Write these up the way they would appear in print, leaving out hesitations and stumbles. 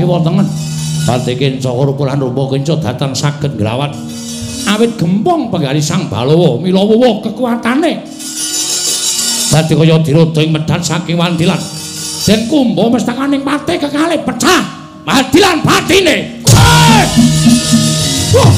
kiwa tengen. Badhe kinca rupa lan rupa kinca datang saged ngrawat awit gempong penggali Sang Balawa mila wuwuh kekuatane. Dadi kaya dirodo ing medal saking wandilan. Den kumba mestakaning pate kekalih pecah. Wandilan batine. Wah!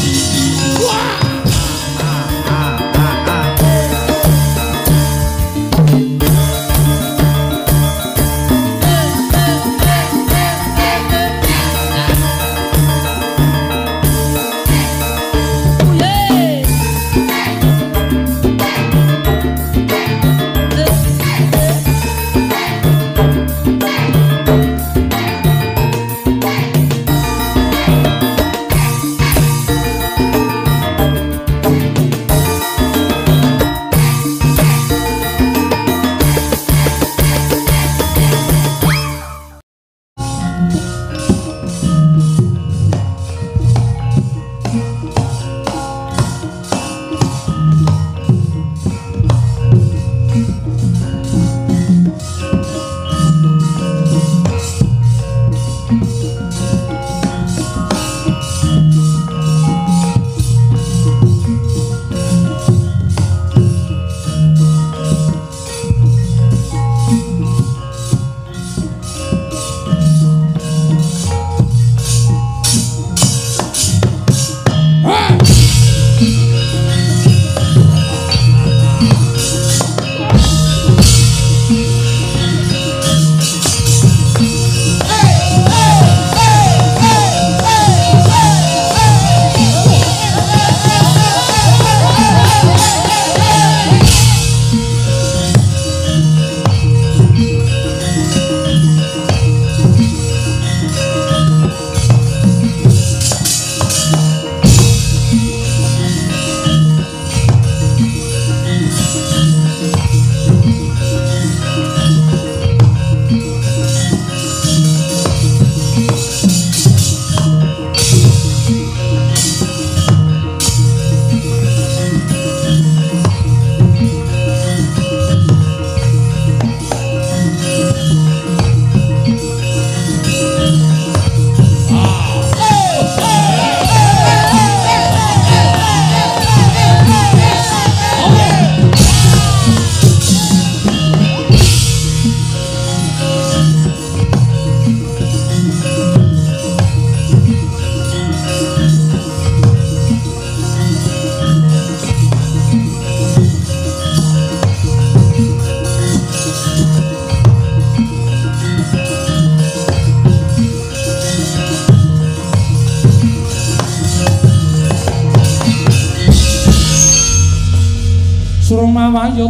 Surmawayut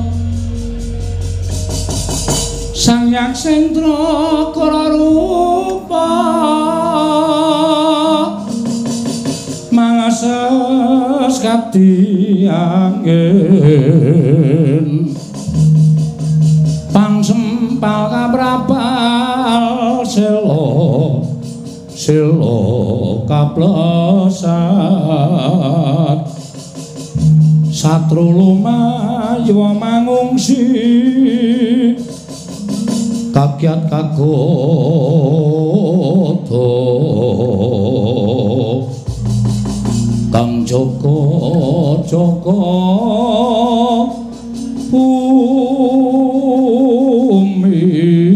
Sang Hyang Sendra Kara Rupa mangases kabdi angin pangsempal kaprapal selo kaplesat satru lumayu mangungsi kakyat kagoto kang joko bumi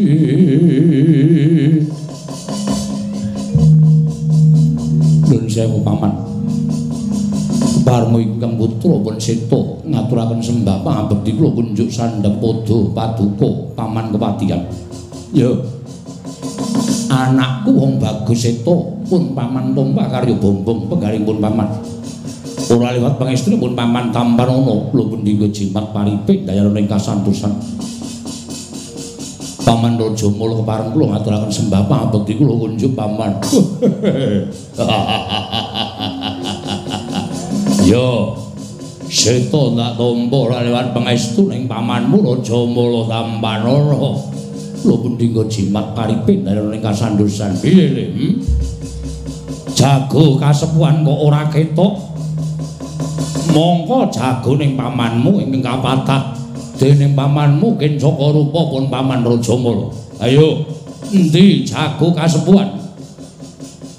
nun sewu paman Parmo ingkang putra pun seto ngaturaken sembah pangabekti kula kunjuk sandhep padha paduka paman kepatihan. Ya. Anakku wong bagus seto pun paman tumpak karya bombong penggaring pun paman. Ora liwat pangestu pun paman tampan ana kula pundi jimat paripik dayana ing kasantosan. Paman Raja Mula kepareng kula ngaturaken sembah pangabekti kula kunjuk paman. Yo, seto nak tompo lewat pangestu ning pamanmu Raja Mula Tampanana. Lho pundi nggo jimat karipin dalem ning kasandosan. Piye le? Jago kasepuhan kok ora ketok. Mongko jago ning pamanmu ingkang kapatah dening pamanmu Kincaka Rupa pun paman Raja Mula. Ayo, endi jago kasepuhan?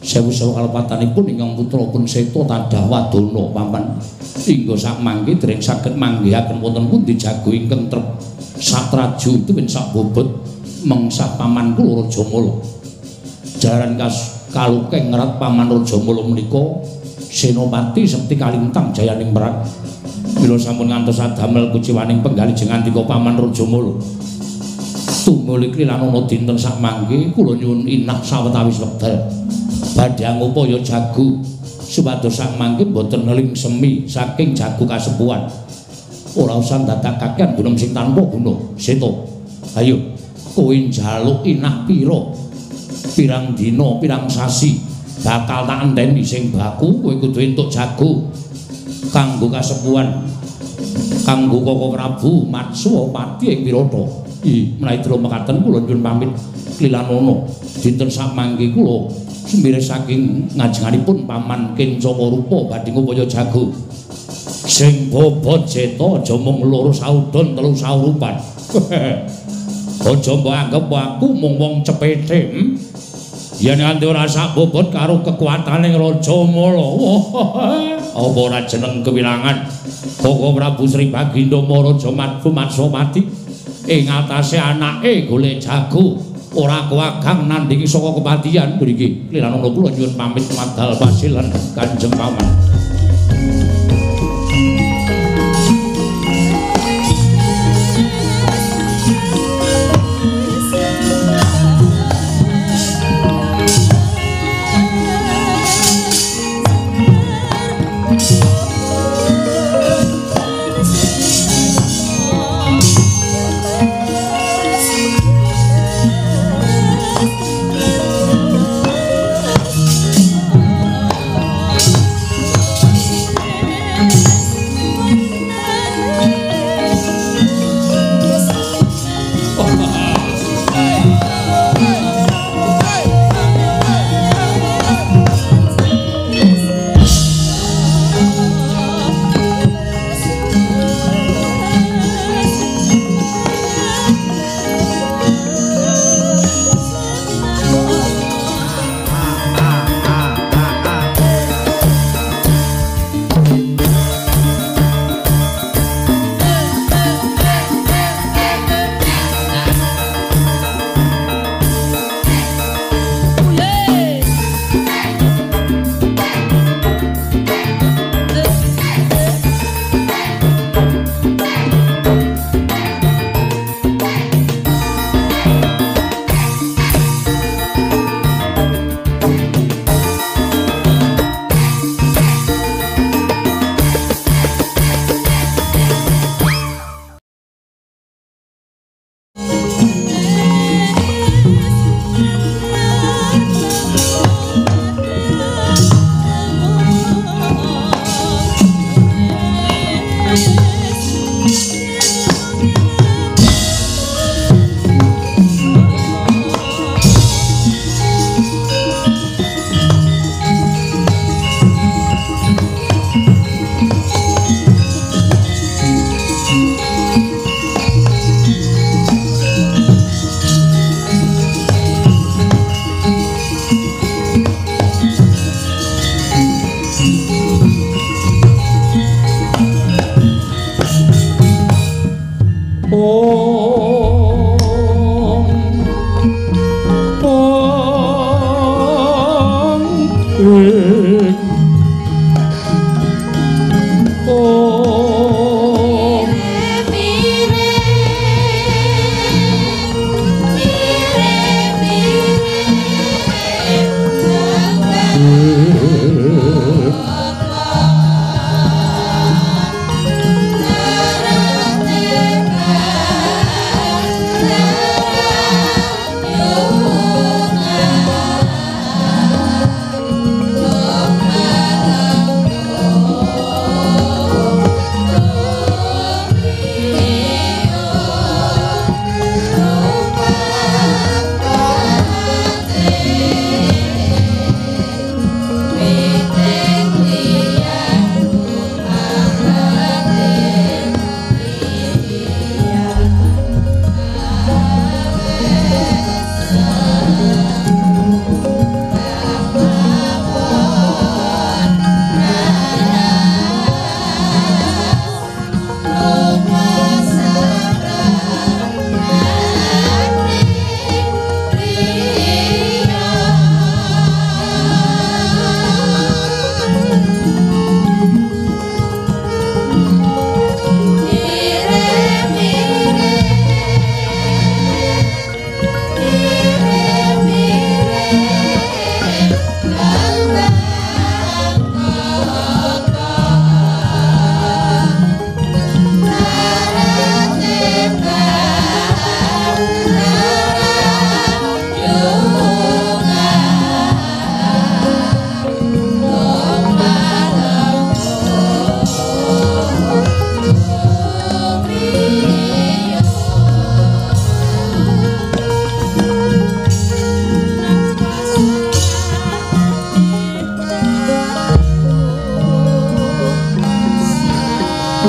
sewu-sewu kalepatanipun ingkang putrapun Seta tadah wadana paman hingga sak mangke dereng saged manggihaken wonten pundi jago ingkang trep satraju tuwin sak bobot mengsah paman kula Rajamala jaran kalukeng ngerat paman Rajamala menika Senopati Sekti Kalintang jayaning merat bila sampun ngantos adamel kuciwaning penggali jengandika paman Rajamala tumuli klilanana dinten sak mangke kula nyuwun inah sawetawis wekdal badhe ngupaya jago supados sak mangke boten ngeling semi saking jago kasepuhan ora usah dadakaken gunung sing tanpa guna Seta ayo kowe njaluk inah pira pirang dina pirang sasi bakal tak enteni sing baku kowe kudu entuk jago kanggo kasepuhan kanggo Koko Prabu Matswapati ing Wirata menawi dra mekaten kula nyuwun pamit klilanana dinten sak mangke kula sembire saking ngajenganipun paman Kencana Rupa badhe ngupaya jago sing bobot Seta aja mung 2 saudon 3 saurupan aja mbok anggap aku mung wong cepete yen nganti ora sak bobot karo kekuatane Rajamala apa ora jeneng kewirangan Koko Prabu Sri Baginda Maraja Matswapati ing atase anake golek jago ora kuwagang nandingi saka kepatihan mriki kliranana kula nyuwun pamit madhal pasilan Kanjeng Paman.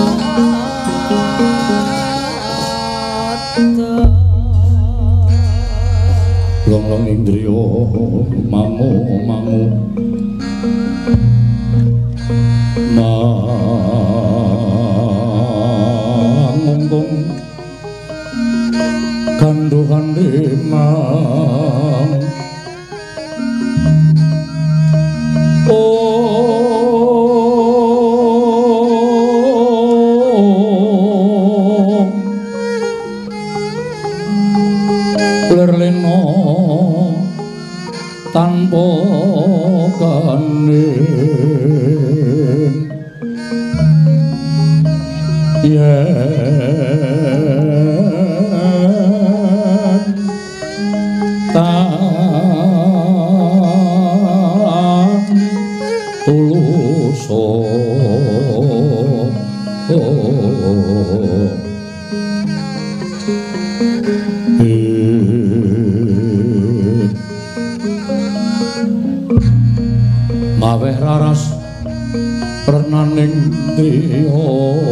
Long indriya mangu mangunggung kanduhan rimang lerleno tanpa kanin yen tan tuluso maweh raras renaning driya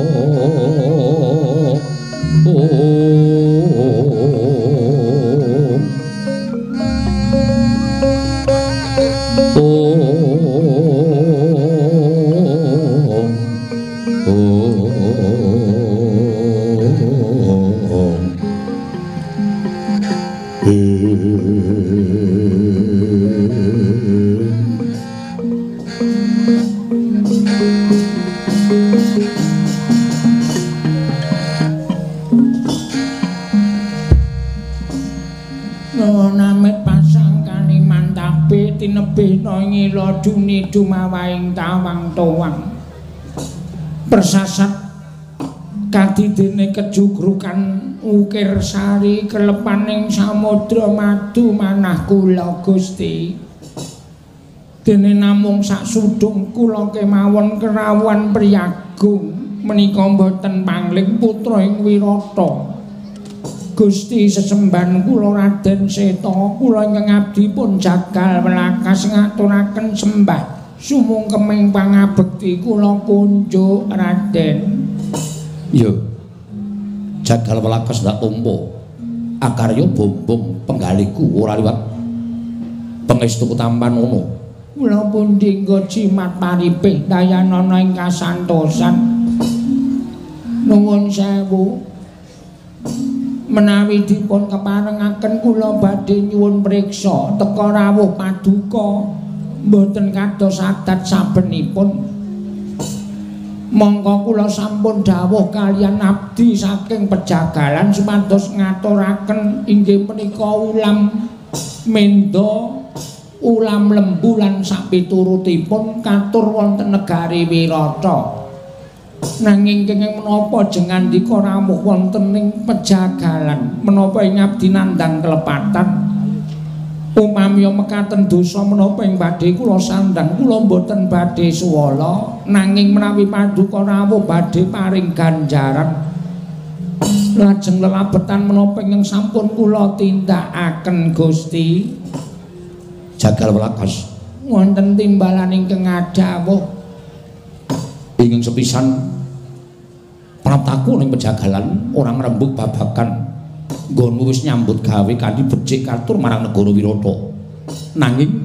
tinebihna ngila duni dumawaing tawang towang persasat kadidene kejugrukan ukir sari kelepaning samudra madu manah kula Gusti dene namung sak sudung kula kemawon kerawan priyagung menika boten pangling putra ing Wirata Gusti sesembahan kula Raden Seta kula ingkang abdipun jagal welakas ngaturaken sembah sumungkeming pangabekti kula kunjuk Raden. Yo. Jagal welakas ndak tumpa. Akarya bombong penggaliku ora liwat. Pangestu tampan ngono. Kula pun dinggo jimat paripih dayanana ing kasantosan. Nuwun sewu. Menawi dipun keparengaken kula badhe nyuwun priksa teka rawuh paduka mboten kados adat sabenipun mongko kula sampun dawuh kaliyan abdi saking pejagalan supados ngaturaken inggih menika ulam menda ulam lembu lan sapiturutipun katur wonten negari Wirata nanging kenging menapa jengandika rawuh wonten ing pejagalan menapa ing abdi nandhang kelepatan upami mekaten dosa menapa ing badhe kula sandhang kula mboten badhe suwala nanging menawi paduka rawuh badhe paring ganjaran lajeng lelabetan menapa ingkang sampun kula tindakaken Gusti jagal welakas wonten timbalan ingkang adhawuh ingin sepisan praptaku ning pejagalan orang ngrembug babakan nggonmu wis nyambut gawe kanthi becik katur marang negara Wirata nanging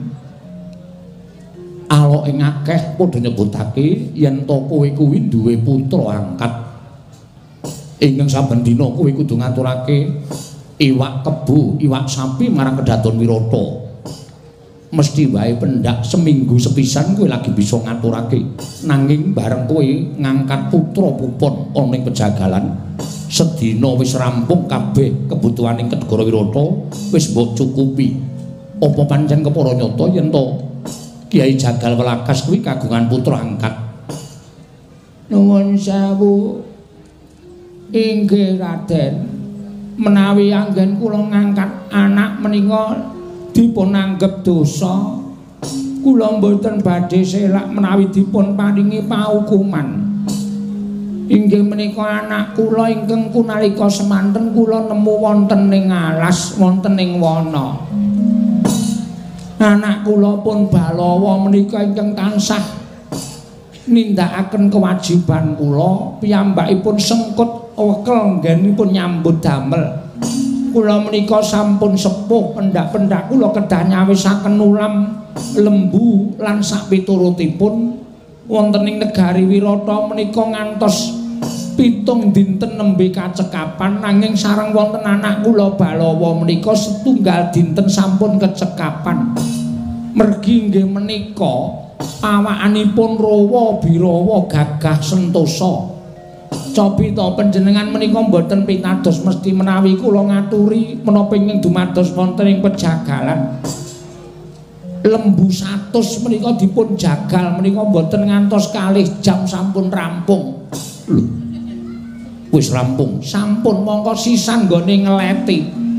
alok ing akeh padha nyebutake yen to kowe kuwi duwe putra angkat ingkang saben dina kowe kudu ngaturake iwak kebo iwak sapi marang kedaton Wirata mesti wae pendak seminggu sepisan kowe lagi bisa ngaturake nanging bareng kowe ngangkat putra pupon ana ing pejagalan sedina wis rampung kabeh kebutuhaning negara Wirata wis mbok cukupi apa pancen kepara nyata yen to Kiai Jagal Welakas kuwi kagungan putra angkat nuwun sewu inggih Raden menawi anggen kula ngangkat anak menika dipun anggep dosa kula mboten badhe selak menawi dipun paringi paukuman inggih menika anak kula ingkang kunalika semanten kula nemu wonten ing alas wonten ing wana anak kula pun balawa menika ingkang tansah nindakaken kewajiban kula piyambakipun sengkut wekel nggenipun nyambut damel. Kula menika sampun sepuh, pendak-pendak kula kedah nyawisaken ulam lembu lan sak piturutipun wonten ing negari Wirata menika ngantos 7 dinten nembe kacekapan nanging sareng wonten anak kula Balawa menika setunggal dinten sampun kecekapan. Mergi nggih menika awakanipun rawa birawa gagah sentosa. Copita panjenengan menika mboten pitados mesti menawi kula ngaturi menapa ingkang dumados wonten ing pejagalan. Lembu 100 menika dipun jagal menika mboten ngantos 2 jam sampun rampung. Lho. Wis rampung, sampun mongko sisan nggone ngeleti.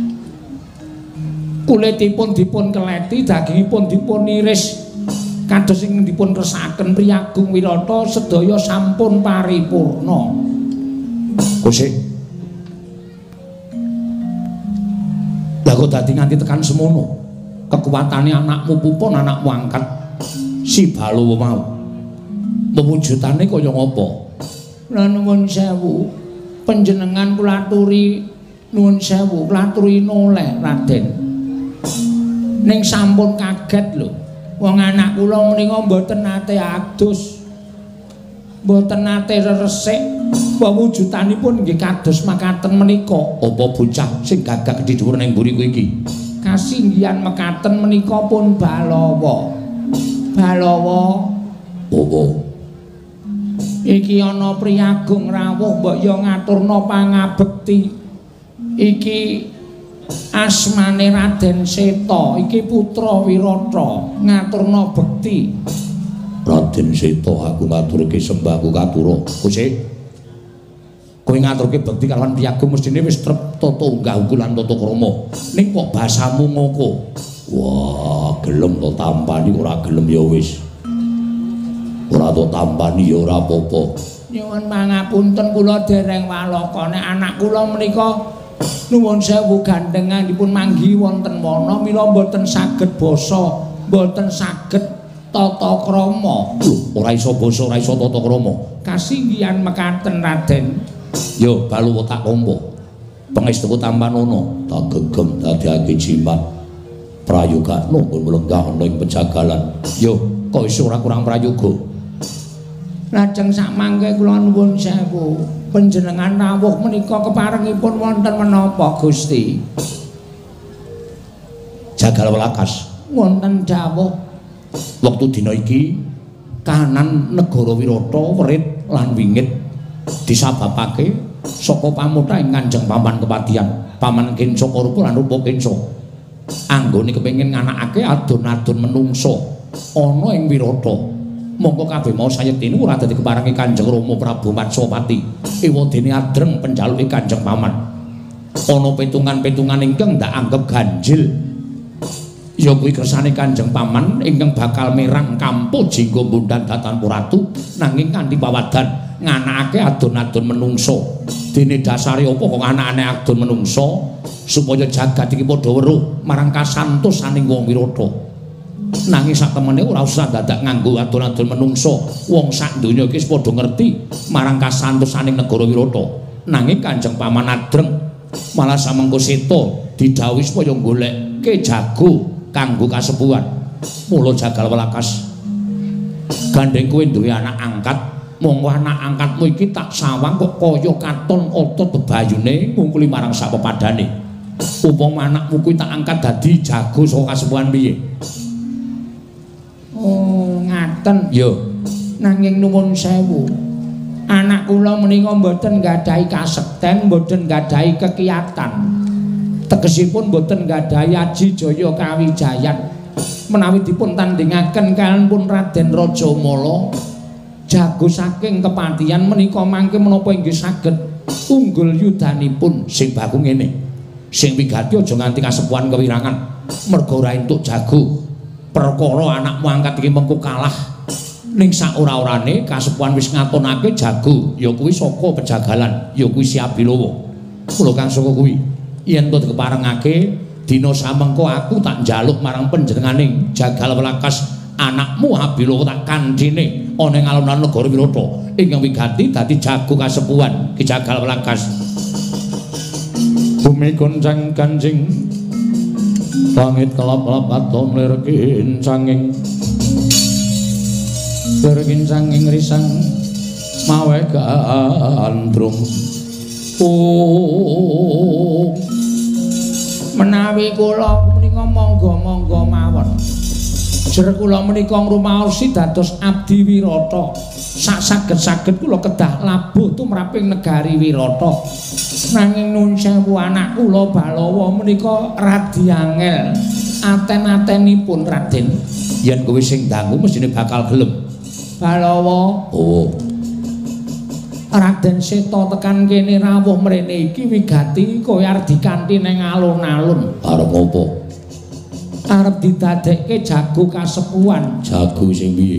Kulitipun dipun keleti, dagingipun dipun iris. Kados ing dipun resakaken Priyagung Wirata sedaya sampun paripurna. Kusik. Lah kok dadi nganti tekan semono. Kekuatane anakmu pupon, anakmu angkat si Balawa mau. Pewujudane kaya ngapa? Lah nuwun sewu. Panjenengan kula aturi nuwun sewu, kula aturi noleh Raden. Ning sampun kaget lho. Wong anak kula menika mboten nate adus. Mboten nate resik. Pewujudanipun nggih kados makaten menika. Apa bocah sing gagak gedhe dhuwur ning mburi kowe iki? Kasinggihan mekaten menika pun Balawa. Balawa. Oh. Iki ana Priyagung rawuh mbok yo ngaturna pangabekti. Iki asmane Raden Seta, iki putra Wirata, ngaturna bekti. Raden Seta aku ngaturke sembahku katura. Kusik. Kowe ngaturke bekti kalawan Priyagung mestine wis trep tata unggah ukulan tata krama. Ning kok basamu ngoko? Wah, gelem to tampani ora gelem ya wis. Ora to tampani ya ora apa-apa. Nyuwun pangapunten kula dereng walaka nek anak kula menika nuwun sewu gandengan dipun manggi wonten wana mila mboten saged basa, mboten saged tata krama. Ora iso basa, ora iso tata krama. Kasinggihan mekaten Raden. Yo Balawa tak tampa. Pangestuku Tampanono tak gegem dadiake jimat. Prayoga nunggu melenggah ana ing pejagalan. Yo kok iso ora kurang prayoga. Lajeng sak mangke kula nuwun sewu. Panjenengan rawuh menika keparengipun wonten menapa Gusti? Jagal welakas wonten dawuh wektu dina iki kahanan negara Wirata werit lan wingit disababake saka pamutra ing Kanjeng Paman Kepatihan Paman Kinca Rupa lan Rupa Kinca anggone kepengin nganakake adon-adon menungso ana ing Wirata. Monggo kabeh mau sayetine ora dadi keparengi Kanjeng Rama Prabu Matsapati ewadene adreng penjaluke Kanjeng Paman. Ana petungan-petungan ingkang ndak anggap ganjil. Ya kuwi kersane Kanjeng Paman ingkang bakal merang kampo jingga bundan Datanpur Ratu nanging kanthi pawadan nganakake adon-adon menungso. Dene dasare apa kok anakane adon menungso supaya jagat iki padha weruh marang kasantosaning wong Wirata. Nanging sak temene ora usah dadak nganggo adon-adon menungso. Wong sak donya iki wis padha ngerti marang kasantosaning negara Wirata. Nanging Kanjeng Paman adreng malah samengko Seta didhawuhi supaya goleke jago kanggo kasepuhan. Mula jagal welakas gandeng kowe duwe anak angkat. Monggo anak angkatmu iki tak sawang kok kaya katon otot bebayune ngungkuli marang sak pepadane. Upama anakmu kuwi tak angkat dadi jago saka kasepuhan piye? Oh, ngaten. Yo. Nanging nuwun sewu. Anak kula menika mboten nggadahi kasekten, mboten nggadahi kekiyatan. Tegesipun mboten nggadahi aji jaya kawijayan. Menawi dipun tandhingaken kaliyan pun Raden Rajamala jago saking kepatihan menika mangke menapa inggih saged unggul yudanipun sing baku ngene. Sing wigati aja nganti kasepuhan kewirangan. Merga ora entuk jago. Perkara anakmu angkat iki mengko kalah. Ning sak ora-orane kasepuhan wis ngatonake jago ya kuwi saka pejagalan, ya kuwi Si Abilawa. Mula kang saka kuwi yen to dikeparengake dina samengko aku tak njaluk marang panjenenganing jagal welakas anakmu Abilawa tak kandhine ana ing alun-alun negara Wirata ingkang wigati dadi jago kasepuhan Ki Jagal Welakas. Bumi goncang kancing langit kelap-kelap atom lir kincanging risang mawe gandrung. Menawi kula menika monggo-monggo mawon. Jer kula menika ngrumaosi dados abdi Wirata. Sak saged-saged kula kedah labuh tumraping negari Wirata. Nanging nuwun sewu anak kula Balawa menika radi angel. Aten-atenipun Raden. Yen kowe sing dangu mesine bakal gelem. Balawa. Oh. Raden Seta tekan kene rawuh mrene iki wigati kowe arep dikanthi ning alun-alun. Arep apa? Arep didadekke jago kasepuhan. Jago sing piye?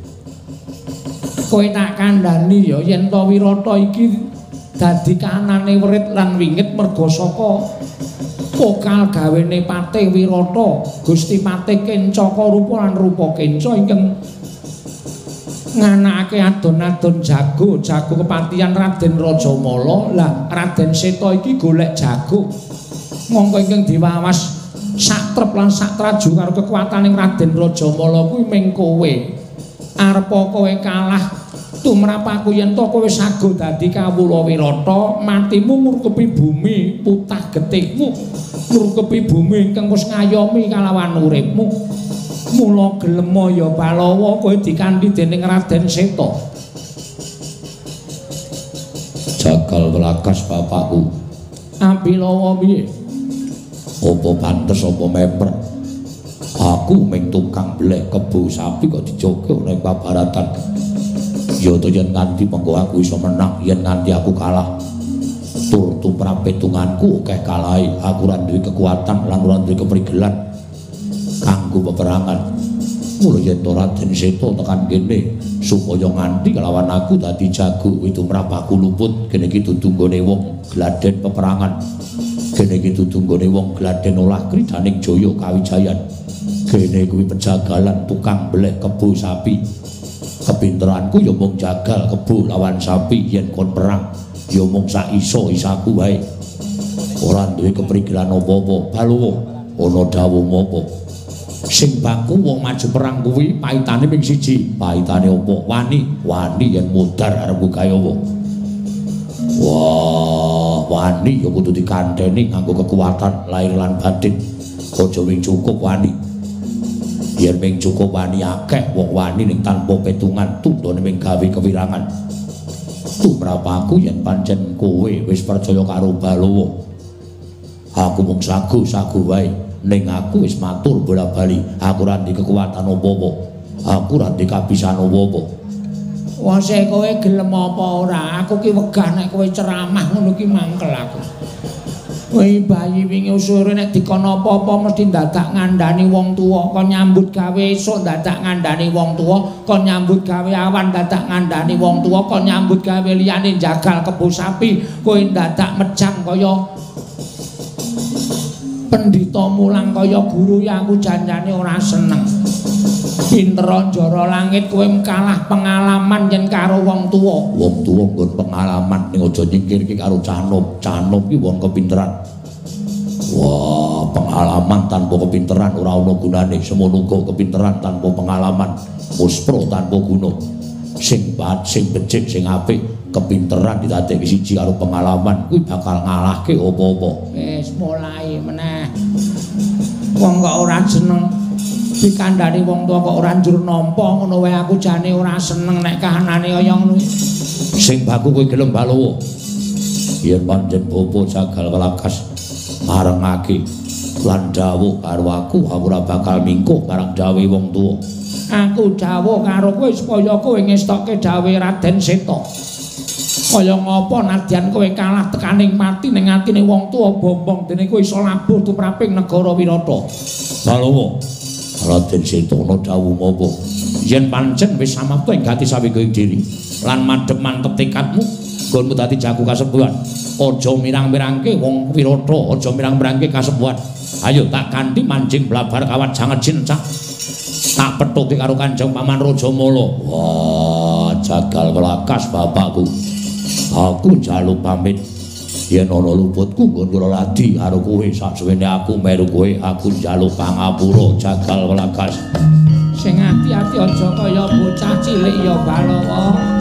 Kowe tak kandhani ya yen to Wirata iki dadi kanane werit lan wingit merga saka pokal gawene Patih Wirata, Gusti Patih Kencaka rupa lan rupa kenca ingkang nganakake adon-adon jago kepatihan Raden Rajamala. Lah Raden Seta iki golek jago mongko ingkang diwawas satrep lan satraju karo kekuwataning Raden Rajamala kuwi mung kowe. Arepa kowe kalah tumrap aku yen to kowe sago dadi kawula Wirata, matimu ngurkepi bumi, putah getihmu ngurkepi bumi ingkang wis ngayomi kalawan uripmu. Mula gelem ya Balawa kowe dikanthi dening Raden Seta. Jagal Welakas bapakku. Abilawa piye? Apa pantes apa memper? Aku mung tukang blek kebo sapi kok dijoge ning babaratan. Ya to yen nganti mengko aku iso menang, yen nganti aku kalah. Tur tumrap petunganku akeh kalahe, aku ora duwe kekuatan lan ora duwe keprigelan kanggo peperangan. Mula yen Raden Seta tekan kene supaya nganti kelawan aku dadi jago itu tumrap aku luput, kene iki dudu nggone wong gladen peperangan. Kene iki dudu nggone wong gladen olah kridaning jaya kawijayan. Kene kuwi penjagalan tukang blek kebo sapi. Kepinteranku ya mung jagal kebo lawan sapi, yen kon perang ya mung sak iso-isaku wae. Ora duwe keprigelan apa-apa. Balawa ana dawuh apa? Sing baku wong maju perang kuwi paitane ping siji. Paitane apa? Wani yen mudhar arep gayawa. Wah, wani ya kudu dikandheni nganggo kekuatan lahir lan batin. Aja wing cukup wani. Yen ming cukup wani akeh wong wani ning tanpa petungan tundone ming gawe kewirangan. Tumrap aku yen pancen kowe wis percaya karo Balawa. Aku mung sagu wae. Ning aku wis matur bola-bali, aku ora ndek kekuatan apa-apa. Aku ora ndek kabisan apa-apa. Wase kowe gelem apa ora? Aku ki wegah nek kowe ceramah ngono ki mangkel aku. Kowe bayi wingi usure nek dikon apa-apa mesti dadak ngandani wong tuwa, kon nyambut gawe esuk dadak ngandani wong tuwa, kon nyambut gawe awan dadak ngandani wong tuwa, kon nyambut gawe liyane jagal kebo sapi, kowe dadak mejang kaya pendhita mulang kaya guru ya aku janjane ora seneng. Pinter njara langit kowe kalah pengalaman yen karo wong tuwa. Wong tuwa nggon pengalaman ning aja nyingkirke karo canom. Canom ki wong kepinteran. Wah, pengalaman tanpa kepinteran ora ana gunane. Semono uga kepinteran tanpa pengalaman muspro tanpa guna. Sing becik, sing apik, kepinteran ditadekke siji karo pengalaman kuwi bakal ngalahke apa-apa. Wis mulai meneh. Wong kok ora jeneng dikandhani wong tuwa kok ora njur nampa ngono wae aku jane ora seneng nek kahanane kaya ngono. Sing baku kowe gelem Balawa. Yen pancen Bapa Jagal Welakas marengake lan dawuh karo aku ora bakal mingkuh marang dawuhe wong tuwa. Aku dawuh karo kowe supaya kowe ngestokke dawuhe Raden Seta. Kaya ngapa nadyan kowe kalah tekaning mati ning atine wong tuwa bombong dene kowe iso labuh tumraping negara Wirata. Balawa, Raden Seta ana dawuh apa? Yen pancen wis samapta ing gati sawingking diri lan madhep mantep tekadmu nggonmu dadi jago kasepuhan. Aja mirang-mirangke wong Wirata, aja mirang-mirangke kasepuhan. Ayo tak kanthi manjing blabar kawat janget jincak. tak pethuke karo Kanjeng Paman Rajamala. Wah, jagal welakas bapakku. Aku njaluk pamit yen ana luputku nggon kula ladi karo kowe saksuwene aku meru kowe aku njaluk pangapura jagal welakas. Sing ati-ati aja kaya bocah cilik ya Balawa.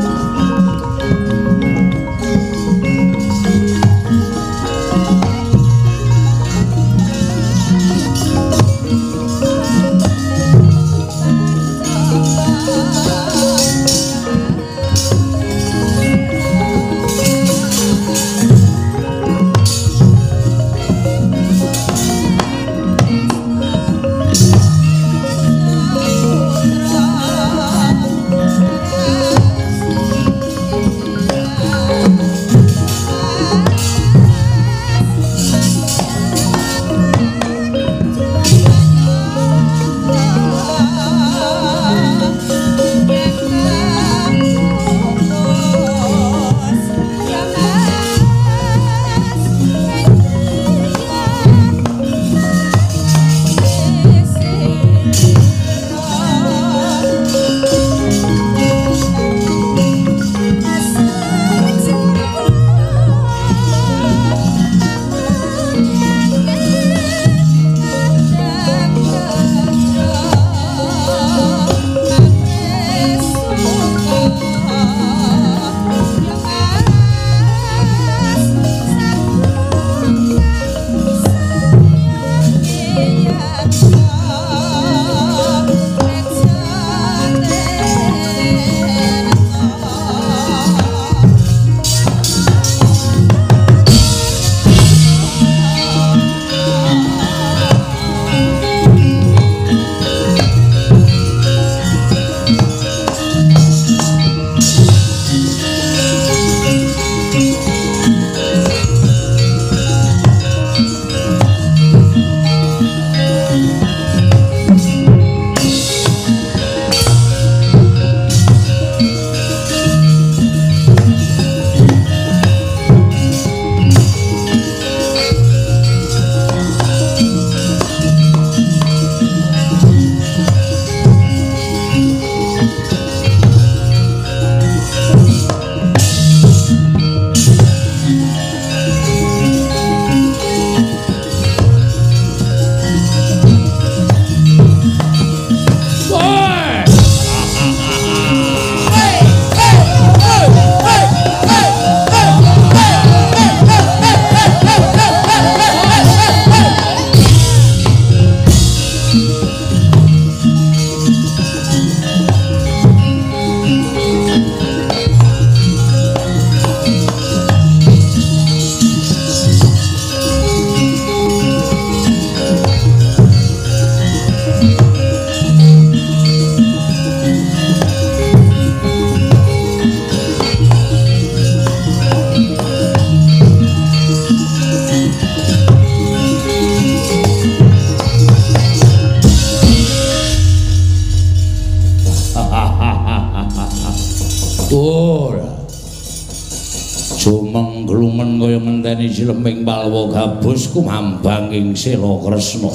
Jumengglungen kaya ngenteni Sileming Palwa gabus kumambang ing Sela Kresna.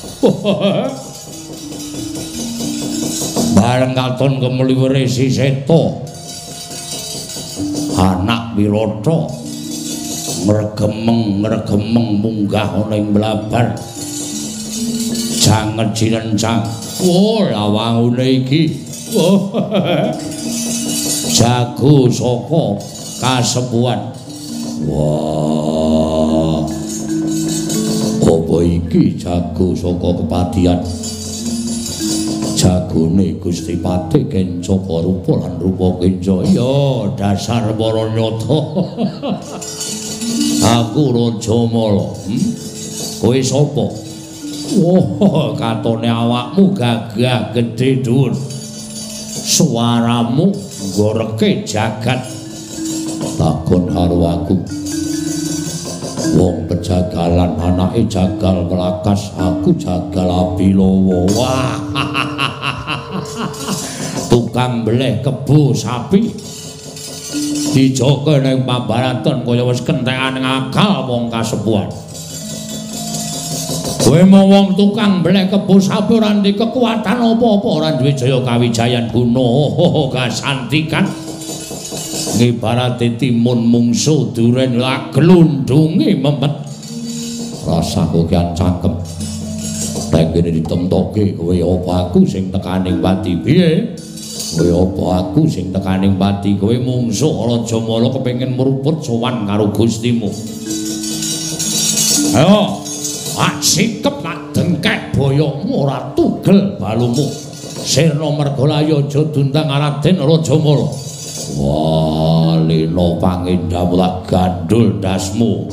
Bareng katon kemliwere si Seta. Anak Wirata ngregemeng munggah ana ing mlabar. Janget jirencang. Wah, lawangune iki. Jago saka kasepuhan. Wah. Apa iki jago saka kepatihan? Jagone Gusti Patih Kenca Rupa lan Rupa Kenca. Ya dasar para nyata. Aku Rajamala. Kowe sapa? Wah, katone awakmu gagah gedhe dhuwur. Suaramu goreke jagat. Takon karo aku. Wong pejagalan anake jagal melakas, aku jagal Abilawa. Wah. Tukang beleh kebo sapi. Dijogo ning pambaraton kaya wis kentekan ngakal wong kasepuhan. Kowe mau wong tukang mblek kebo sapi ora ndek kekuatan apa-apa, ora duwe jaya kawijayan guna kasantikan. Ngibarate timun mungsu duren la glundunge memet. Rasaku kian cangkem. Nek kene ditemtoke kowe apa aku sing tekaning pati piye? Kowe apa aku sing tekaning pati kowe mungsu Rajamala kepengin mruput sowan karo Gustimu. Ayo, ak sikep nak dengkek boyomu ora tugel balumu. Sirna Margalayu aja dundang Raden Rajamala. Wah, lino pangindhamu tak gandul dasmu.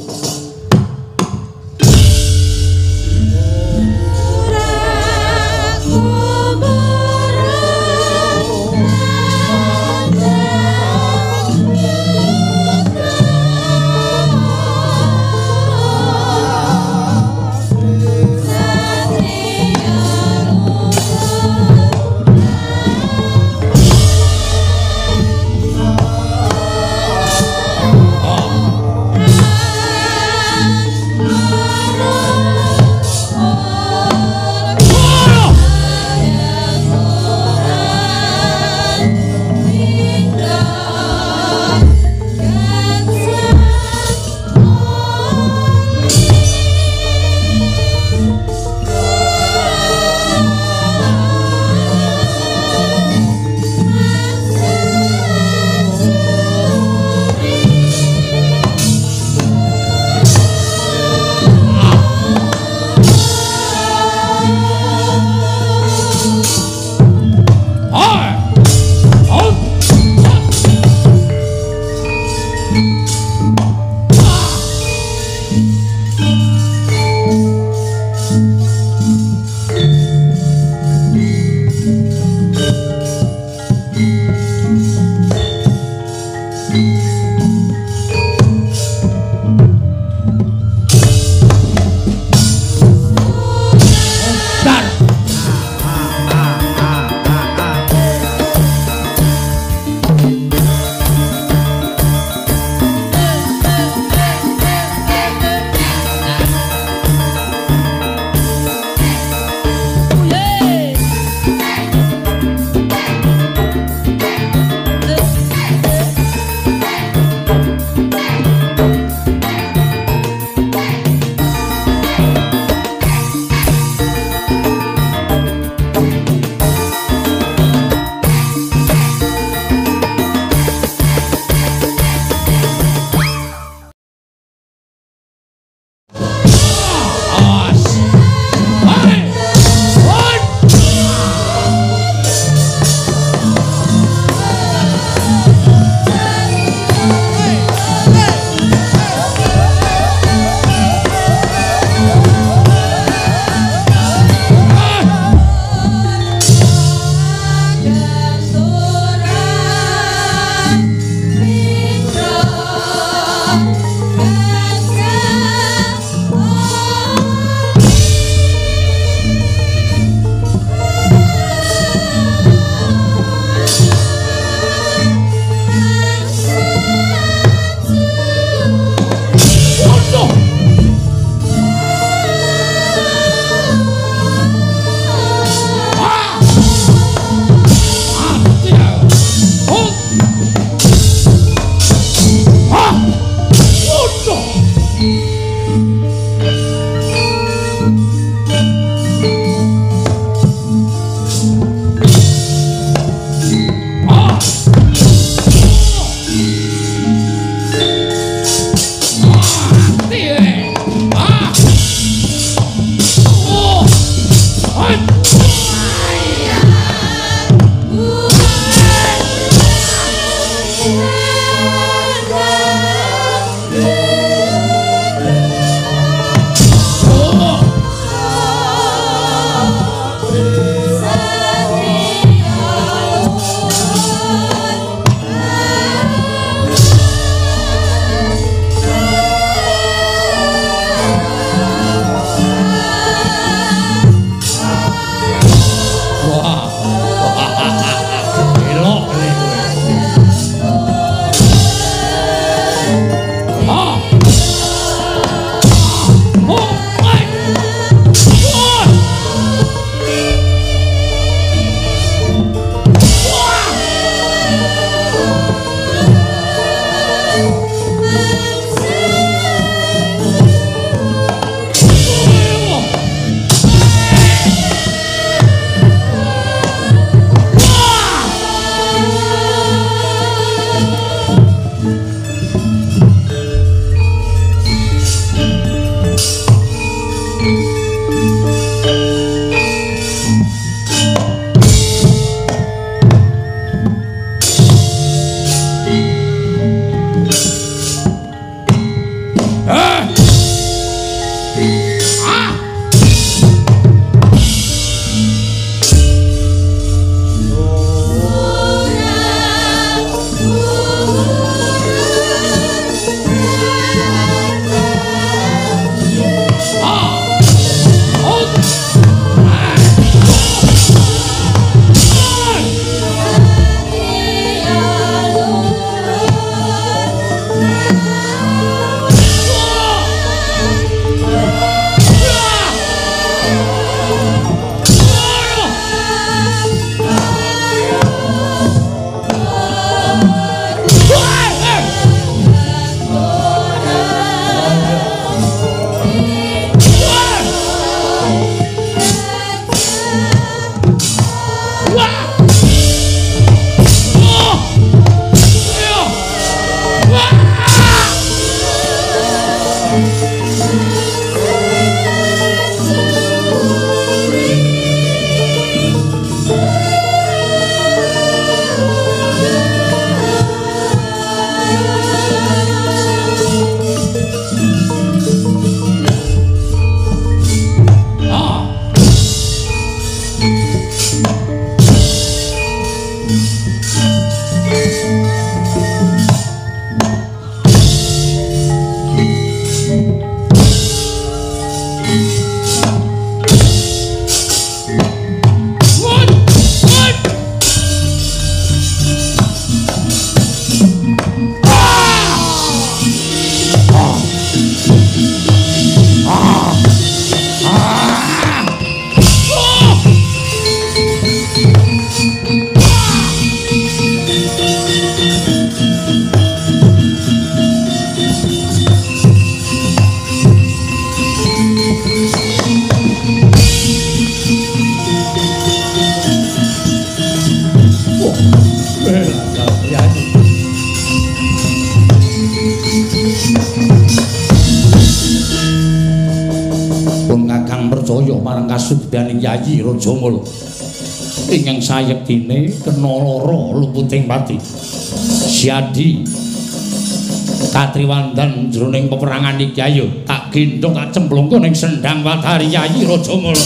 kaya marang kasudaning Yayi Rajamala ingkang sayektine kena lara luputing pati. Siadi katriwandan jroning peperangan iki ayo tak gendhong tak cemplungke ning sendhang Watari Yayi Rajamala.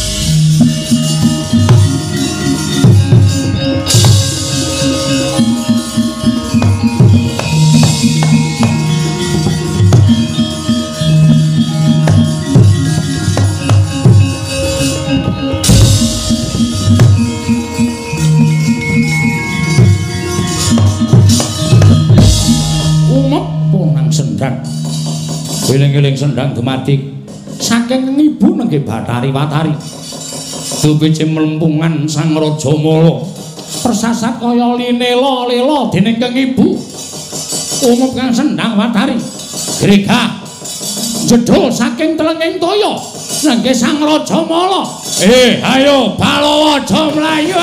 Eling-eling sendhang dumadi saking ibu nenggih Bathari Watari dupece mlempungan Sang Rajamala persasat kaya linela-lela dening kang ibu umum kang sendhang Watari gregah jedhul saking telenging toya nenggih Sang Rajamala ayo Balawa aja mlayu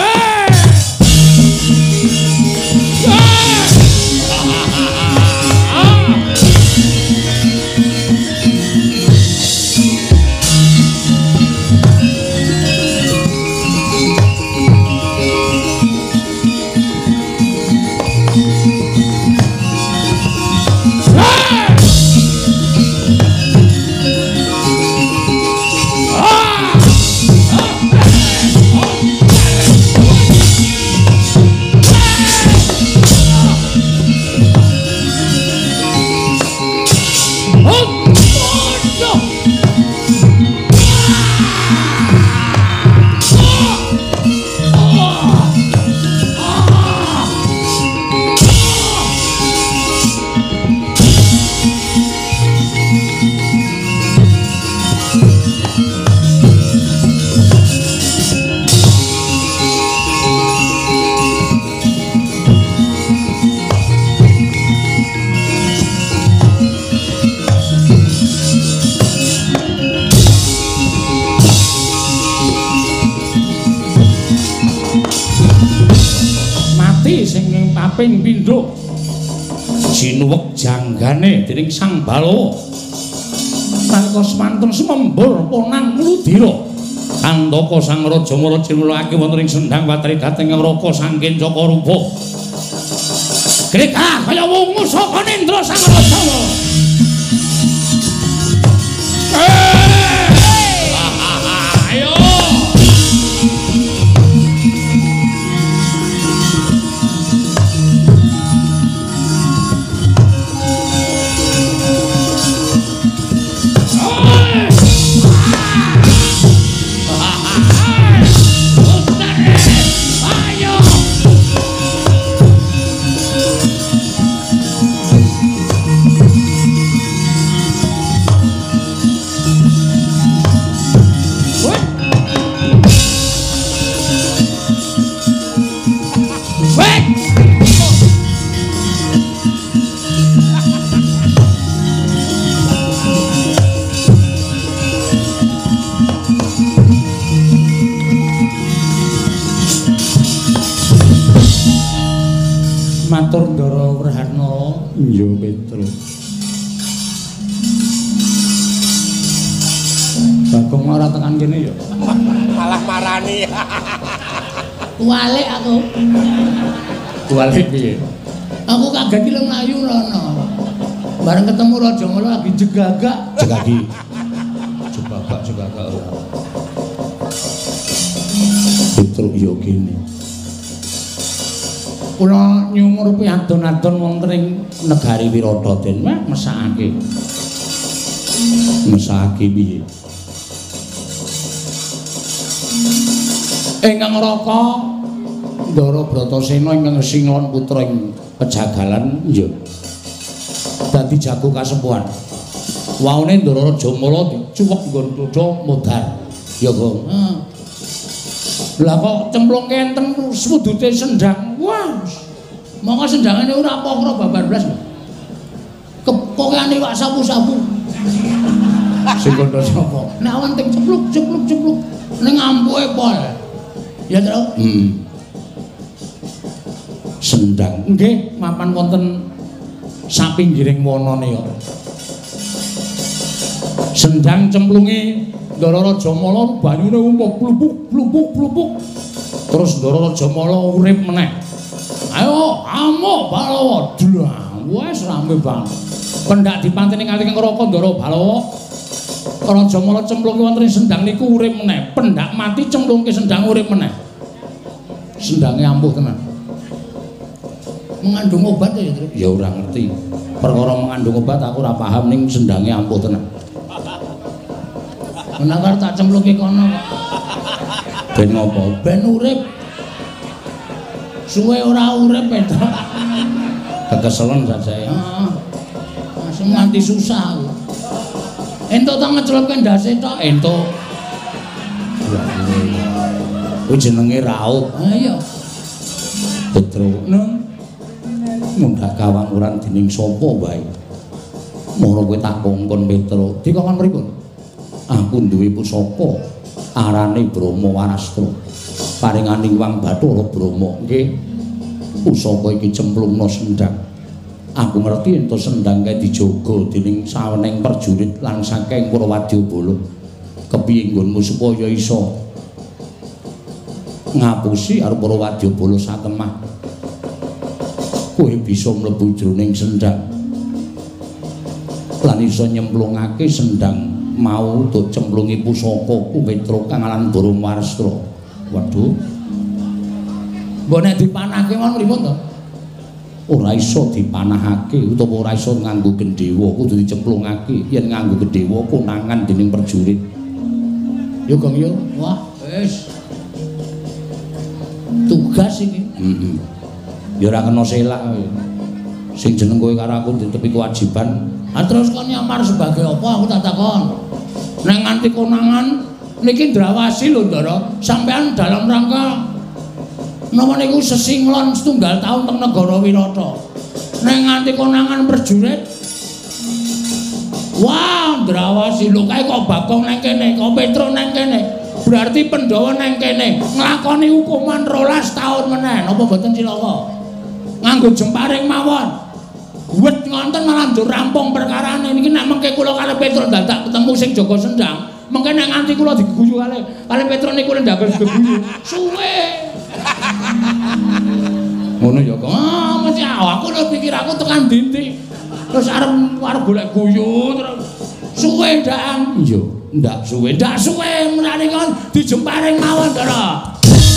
kaping pindho jinuwek janggane dening Sang Balawa nalika semanten sumembur ponang Ludira Kandaka Sang Rajamala cinulake wonten ing sendhang Watari dhateng ngraka sangken Caka Rupa gregah kaya wungu saka nendra Sang Rajamala ayo matur Ndara Werhana iya Petrus Bagong ora tekan kene ya malah marani walik aku walik piye aku kaget iki lho mlayu rono bareng ketemu Rajamala lagi jegagak jegagak Petrus yo kene kula nyumur piadon-adon wonten ing negari Wiradaden mesakake piye ingkang raka Ndara Bratasena ingkang Singlon putra ing Pejagalan ya dadi jago kasempuhan waune Ndara Rajamala dicuwek nggon Tudha modar ya Gong lah kok cemplungke enten swudute sendhang wah mongko sendhangane ora apa-apa babar blas kepokane wak sapu-sapu sing kono sapa nek wonten cepluk ning ampuke pol ya to sendhang nggih mapan wonten sapinggiring wanane kok sendhang cemplunge Ndara Rajamala banyune umpuk plupuk. Terus Ndara Rajamala urip meneh. Ayo amuk Balawa dlang wis rame banget. Pendak dipanteni kanthi ngroko Ndara Balawa. Rajamala cemplungke wonten ing sendang niku urip meneh. Pendak mati cemplungke sendang urip meneh. Sendange ampuh tenan. Mengandung obat ya, Tru? Ya ora ngerti. Perkara mengandung obat aku ora paham ning sendange ampuh tenan. Menawa tak cemplungke kono kok. Ben ngopo? Ben urip. Suwe ora urip itu. Kekeselen sajae. Heeh. Langsung nganti susah aku. Entuk tak ngecelupke ndase tok, entuk. Kuwi jenenge raut. Ha iya. Petro nang mundhak kawanguran dening sapa wae. Moro kowe tak kongkon Petro. Dikongkon pripun? Aku duwe pusaka arane Brahma Warastra. Paringaning Wang Bathara Brahma. Nggih. Pusaka iki cemplungna sendang. Aku ngerti ento sendang kae dijaga dening saweneng prajurit lan saking para wadyabala. Kepiye nggonmu supaya iso ngapusi karo para wadyabala satemah. Kowe bisa mlebu jroning sendang. Lan iso nyemplungake sendang mau untuk cemplungi pusaka Petra kang aran Brahma Warastra. Waduh. Mbok nek dipanahke mon pripun to? Ora iso dipanahake utawa ora iso nganggo gendhewa, kudu dicemplungake. Yen nganggo gendhewa konangan dening prajurit. Yo Gong yo. Wah, wis. Tugas iki. Heeh. Ya ora kena selak kowe. Sing jeneng kowe karo aku ditepi kewajiban. Ah terus kon nyamar sebagai apa aku tak takon. Nek nganti konangan niki ndrawasi lho Ndara, sampean dalam rangka napa niku sesinglon setunggal taun teng negara Wirata. Nek nganti konangan prajurit. Wah, ndrawasi lho kae kok Bagong nang kene, kok Petra nang kene. Berarti Pandhawa nang kene nglakoni hukuman 12 taun meneh. Napa boten cilaka? Nganggo jemparing mawon. Wet ngonten malah ndur rampung perkarane niki nek mengke kula karo Petra dadak ketemu sing jaga sendang. Mengke nek nganti kula diguyu kali Petra niku ndangkel geguyu. Suwe. Ngono ya kok. Ah, mesti aku lho pikir aku tekan ndi. Terus arep golek guyu terus suwe ndang. Iya, ndak suwe menane kon dijemparing mawon, Ndara.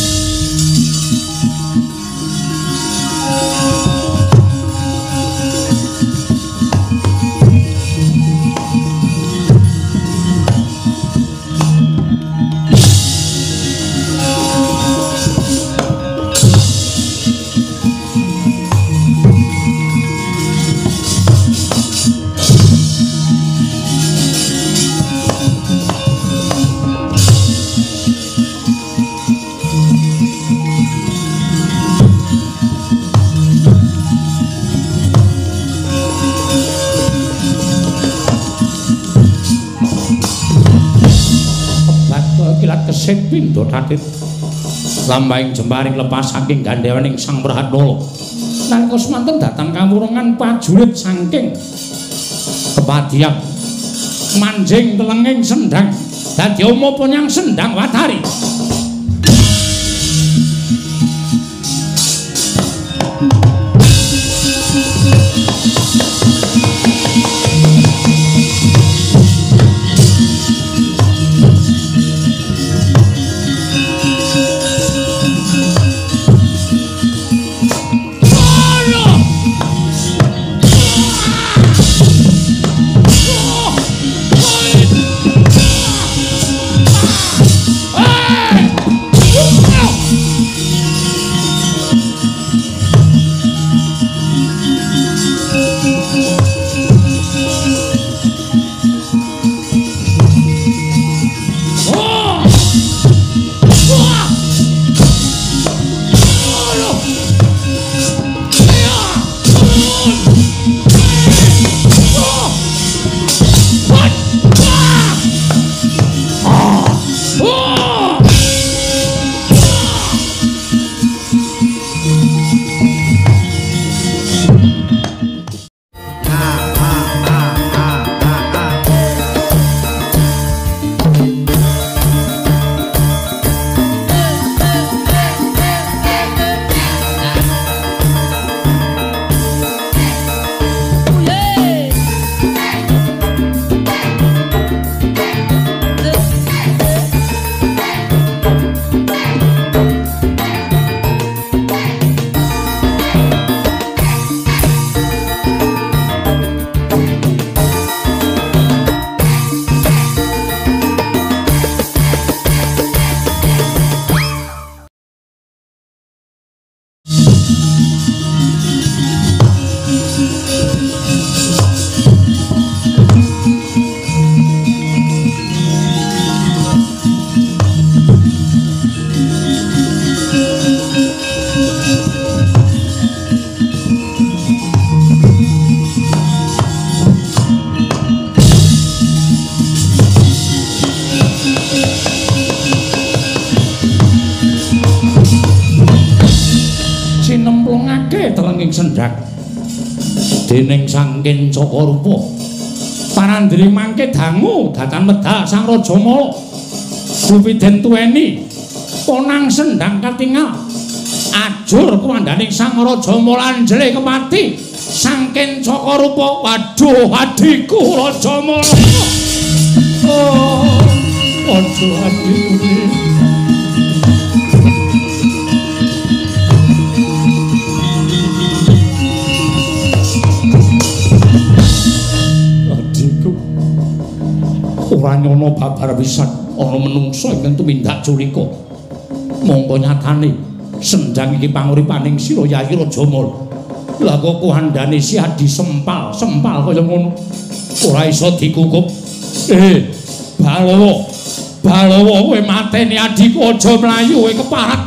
Kesih pindha tatit lambahing jemparing lepas saking gandhewaning Sang Prahatnala nalika semanten datang kawurengan prajurit saking kepadhian manjing telenging sendang dadi umapa nyang sendang Watari. Hey! sendhak dening Sang Kencaka Rupa parandri mangke dangu datan medal Sang Raja Mala Bupiden tuweni ponang sendhang katingal ajur kuwandaning Sang Raja Mala Anjle kepati Sang Kencaka Rupa waduh adiku Raja Mala oh waduh adiku ora nyono babar pisan ana menungsa ingkang tumindak culika mongko nyatane sendhang iki panguripaning sira Yayi Raja Mala lha kok kuhandane si adi sempal kaya ngono ora iso dikukup Balawa kowe mateni adiku aja mlayu kowe keparat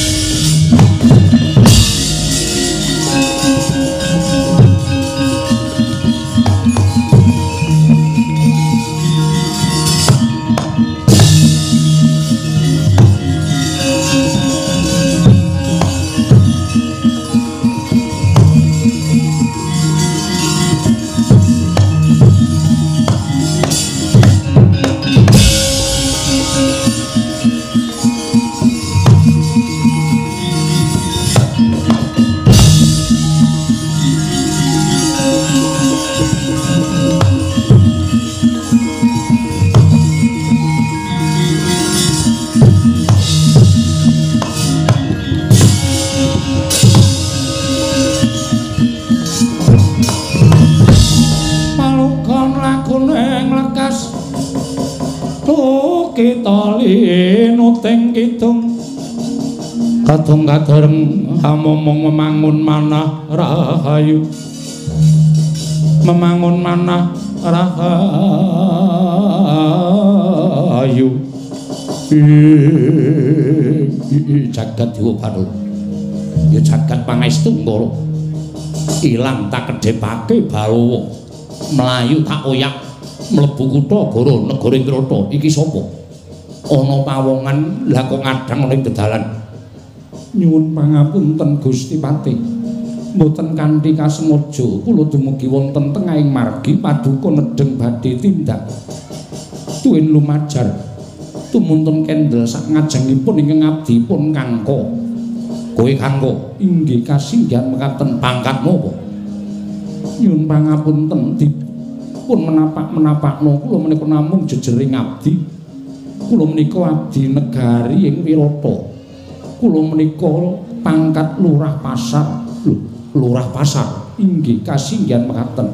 nuting kidung kadung kadereng hamomong memangun manah rahayu memangun manah rahayu jagat Dewa Bathara ya jagat pangestu ngkara ilang tak kedhepake Balawa mlayu tak oyak mlebu kutha Goro negara Indrata iki sapa ana pawongan lha kok ngadang ning dedalan nyuwun pangapunten Gusti Pati mboten kanthi kasengaja kula dumugi wonten tengahing margi paduka nedheng badhe tindak tuwin lumajar tumuntun kendel sak ngajengipun ingkang abdi pun Kangka kowe Kangka inggih kasinggihan mekaten pangkat napa nyuwun pangapunten dipun menapak-menapakno kula menika namung jejering abdi kula menika abdi negari ing Wirata kula menika pangkat lurah pasar lurah pasar inggih kasinggihan mekaten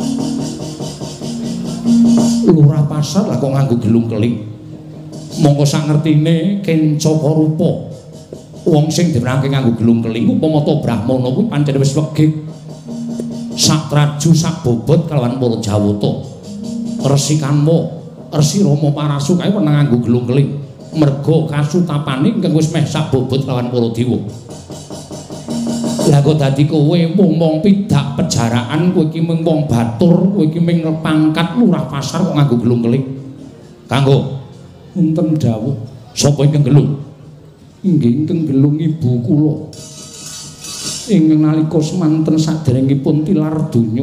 lurah pasar lah kok nganggo gelung keling mongko sangertine Kencaka Rupa wong sing diwerake nganggo gelung keling upama ta Brahmana kuwi pancen wis wegih sak traju sak bobot kalawan para Jawata Resi Kanwa Resi Rama Parasuka kuwi nganggo gelung keling merga kasutapane ingkang wis meh sak bobot lawan para dewa lah kok dadi kowe mung pidak pejaraan kowe iki mung wong batur kowe iki mung pangkat lurah pasar kok nganggo gelung keling kanggo wonten dawuh sapa ingkang gelung inggih ingkang gelung ibu kula ingkang nalika semanten saderengipun tilar donya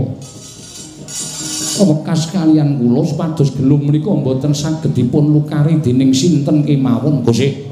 wekas kalian kula supados gelung menika mboten saged dipun lukari dening sinten kemawon Gusti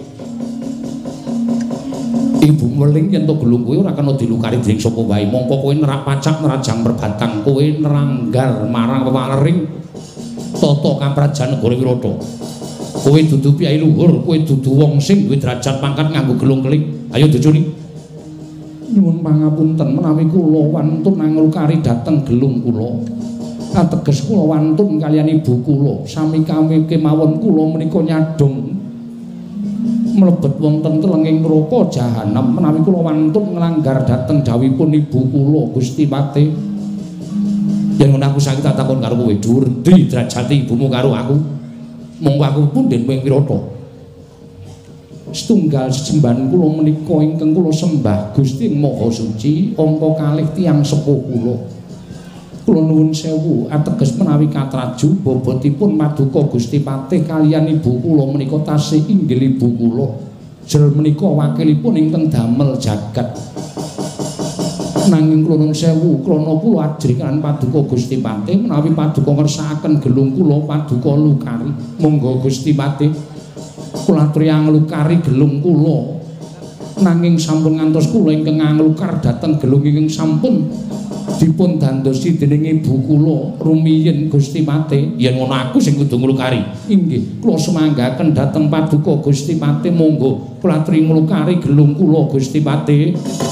Ibu Weling yen to gelung kowe ora kena dilukari dening sapa wae mongko kowe nerak pacak nerajang perbatang kowe neranggar marang wewaring tata kamprajan negara Wirata kowe dudu piyai luhur kowe dudu wong sing duwe derajat pangkat nganggo gelung keling ayo dicuni nyuwun pangapunten menawi kula wantun nglukari dhateng gelung kula ateges kula wantun kaliyan ibu kula sami kemawon kula menika nyadong mlebet wonten telenging neraka jahanam menawi kula wantun nglanggar dhateng dawuhipun ibu kula Gusti Pati yen ngono aku saiki tak takon karo kowe dhuwur ndi derajate ibumu karo aku monggo aku punden wing Wirata setunggal sesembahan kula menika ingkang kula sembah Gusti Maha Suci angka kalih tiyang sepuh kula kula nuwun sewu ateges menawi katraju bobotipun paduka Gusti Patih kaliyan ibu kula menika tasih inggil ibu kula jel menika wakilipun ingkang damel jagat Nanging kula nuwun sewu krana kula ajringan paduka Gusti Patih menawi paduka ngersakaken gelung kula paduka Lukari. Monggo Gusti Patih kula aturi anglukari gelung kula. Nanging sampun ngantos kula ingkang anglukar dhateng gelung ingkang sampun dipun dandosi dening ibu kula rumiyin Gusti Patih. Yen ngono aku sing kudu nglukari. Inggih, kula semanggaken dhateng paduka Gusti Patih. Monggo kula aturi nglukari gelung kula Gusti Patih.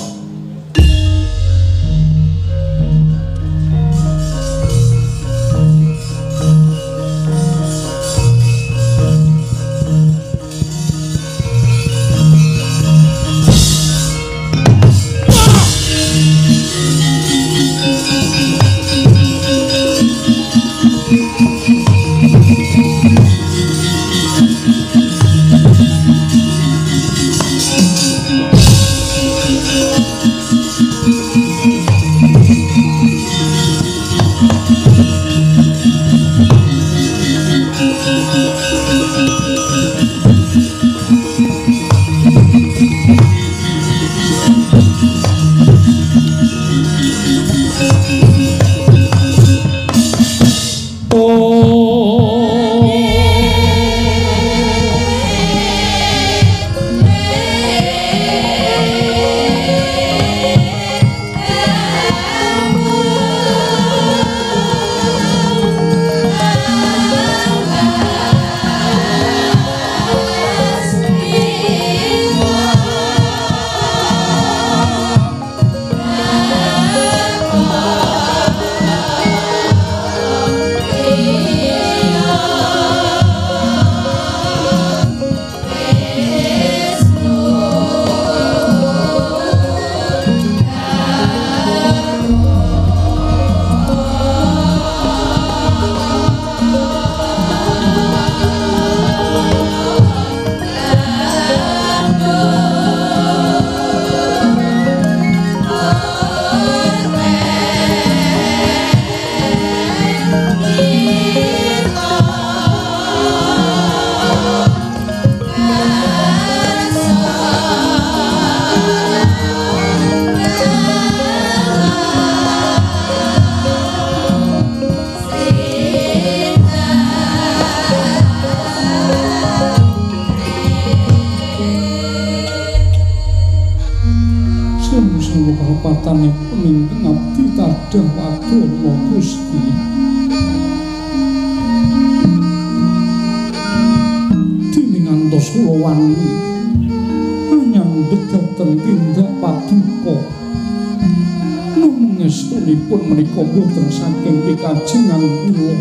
Boten saking pikajengan kula.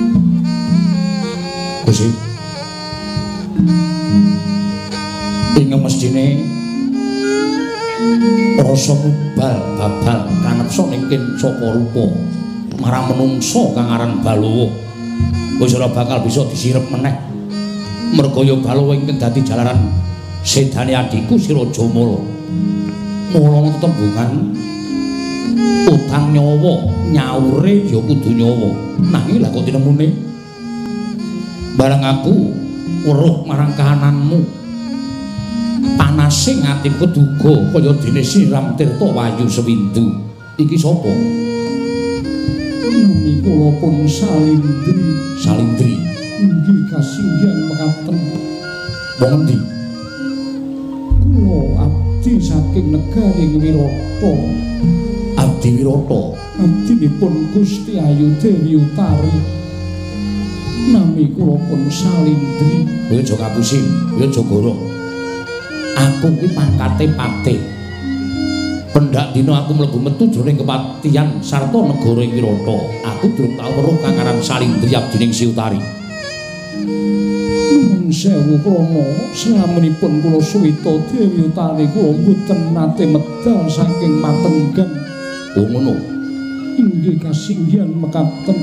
Gusti. Ing mesthine rasa mubal babal kanepsa ning kincaka rupa marang menungsa kang aran Balawa. Wis ora bakal bisa disirep meneh. Merga ya Balawa ingkang dadi jalaran sedane adhiku si Raja Mala. Mula tetembungan utang nyawa nyaure ya kudu nyawa nanging lha kok tinemune bareng aku weruh marang kahananmu panasing atiku duga kaya dene siram tirta wayu sewindu iki sapa nami kula pun Salindri inggih kasinggihan mekaten wong endi kula abdi saking negari Wirata Abdi Wirata, abdinipun Gusti Ayu Dewi Utari. Nami kula pun Salindri. Kowe aja kapusin, kowe aja goro. Aku kuwi pangkate patih. Pendak dina aku mlebu metu jroning kepatihan sarta negara ing Wirata. Aku durung tau weruh kang aran Salindri abdining Si Utari. Nuwun sewu krana slaminipun kula suwita Dewi Utari kula mboten nate medal saking Matenggang. Oh ngono. Inggih kasinggihan mekaten.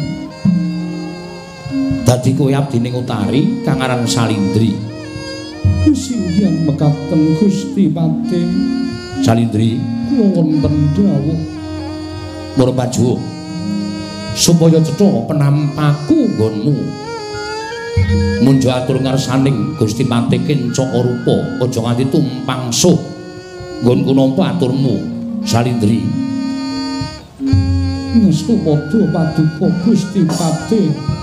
Dadi kowe abdining Utari kang aran Salindri. Kasinggihan mekaten Gusti Patih. Salindri, kula wonten dawuh. Murpajuh. Supaya cetha penampaku nggonmu. Munjo atur ngarsaning Gusti Patih Kencaka Rupa, aja nganti tumpang suh. Nggonku nampa aturmu, Salindri. Ngestu padha paduka Gusti Pati.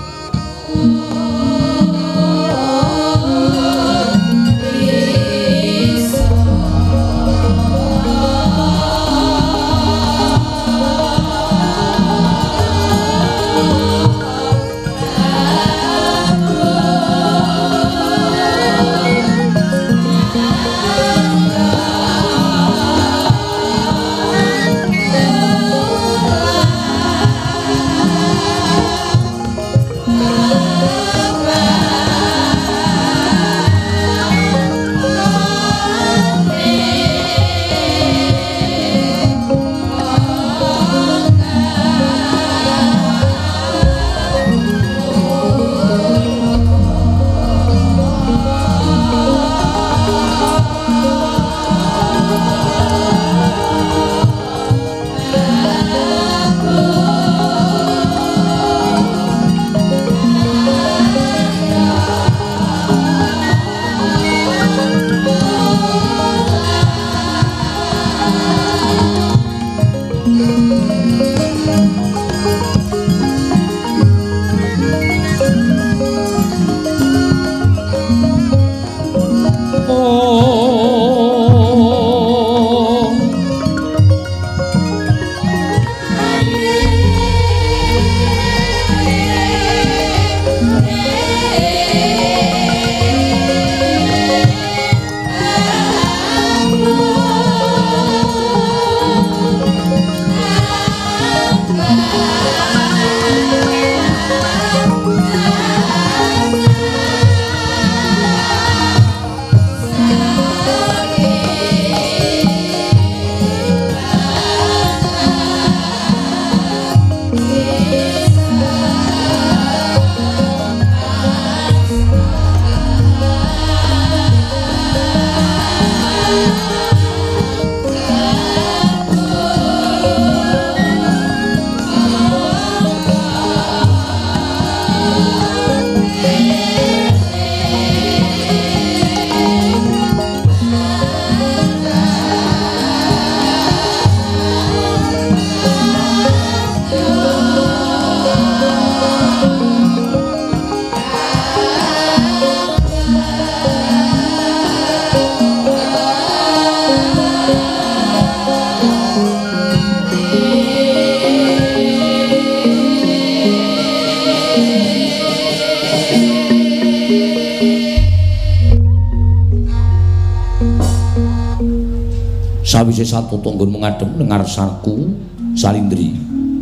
Sawise satata nggon mengadhem nengar sarku Salindri.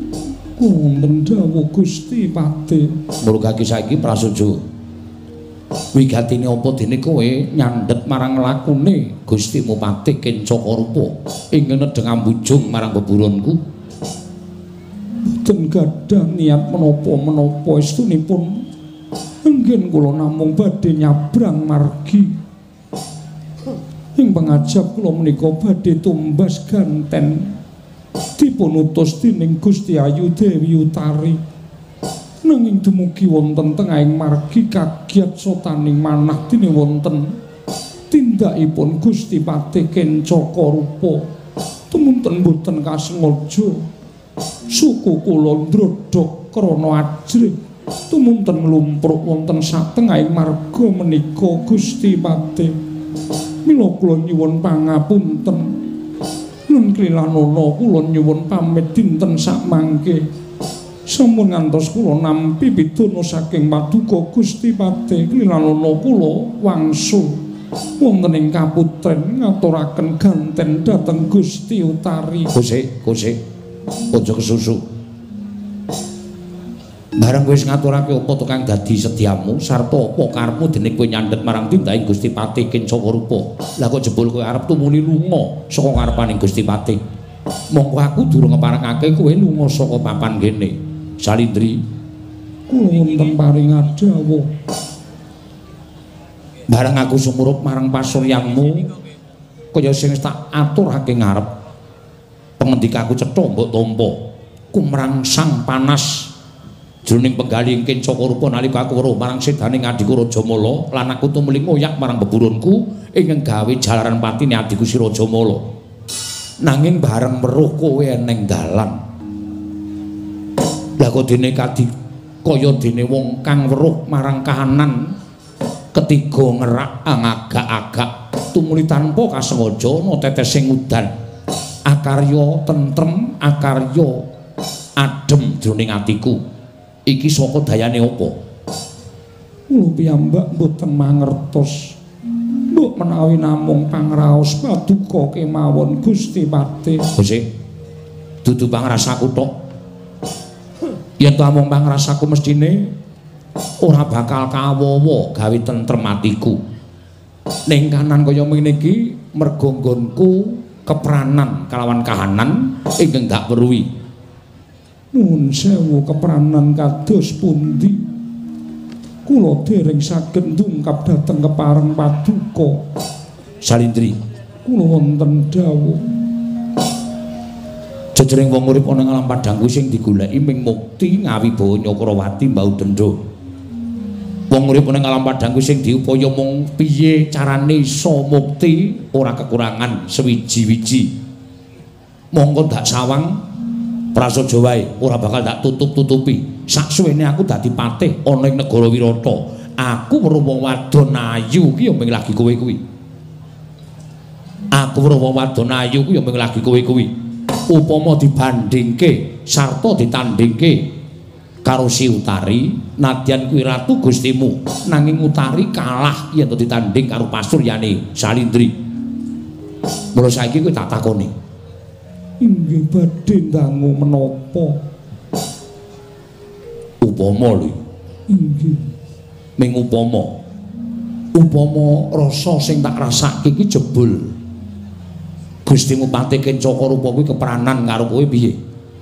Wonten dawuh Gusti Pati. Murugake saiki prasaja. Wigatine apa dene kowe nyandhet marang lakune Gustimu Patih Kencakarupa ing nedheng ambujung marang beburonku. Boten gadah niat menapa-menapa estunipun. Enggen kula namung badhe nyabrang margi. Ing pangajab kula menika badhe tumbas ganten dipun utus dening Gusti Ayu Dewi Utari. Nanging dumugi wonten tengahing margi kagiat sotaning manah dene wonten tindakipun Gusti Patih Kencakarupa tumunten boten kasengaja. Suku kula ndrodhok krana ajrih tumunten lumpruk wonten satengahing marga menika Gusti Patih. Mila kula nyuwun pangapunten. Nun Krilanana kula nyuwun pamit dinten sakmangke. Sampun ngantos kula nampi pidana saking Paduka Gusti Patih. Krilanana kula wangsul wonten ing kaputren ngaturaken ganten dhateng Gusti Utari. Kosik, aja kesusu. Bareng wis ngaturake apa to kang dadi sediamu sarta apa karepmu dene kowe nyandhet marang tindhaking Gusti Patih Kencakarupa. Lah kok jebul kowe arep tumuli lunga saka ngarepaning Gusti Patih. Monggo aku durung ngeparengake kowe lunga saka papan kene. Salindri, kula wonten paring dawuh. Bareng aku sumurup marang pasuryangmu kaya sing tak aturake ngarep. Pengendikaku cetha mbok tampa kumrangsang panas jroning penggalih Kencakarupa nalika aku weruh marang sedaning adiku Rajamala lan aku tumuli ngoyak marang beburunku ingkang gawe jalaran patine adiku si Rajamala. Nanging bareng weruh kowe eneng dalan Lah kok dene kadi kaya dene wong kang weruh marang kahanan ketiga ngerak agak-agak tumuli tanpa kasengaja ana tetesing udan akarya tentrem akarya adem jroning atiku iki saka dayane apa kula piyambak mboten mangertos mbok menawi namung pangraos paduka kemawon Gusti Pati Gusti dudu pangrasaku tok yen namung pangrasaku mestine ora bakal kawowo gawe tentrem atiku ning kanan kaya ngene iki merga nggonku kepranan kalawan kahanan ingkang dak weruhi nuwun sewu kepranan kados pundi kula dereng saged ndungkap dhateng kepareng paduka Salindri kula wonten dawuh jejering wong urip ana ing alam padang kuwi sing digoleki ming mukti ngawi bawa Nyakrawati mbau dendha wong urip ning alam padang kuwi sing diupaya mung piye carane iso mukti ora kekurangan sewiji-wiji mongko dak sawang prasaja wae ora bakal dak tutup-tutupi saksuwene aku dadi patih ana ing negara Wirata aku weruh wong wadon ayu ki ya mung lagi kowe kuwi aku weruh wong wadon ayu ki ya mung lagi kowe kuwi upama dibandingke sarta ditandingke karo si Utari nadyan kuwi ratu gustimu nanging Utari kalah yen ditanding karo pasuryane Salindri mula saiki kowe tak takoni inggih badhe ndangu menapa upama lho inggih ming upama rasa sing tak rasake iki jebul Gustimu Pati Kencaka-Rupa kuwi kepranan karo kowe piye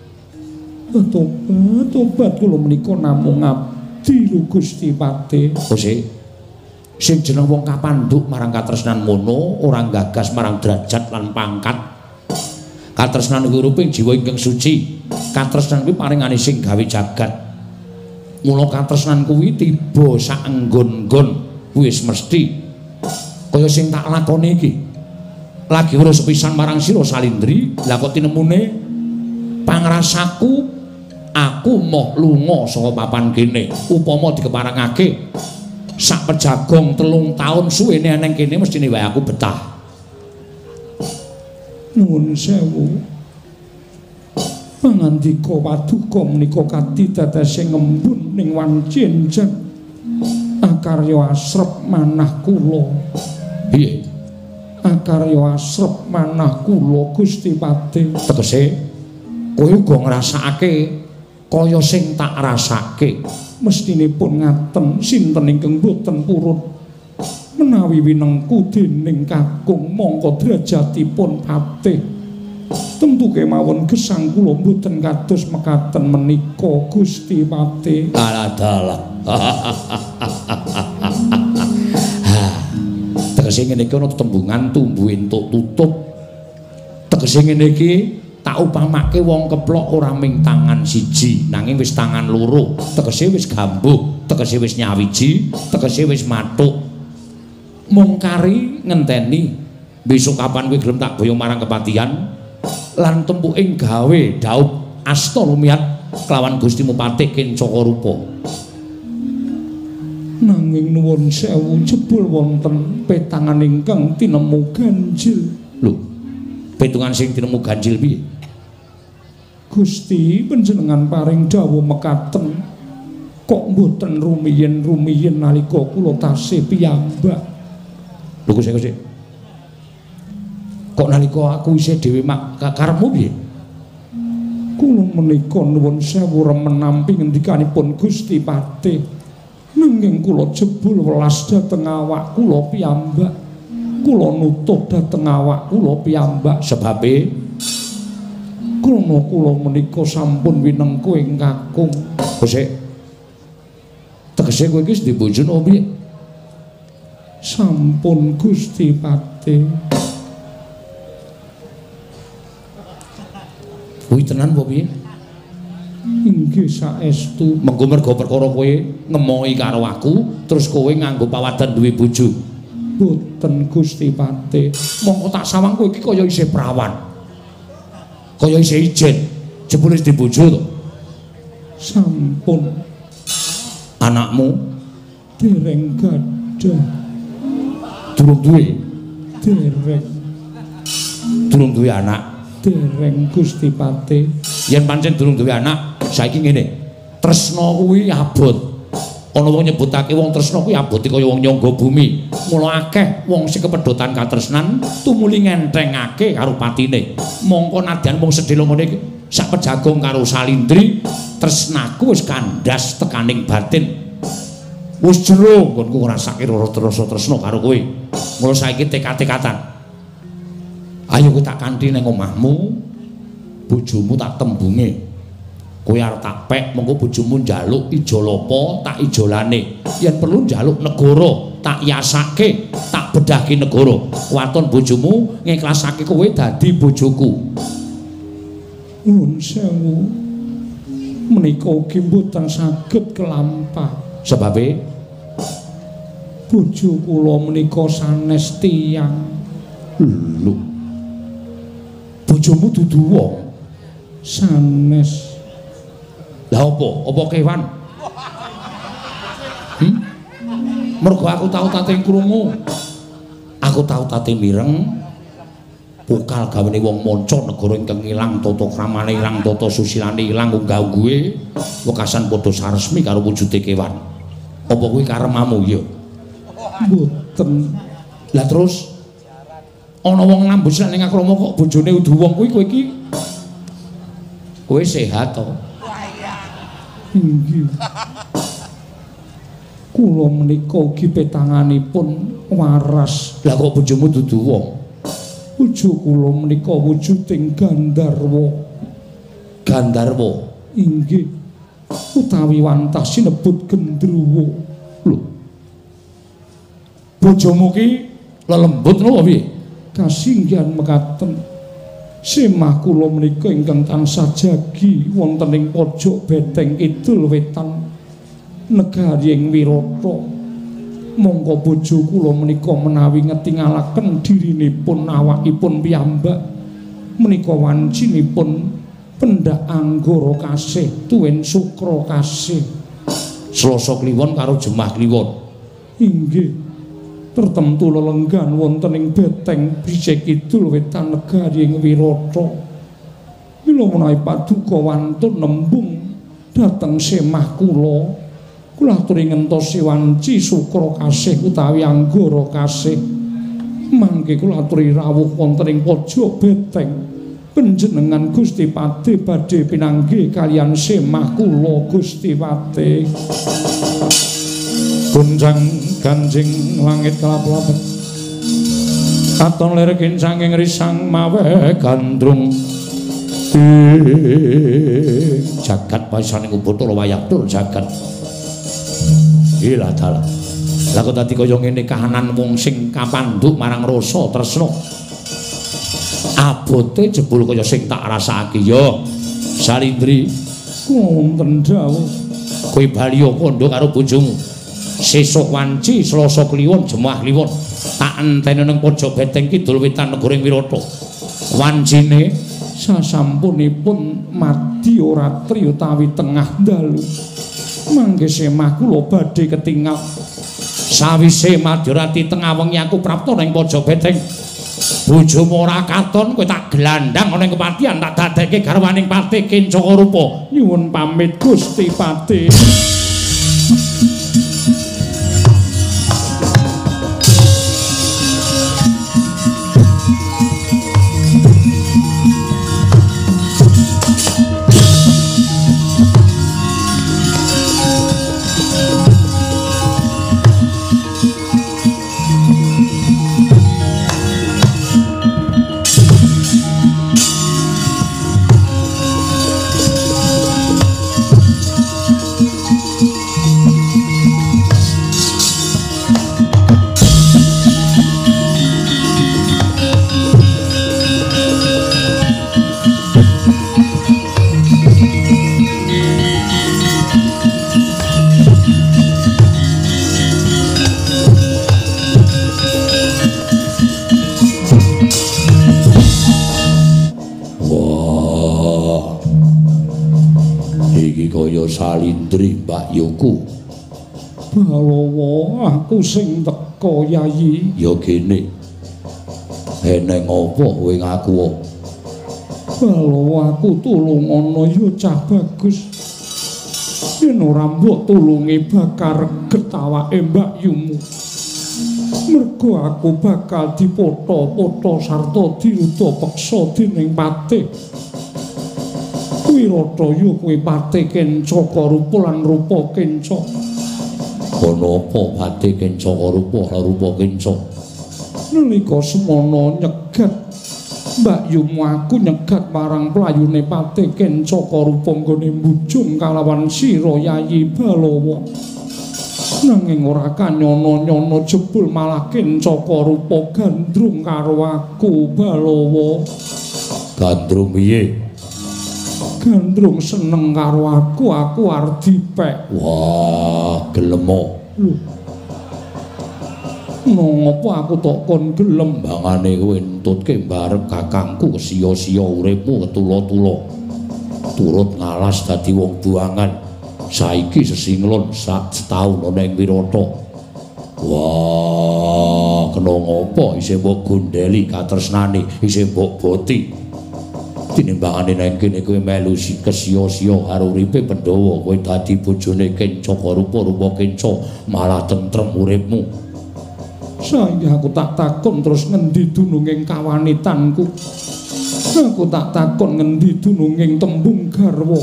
tobat kula menika namung abdi lho Gusti Pati. Gusti. Sing jeneng wong kapandhuk marang katresnan mono, ora gagas marang derajat lan pangkat. Katresnan kuwi ruping jiwa ingkang suci. Katresnan kuwi paringane sing gawe jagat. Mula katresnan kuwi tiba sak enggon-enggon wis mesti kaya sing tak lakoni iki. Lagi weruh sepisan marang sira Salindri, lha kok tinemune pangrasaku aku moh lunga saka papan kene upama dikeparengake sak pejagong 3 taun suwene nang kene mestine wae aku betah nuwun sewu pangandika paduka menika kadidadasing ngembun ning wancinjang akarya asrep manah kula piye akarya asrep manah kula Gusti Pati tegese kowe uga ngrasakake kaya sing tak rasake mestinipun ngaten sinten ingkang boten purun menawi winengku dening kakung mongko derajatipun patih tentu kemawon gesang kula boten kados mekaten menika Gusti Patih aladala tegese ngene iki ana tembungan tumbuh entuk tutup tegese ngene iki tak upamake wong keplok ora ming tangan siji nanging wis tangan loro tegese wis gambuh tegese wis nyawiji tegese wis mathuk mung kari ngenteni besok kapan kowe gelem tak boyong marang kepatihan lan tempuking gawe daup asta lumiat kelawan Gustimu Pati Kencaka-Rupa nanging nuwun sewu jebul wonten petangan ingkang tinemu ganjil lho petungan sing tinemu ganjil piye Gusti panjenengan paring dawuh mekaten kok mboten rumiyin-rumiyin nalika kula tasih piyambak lho Gusti kok nalika aku isih dhewe mak karepmu piye kula menika nuwun sewu remen nampi ngendikanipun Gusti Pati nanging kula jebul welas dhateng awak kula piyambak kula nutuh dhateng awak kula piyambak sebabe krana kula menika sampun winengku ing kakung Gusti tegese kowe iki di bojono piye sampun Gusti Pati kuwi tenan apa piye inggih saestu mengko merga perkara kowe ngemohi karo aku terus kowe nganggo pawadan duwe bojo boten Gusti Pati mongko tak sawang kowe iki kaya isih prawan kaya isih ijen jebule di bojo to Sampun. Anakmu dereng gadah. Durung duwe? Dereng. Durung duwe anak? Dereng Gusti Pati. Yen pancen durung duwe anak, saiki ngene. Tresna kuwi abot. Ana wong nyebutake wong tresna kuwi abote kaya wong nyangga bumi. Mula akeh wong sing kepedhotan katresnan tumuli ngenthengake karo patine. Mongko nadyan wong sedhela ngene iki sak pejagong karo Salindri, tresnaku wis kandhas tekaning batin. Wis jero nggonku ngrasake rasa tresna karo kowe. Mula saiki tekad-tekatan. Ayo kowe tak kanthi ning omahmu. Bojomu tak tembunge. Kowe arep tak pek mengko bojomu njaluk ijolapa tak ijolane. Yen perlu njaluk negara tak yasake, tak bedahke negara. Waton bojomu ngiklasake kowe dadi bojoku. Nuwun sewu. Menika ugi mboten saged kelampah. Sebabe bojo kula menika sanes tiyang. Lho. Bojomu dudu wong sanes. Lah apa kewan? Mergo aku tau tate krungu. Aku tau tate mireng pokal gawene wong manca negara ingkang ilang tata kramane ilang tata susilane ilang unggah-ungguhe wekasan padha saresmi karo wujude kewan. Apa kuwi karemamu ya? Mboten. Lah terus ana wong ngambus ning akrama kok bojone udu wong kuwi kowe iki kowe sehat to? Inggih. Kula menika ugi petanganipun waras. Lah kok bojomu dudu wong? Bojo kula menika wujuding Gandharwa. Gandharwa. Inggih. Utawi wantah sinebut Gendruwo. Lho. Bojomu ki lelembut napa piye? Kasinggihan mekaten. Semah kula menika ingkang tansah jagi wonten ing pojok beteng kidul wetan negari ing Wirata. Monggo bojo kula menika menawi ngetingalaken dirinipun awakipun piyambak menika wancinipun pendak anggara kasih tuwin sukra kasih. Slasa kliwon karo Jemah kliwon. Inggih. Tertemtu lelenggan wonten ing beteng Brijek Kidul wetan negari ing Wirata. Mila menawi paduka wantun nembung dhateng semah kula, kula aturi ngentosi wanci sukra kasih utawi anggara kasih. Mangke kula aturi rawuh wonten ing pojok beteng panjenengan Gusti Pati badhe pinanggih kaliyan semah kula Gusti Pati. Gunjang ganjing langit kelap-lapet katon lir kincanging risang mawe gandrung jagat pasaning Bathara Wayaktur jagat ila dalah lha kok dadi kaya ngene kahanan wong sing kapandhuk marang rasa tresna abote jebul kaya sing tak rasake ya Salindri wonten dawuh kowe bali kandha karo bojomu sesuk wanci Selasa kliwon Jemah kliwon tak enteni ning pojok beteng kidul wetan negara Wirata. Wancine sasampunipun madya ratri utawi tengah dalu mangke semah kula badhe ketingal. Sawise madya ratri tengah wengi aku prapta ning pojok beteng. Bojomu ora katon kowe tak gelandang ana ing kepatihan tak dadekke garwaning Pati Kincaka Rupa. Nyuwun pamit Gusti Pati. salindri Mbak Yuku. Balawa aku sing teka Yayi. Ya gene. Eneng apa kowe ngaku? Balawa aku tulung ana ya cah bagus. Yen ora mbok tulungi bakar getawake Mbak Yumu. Mergo aku bakal dipoto-poto sarta diruda peksa dening patih. Wirataya kowe patih kenca karupa lan rupa kenca. Ana apa patih kenca karupa lan rupa kenca? Nalika semana nyegat Mbak Yumu aku nyegat marang playune patih kenca karupa nggone mbujung kalawan sira Yayi Balawa. Nanging ora kanyono-nyono jebul malah kenca karupa gandrung karo aku Balawa. Gandrung piye? Gandrung seneng karo aku arep dipek. Wah, gelemo. Lho. Ngopo aku tok kon gelem Bangane kowe entutke barep kakangku sia-sia uripmu ketula-tula. Turut ngalas dadi wong buangan. Saiki sesinglon sak setahun ana ing Wirata. Wah, kena ngopo isih mbok gondeli katresnane, isih mbok boti. Tinimbangane nang kene kowe melu kesia-sia karo uripe Pandhawa, kowe dadi bojone Kenca rupa-rupa Kenca, malah tentrem uripmu. Saya aku tak takon terus ngendi dununging kawanitanku. Aku tak takon ngendi dununging tembung garwa.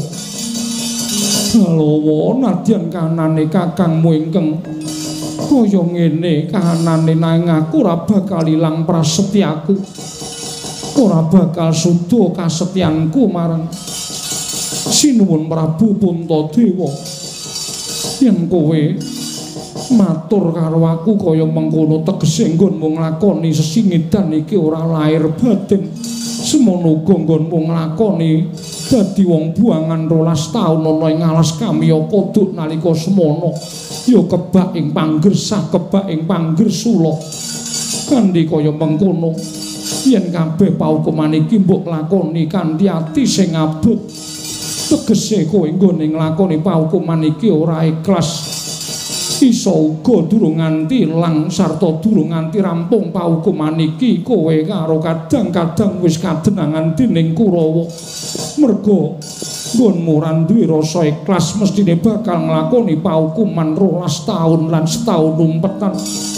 Balawa nadyan kanane kakangmu ingkang kaya ngene kahanane nang aku ora bakal ilang prasetyaku. Ora bakal suda kasetyanku marang Sinuwun Prabu Puntadewa. Yen kowe matur karo aku kaya mengkono tegese nggonmu nglakoni sesingidan iki ora lair batin. Semono uga nggonmu nglakoni dadi wong buangan 12 taun ana ing alas Kamiya Koduk nalika semono ya kebak ing panggersah kebak ing panggersula. Kanthi kaya mengkono yen kabeh paukuman iki mbok lakoni kanthi ati sing abot tegese kowe nggone nglakoni paukuman iki ora ikhlas isa uga durung nganti lang sarta durung nganti rampung paukuman iki kowe karo kadang-kadang wis kadenangan dening Kurawa. Merga nggonmu ora duwe rasa ikhlas mestine bakal nglakoni paukuman 12 taun lan setahun umpetan.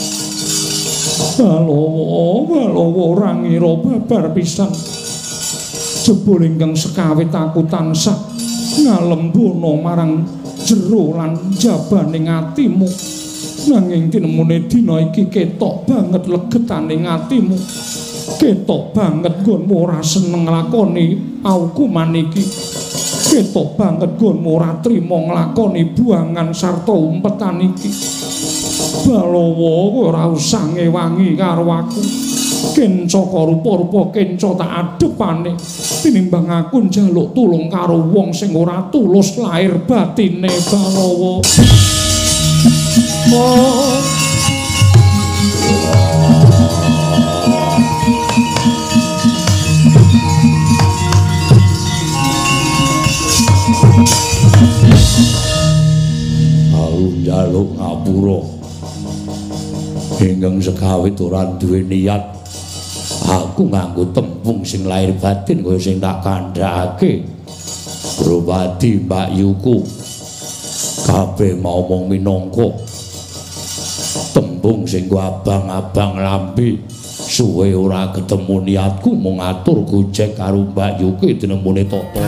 Balawa ora ngira babar pisan. Jebul ingkang sekawit aku tansah ngalembono marang jero lan jabaning atimu. Nanging tinemune dina iki ketok banget legetaning atimu. Ketok banget nggonmu ora seneng nglakoni paukuman iki. Ketok banget nggonmu ora trima nglakoni buangan sarta umpetan iki. Balawa ora usah ngewangi karo aku. Kenca rupa-rupa Kenca tak adepane tinimbang aku njaluk tulung karo wong sing ora tulus lahir batine Balawa. Aku njaluk ngapura. Ingkang sekawit ora duwe niat. Aku nganggo tembung sing lahir batin kaya sing tak kandhake. Drupadi Mbak Yuku. Kabeh mau mung minangka tembung sing abang-abang lambe. Suwe ora ketemu niatku mung atur gojek karo Mbak Yuki tinemune tata.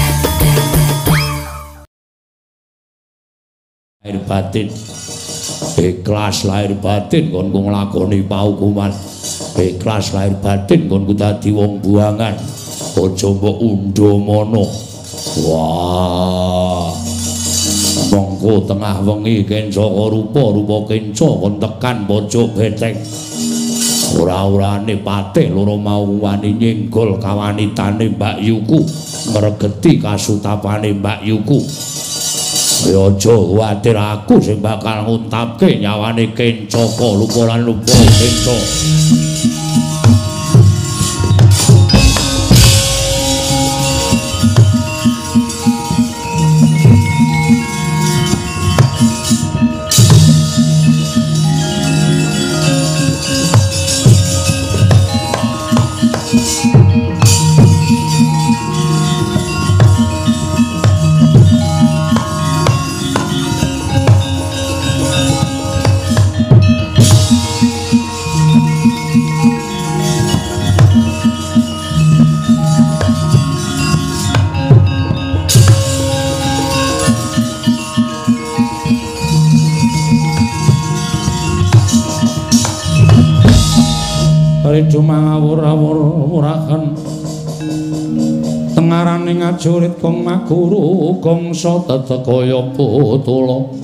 Batin ikhlas lahir batin kon ku nglakoni paukuman, ikhlas lahir batin kon ku dadi wong buangan, aja mbok undha mono. Wah, mongko tengah wengi kencaka rupa kenca kon tekan pojok beteng. Ora-orane patih loro mau wani nyenggol kawanitane Mbak Yuku, ngregeti kasutapane Mbak Yuku. Ya aja kuwatir aku sing bakal nguntapke nyawane kencaka lupa kenca. Cuma ngawur-awur-awuraken tengarane ngajurit kong maguru gongso tetekaya putula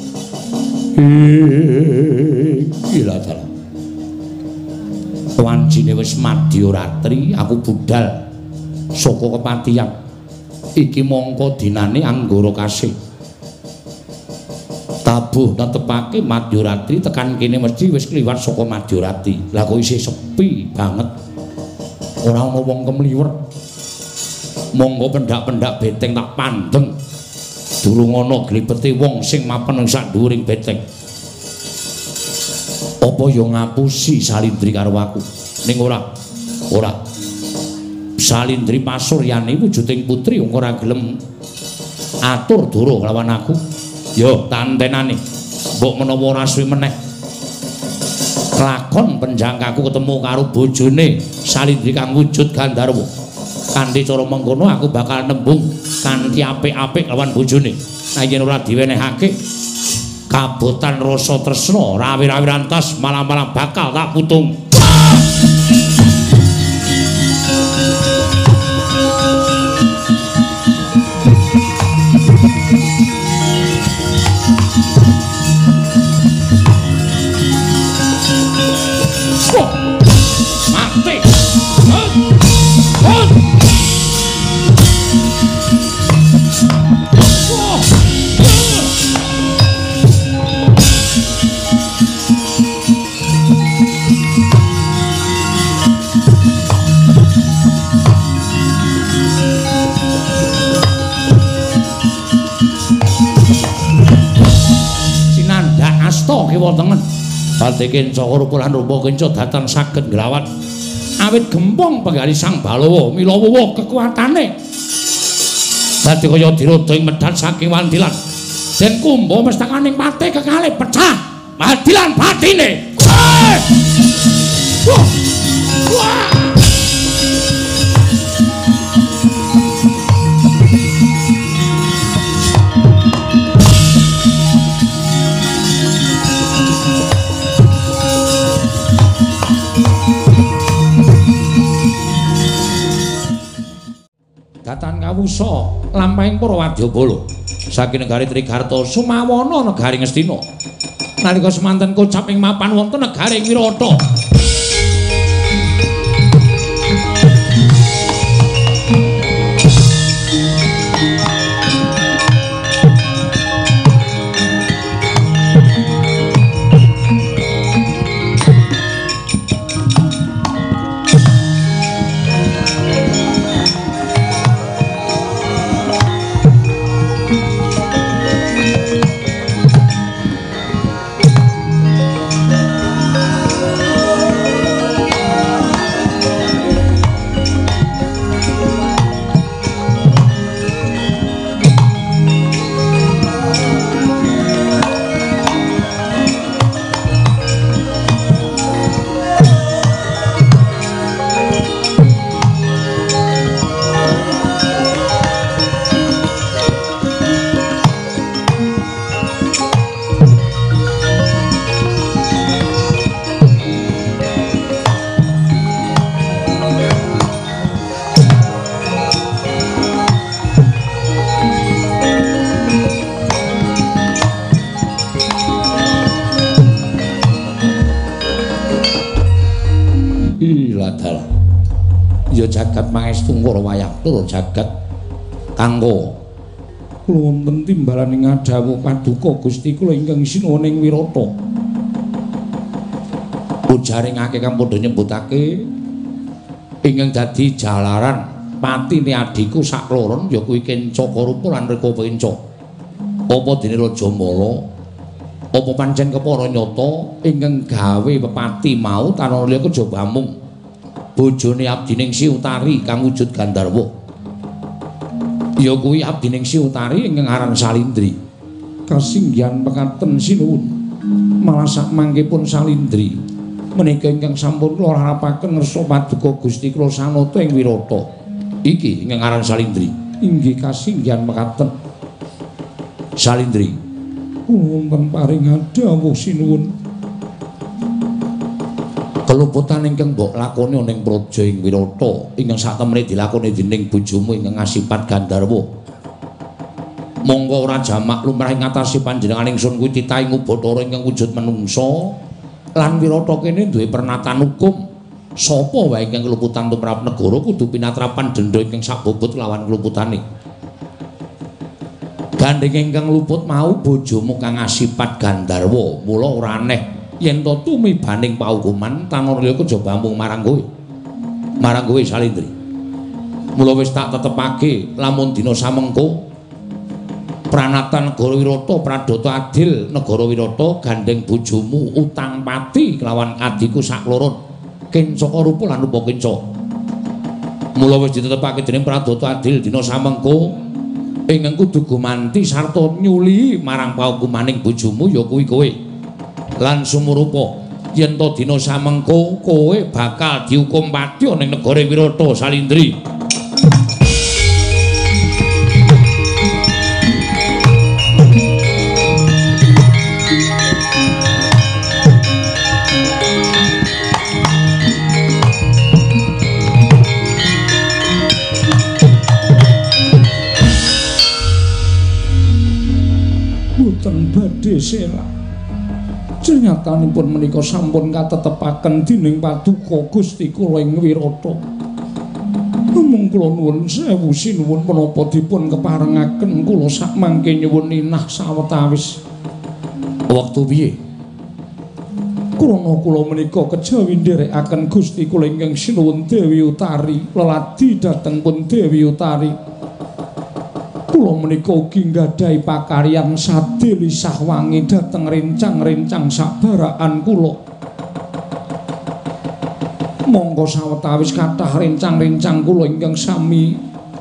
gila dalah wancine wis madya ratri aku budal saka kepatihan iki mongko dinane anggara kasih tabuh netepake Madyarati tekan kene mesti wis kliwat saka Madyarati. Lah kok isih sepi banget. Ora ana wong kemliwer. Monggo pendak-pendak beteng tak pandeng. Durung ana glibete wong sing mapan ing sak dhuwuring beteng. Apa ya ngapusi Salindri karo aku? Ning ora. Salindri Pasuryani wujuding putri wong ora gelem atur doro lawan aku. Yo tantenane mbok menawa ora suwi meneh lakon penjangkaku ketemu karo bojone Salindri kang wujud Gandharwa kanthi cara mengkono aku bakal nembung kanthi apik-apik lawan bojone. Nah yen ora diwenehake kabotan rasa tresna rawi-rawi rantas malam-malam bakal tak putung. Wonten Bati Kencaka rupa lan rupa kenca datang saged nglawat awit gempong penggali Sang Balawa mila wuwuh kekuatane dadi kaya dirodo ing medal saking wandilan den kumba mestakaning pati kekalih pecah wandilan batine. Datan kawusa lampahing para wadyabala saking negari Trigarta sumawana negari Ngastina nalika semanten kocap ing mapan wonten negari Wirata. ya jagat pangestu para wayah tur jagat kanggo kula wonten timbalan ing ngadawu paduka Gusti kula ingkang sinuwun ing Wirata. Ujaring akeh kang padha nyebutake ingkang dadi jalaran patine adiku sakloron ya kuwi Kenca Karupa lan Reka Kenca. Apa dene Raja Mala apa pancen kepara nyata ingkang gawe pepati mau tanaya kejaba mung bojone abdining Si Utari kang wujud Gandharwa. Ya kuwi abdining Si Utari ingkang aran Salindri. Kasinggihan pekaten sinuwun. Malah sak mangkepun Salindri menika ingkang sampun kula harapaken ngersa paduka Gusti kula sanata ing Wirata. Iki ingkang aran Salindri. Inggih kasinggihan mekaten. Salindri. Wonten paring dawuh sinuwun. Keluputan ingkang mbok lakoni ana ing praja ing Wirata ingkang satemene dilakoni dening bojomu ingkang ngasipat Gandharwa. Monggo ora jamak lumrah ing ngatasi panjenengan ingsun kuwi titahing Bathara ingkang wujud manungsa lan Wirata kene duwe pernatan hukum. Sapa wae ingkang keluputan tumrap negara kudu pinatrapan denda ingkang sabobot lawan keluputane. Gandeng ingkang luput mau bojomu kang ngasipat Gandharwa, mula ora aneh yen to tumibaning paukuman tanaya kejaba mung marang kowe. Marang kowe Salindri. Mula wis tak tetepake lamun dina samengko pranatan negara Wirata pradata adil negara Wirata gandeng bojomu utang pati kelawan adiku sakloron Kenca Karupa lan Rupa Kenca. Mula wis ditetepake dening pradata adil dina samengko ingkang kudu gumanti sarta nyuli marang paukumaning bojomu ya kuwi kowe. Lan sumurupa yen to dina samengko kowe bakal dihukum pati ning negara Wirata Salindri. Boten badhe selak. Ternyatipun menika sampun katetepaken dening paduka Gusti kula ing Wirata. Mung kula nuwun sewu sinuwun menapa dipun keparengaken kula sakmangke nyuwun inah sawetawis. Wektu piye? Krana kula menika kejawi nderekaken Gusti kula ingkang sinuwun Dewi Utari, leladi dhateng pun Dewi Utari. Kula menika ugi nggadahi pakaryan sadhe lisah wangi dhateng rencang-rencang sabarakan kula. Monggo sawetawis kathah rencang-rencang kula ingkang sami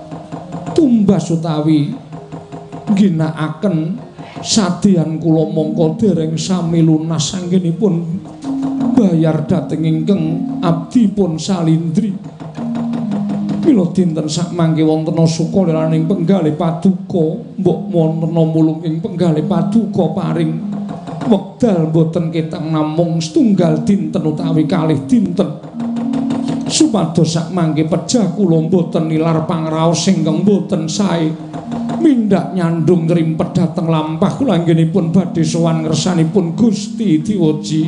tumbas utawi ginakaken sadyan kula mongko dereng sami lunas anggenipun bayar dhateng ingkang abdipun Salindri. Mila dinten sakmangke wonten sukaliraning penggalih paduka, mbok wonten mulung ing penggalih paduka paring wekdal boten ketang namung setunggal dinten utawi kalih dinten. Supados sakmangke pejah kula boten nilar pangraos ingkang boten sae. Mindhak nyandung ngrimpet dhateng lampah kula anggenipun badhe sowan ngersanipun Gusti Diwaji.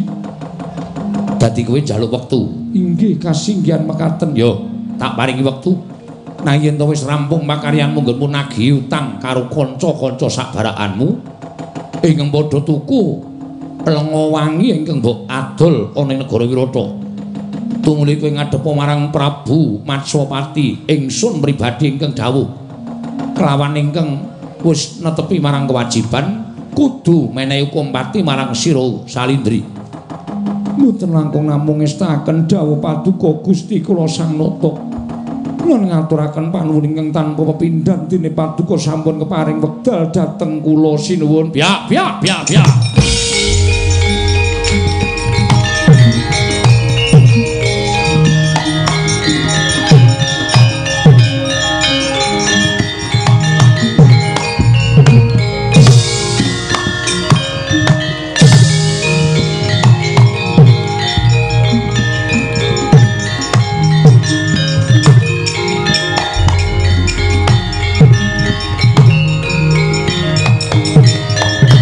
Dadi kowe njaluk wektu. Inggih kasinggihan mekaten. Yo tak paringi wektu. Nah yen to wis rampung pakaryanmu nggonmu nagih utang karo kanca-kanca sakbarakanmu ingkang padha tuku lenga wangi ingkang mbok adol ana ing negara Wirata. Tumuli kowe ngadhep marang Prabu Matsapati, ingsun pribadi ingkang dawuh kelawan ingkang wis netepi marang kewajiban kudu menehi hukum pati marang sira Salindri. Mboten langkung namung ngestaken dawuh paduka Gusti kula Sang Nata. Lan ngaturaken panuwun ingkang tanpa pepindhan dene paduka sampun keparing wekdal dhateng kula sinuwun. Biak.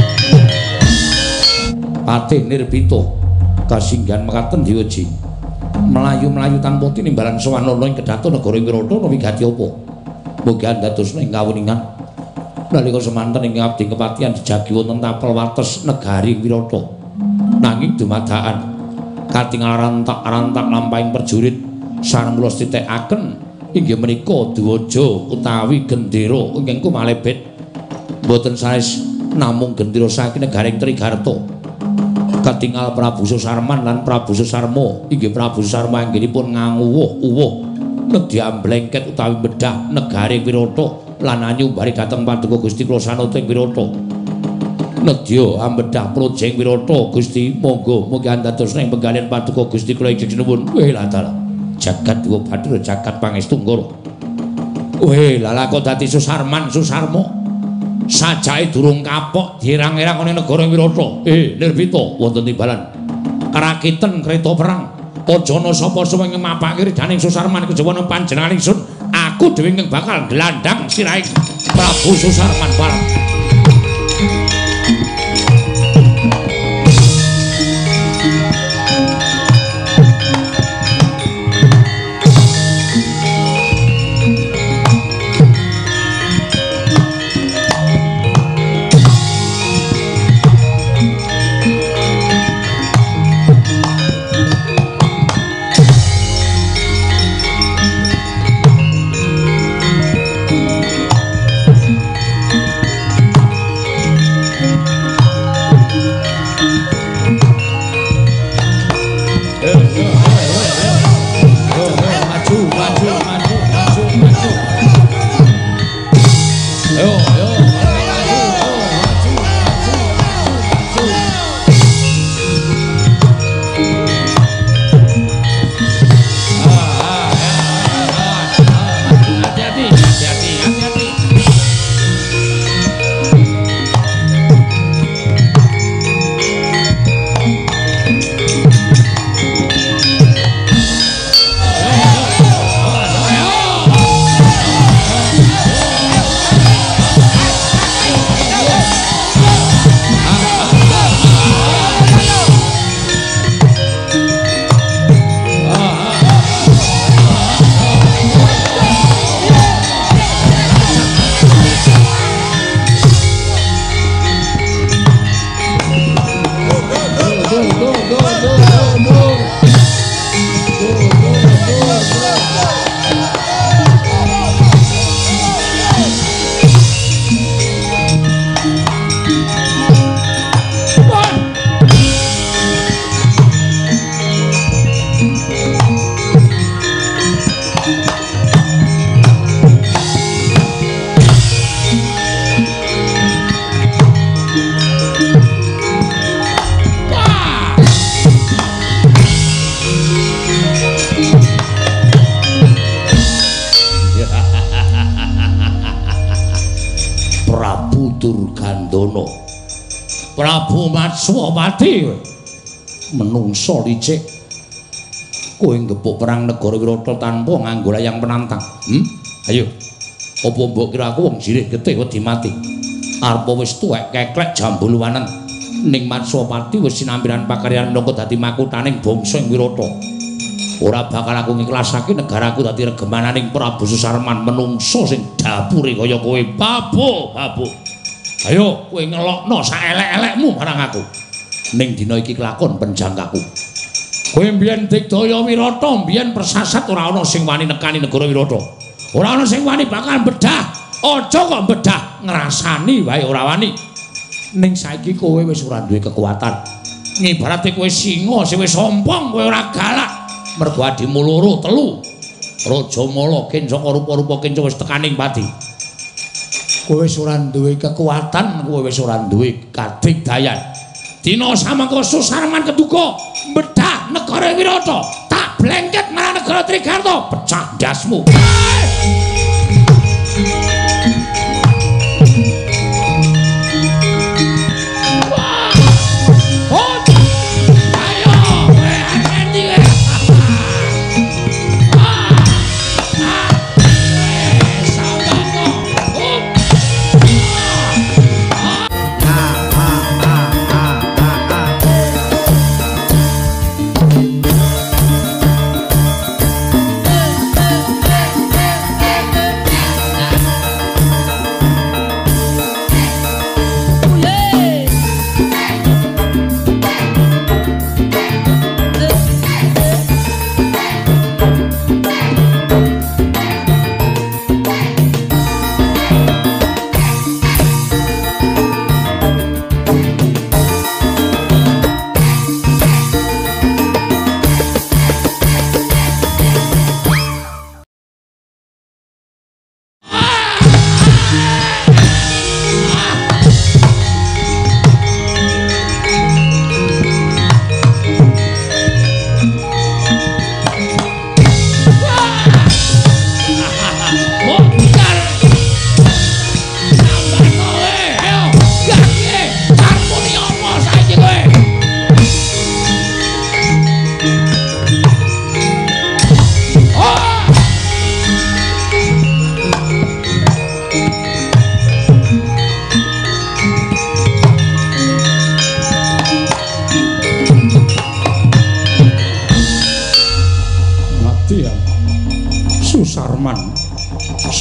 Patih Nirbita kasinggihan mekaten Diwaji. melayu-melayu tanpa tinimbalan sawanana ing kedhaton negara Wirata wigati apa? Mugi andadosna ing kawuningan nalika semanten ing abdi kepatihan dijagi wonten tapel wates negari Wirata. Nanging dumadakan katingal rantak-rantak lampahing perjurit sareng kula titekaken inggih menika Dwaja utawi gendera ingkang kumalebet boten sanes namung gendera saking negaring Trigarta. Katingal Prabu Susarman lan Prabu Susarma inggih Prabu Susarma anggenipun nganguwuh-uwuh nedhi amblengket utawi bedah negari Wirata lan anyumbari dhateng Paduka Gusti kula sanata ing Wirata. Nedya ambedah projeng Wirata Gusti monggo mugi andadosna ing penggalian Paduka Gusti kula ing sinuwun. Weh ladal jagat Dewa Bathara jagat pangestu nggara. Weh lalako dadi Susarman Susarma sajake durung kapok dirang-irang ana negara Wirata. Nirbita wonten timbalan karakiten kreta perang aja ana sapa-sapa ing mapake ridaning Susarman kejawana panjenengan ingsun aku dhewe ingkang bakal glandhang sirahing Prabu Susarman barang. Prabu Matswapati menungso licik kowe nggebuk perang negara Wirata tanpa nganggo layang penantang. Ayo apa mbok kira aku wong jirih getih wedi mati arep wis tuwek keklek jambuluwanen ning Matswapati wis sinambiran pakaryan minangka dadi makuthaning bangsa ing Wirata. Ora bakal aku ngiklasake negaraku dadi regemananing Prabu Susarman menungso sing dapure kaya kowe babu. Ayo kowe ngelokno saelek-elekmu marang aku. Ning dina iki kelakon penjangkaku. Kowe mbiyen digdaya Wirata, mbiyen persasat ora ana sing wani nekani negara Wirata. Ora ana sing wani bakal bedah. Aja kok bedah ngrasani wae ora wani. Ning saiki kowe wis ora duwe kekuatan. Ngibarate kowe singa sing wis sompong, kowe ora galak. Mergo adimu loro telu. Raja Mala Kencaka rupa-rupa Kenca wis tekaning pati. Kowe wis ora duwe kekuatan, kowe wis ora duwe kadigdayan. Dina samangka Susarman keduka bedah negara Wirata, tak blengket marang negara Trigarta, pecah ndasmu.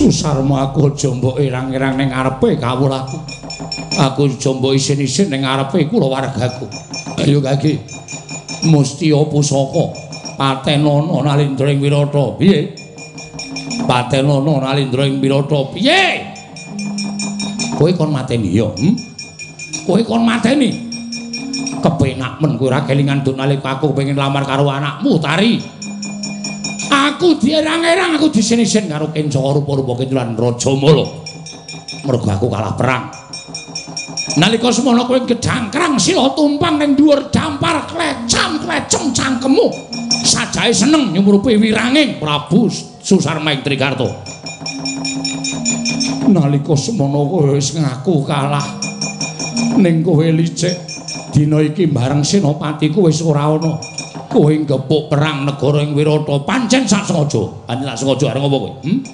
Susarma aku aja mbok irang-irang ning ngarepe kawulaku. Aku aja mbok isin-isin ning ngarepe kulawargaku. Ayo Kaki. Mustia Pusaka Patenana Nalindra ing Wirata. Piye? Patenana Nalindra ing Wirata. Piye? Kowe kon mateni ya? Kowe kon mateni. Kepenak men kowe ora kelingan duk nalika aku pengen lamar karo anakmu Tari. Aku dierang-erang, aku disin-isin karo Kencaka rupa-rupa Kintulan Rajamala. Mergo aku kalah perang. Nalika semana kowe gedangkrang sila tumpang ning dhuwur dampar klecam-klecem cangkemmu. Sajae seneng nyumurupi wiranging Prabu Susarma ing Trigarta. Nalika semana kowe wis ngaku kalah ning kowe licik. Dina iki bareng senopatiku wis ora ana. Kowe ngepuk perang negara ing Wirata pancen sak sengaja. Pancen sak sengaja arep ngopo kowe?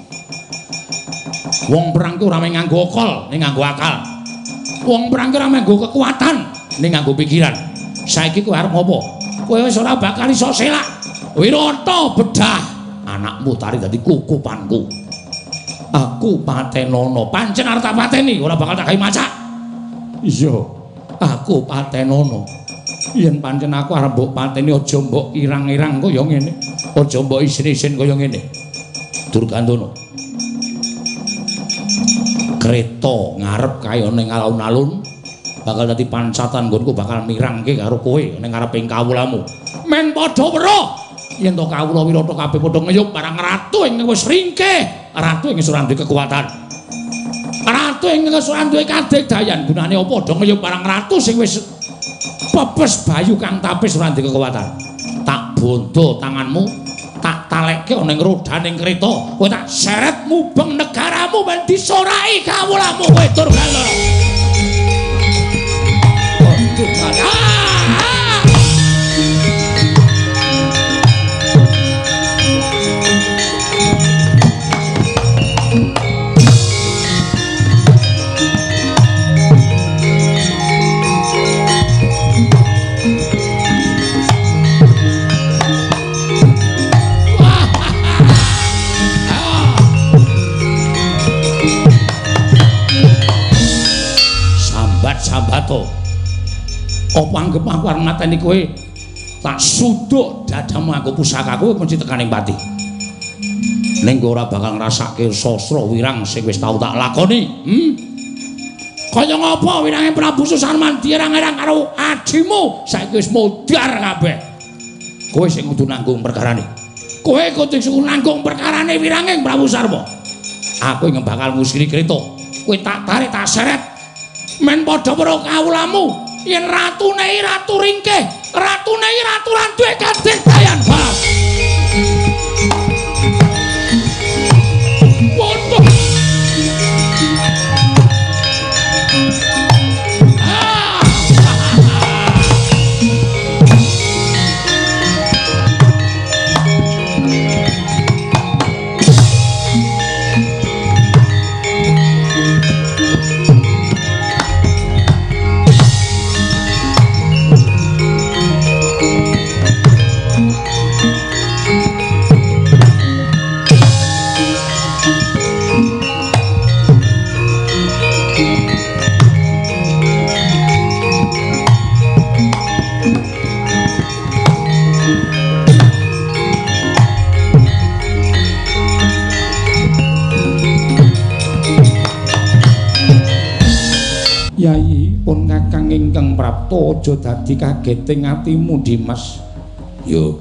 Wong perang ku ora mung nganggo akal, ning nganggo akal. Wong perang ku ora nganggo kekuatan, ning nganggo pikiran. Saiki kowe arep ngopo? Kowe wis ora bakal iso selak. Wirata bedah. Anakmu Tari dadi kukupanku. Aku Patenana, pancen arep tak pateni, ora bakal tak gawe macak. Iya, aku Patenana. Yen pancen aku arep mbok pateni aja mbok irang-irang kaya ngene. Aja mbok isin-isin kaya ngene. Durgandana. Kreta ngarep kaya ning alun-alun bakal dadi pancatan nggonku bakal mirangke karo kowe ning ngareping kawulamu. Men padha weruh yen to kawula Wirata kabeh padha ngeyup marang ratu ing wis ringkeh. Ratu ing ora duwe kekuatan. Ratu ing ora duwe kadegdayan. Gunane apa padha ngeyup marang ratu sing wis pepes bayu kang tapis ora duwe kekuatan. Tak bondo tanganmu, tak talekke ning rodaning kreta, kowe tak seret mubeng negaramu ben disoraki kawulamu kowe Durgandana. Sambato. Apa anggap aku arep mateni kowe? Tak suduk dadamu aku pusakaku mesti tekaning pati. Ning ora bakal ngrasake sastra wirang sing wis tau tak lakoni. Kaya ngapa wirange Prabu Susarman dierang-erang karo adimu saiki wis modar kabeh. Kowe sing kudu nanggung perkarane. Kowe kudu nanggung perkarane wiranging Prabu Susarma. Aku yang bakal ngusiri kreta. Kowe tak tarik tak seret. Men padha karo kawulamu yen ratune ratu ringkeh, ratune ratu lan duwe kadegdayan bab. Waduh. Yai pun kakang ingkang prapta aja dadi kageting atimu Dimas. Yo.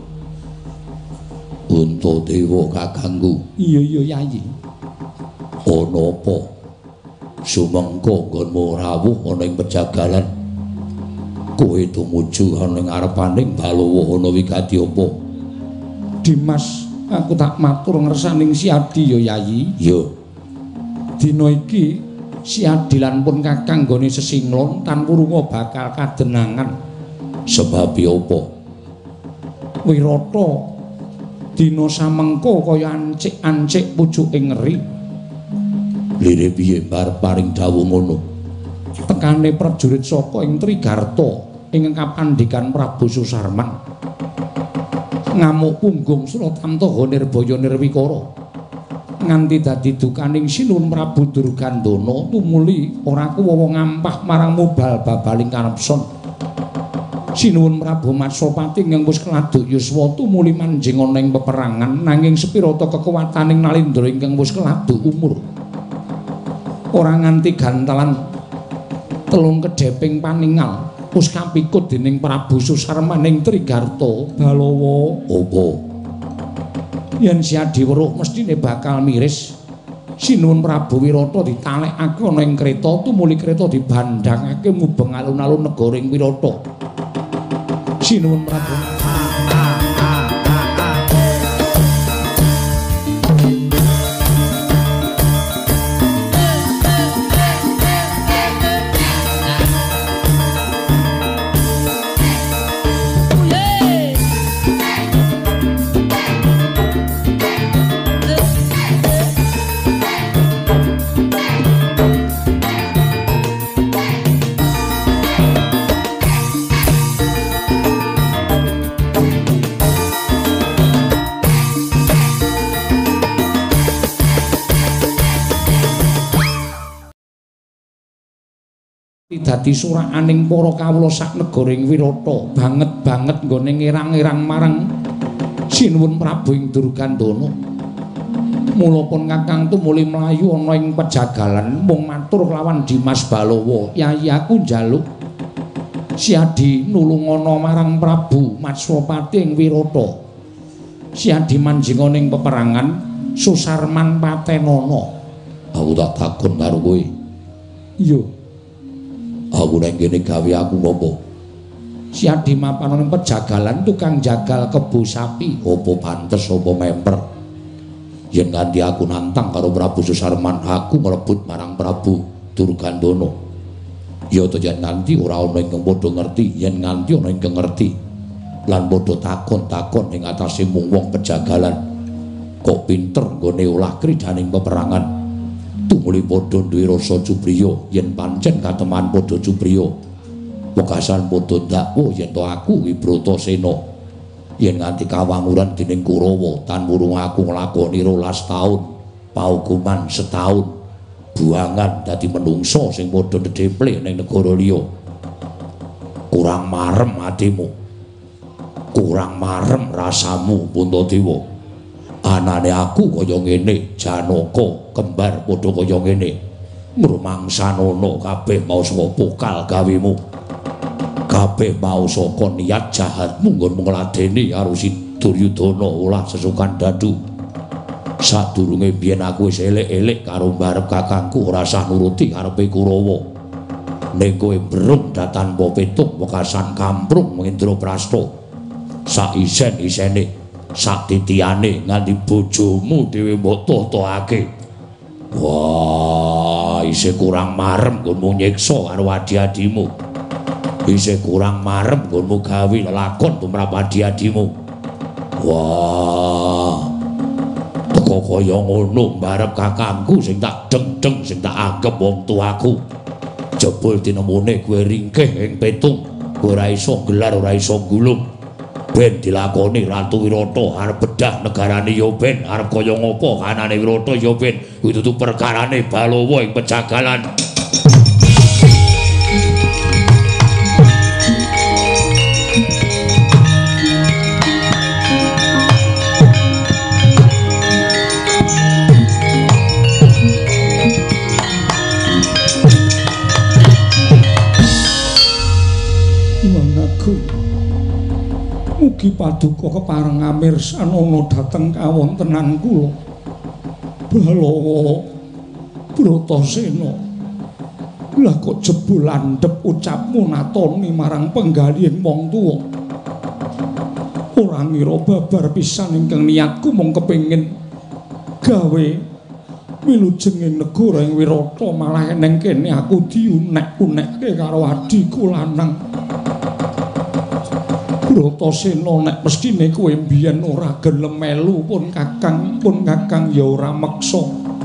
Untadewa kakangku. Iya Yai. Ana apa? Sumengko nggonmu rawuh ana ing pejagalan. Kowe tumuju ana ing ngarepaning Balawa ana wigati apa? Dimas, aku tak matur ngersaning Siadi ya Yai. Yo. Dina iki Si Adilan pun kakang nggone sesinglon tan wurunga bakal kadenangan. Sebab apa? Wirata dina samengko kaya ancik-ancik pucuking ngeri. Lire piye paring dawuh ngono? Tekane prajurit saka ing Trigarta ing kapandikan Prabu Susarman. Ngamuk punggung Suratamtaga Nirbaya Nirwikara. nganti dadi dukaning Sinuwun Prabu Durgandana tumuli ora kuwawa ngampah marang mubal babaling karepson. Sinuwun Prabu Matsapati ingkang wis keladuk yuswa tumuli manjing ana ing peperangan nanging sepirata kekuwataning Nalindra ingkang wis keladuk umur. Ora nganti gantalan telung kedheping paningal wis kapikut dening Prabu Susarmaning Trigarta Balawa. Apa? Yen Siadi weruh mestine bakal miris. Sinuwun Prabu Wirata ditalekake ana ing kreta tumuli kreta dibandhangake mubeng alun-alun negara ing Wirata. Sinuwun Prabu dadi surakaning para kawula sak negaring Wirata banget-banget nggone ngirang-irang marang Sinuwun Prabu ing Durgandana. Mula pun Kakang tumuli mlayu ana ing pejagalan mung matur kelawan Dimas Balawa, "Yayi aku njaluk Siadi nulungana marang Prabu Matsapati ing Wirata. Siadi manjing ing peperangan Susarman Patenana." Aku tak takon karo kowe. Iya. Aku nang kene gawe aku ngopo? Siadi mapan ning pejagalan tukang jagal kebo sapi, opo pantes opo memper. Yen nganti aku nantang karo Prabu Susarman, aku ngrebut marang Prabu Durgandana. Ya to yen nganti ora ana ingkang padha ngerti, yen nganti ana ingkang ngerti lan padha takon-takon ing atase mung wong pejagalan. Kok pinter nggone olah kridaning peperangan. Tumuli padha duwe rasa cubriya yen pancen kateman padha cubriya. Wekasan padha ndakwa yen to aku Wibratasena yen nganti kawanguran dening Kurawa tan wurung aku nglakoni 12 taun paukuman setahun buangan dadi menungso sing padha ndheple ning negara liya. Kurang marem atimu, kurang marem rasamu Puntadewa. Anane aku kaya ngene, Janaka kembar padha kaya ngene. Mrumangsanono kabeh mau saka pokal gawemu. Kabeh mau saka niat jahatmu nggonmu ngladeni karo si Duryudana olah sesukan dadu. Sadurunge biyen aku wis elek-elek karo mbarep kakangku ora sah nuruti karepe Kurawa. Ning kowe brung tanpa petuk wekasan kamprung Indraprasta. Sak isen-isene sak titiane nganti bojomu dhewe mbok totoake. Wah, isih kurang marem nggonmu nyiksa karo adi-adimu. Isih kurang marem nggonmu gawe lelakon tumrap adi-adimu. Wah, teko kaya ngono mbarep kakangku sing tak deng-deng sing tak anggap wong tuaku. Jebul tinemune kowe ringkih ing petung, ora iso gelar ora iso gulung. Ben dilakoni Ratu Wirata arep bedah negarane ya ben arep kaya ngopo kanane Wirata ya ben kuwi dudu perkarane Balawa ing pejagalan. Mugi paduka kepareng amirsanono dhateng kawontenan kula. Balawa Bratasena. Lah kok jebul landhep ucapmu natoni marang penggalihing wong tuwa. Ora ngira babar pisan ingkang niatku mung kepengin gawe wilujenging negara ing Wirata malah ning kene aku diunek-unekke karo adiku lanang. Bratasena nek mestine kowe mbiyen ora gelem melu pun kakang ya ora meksa.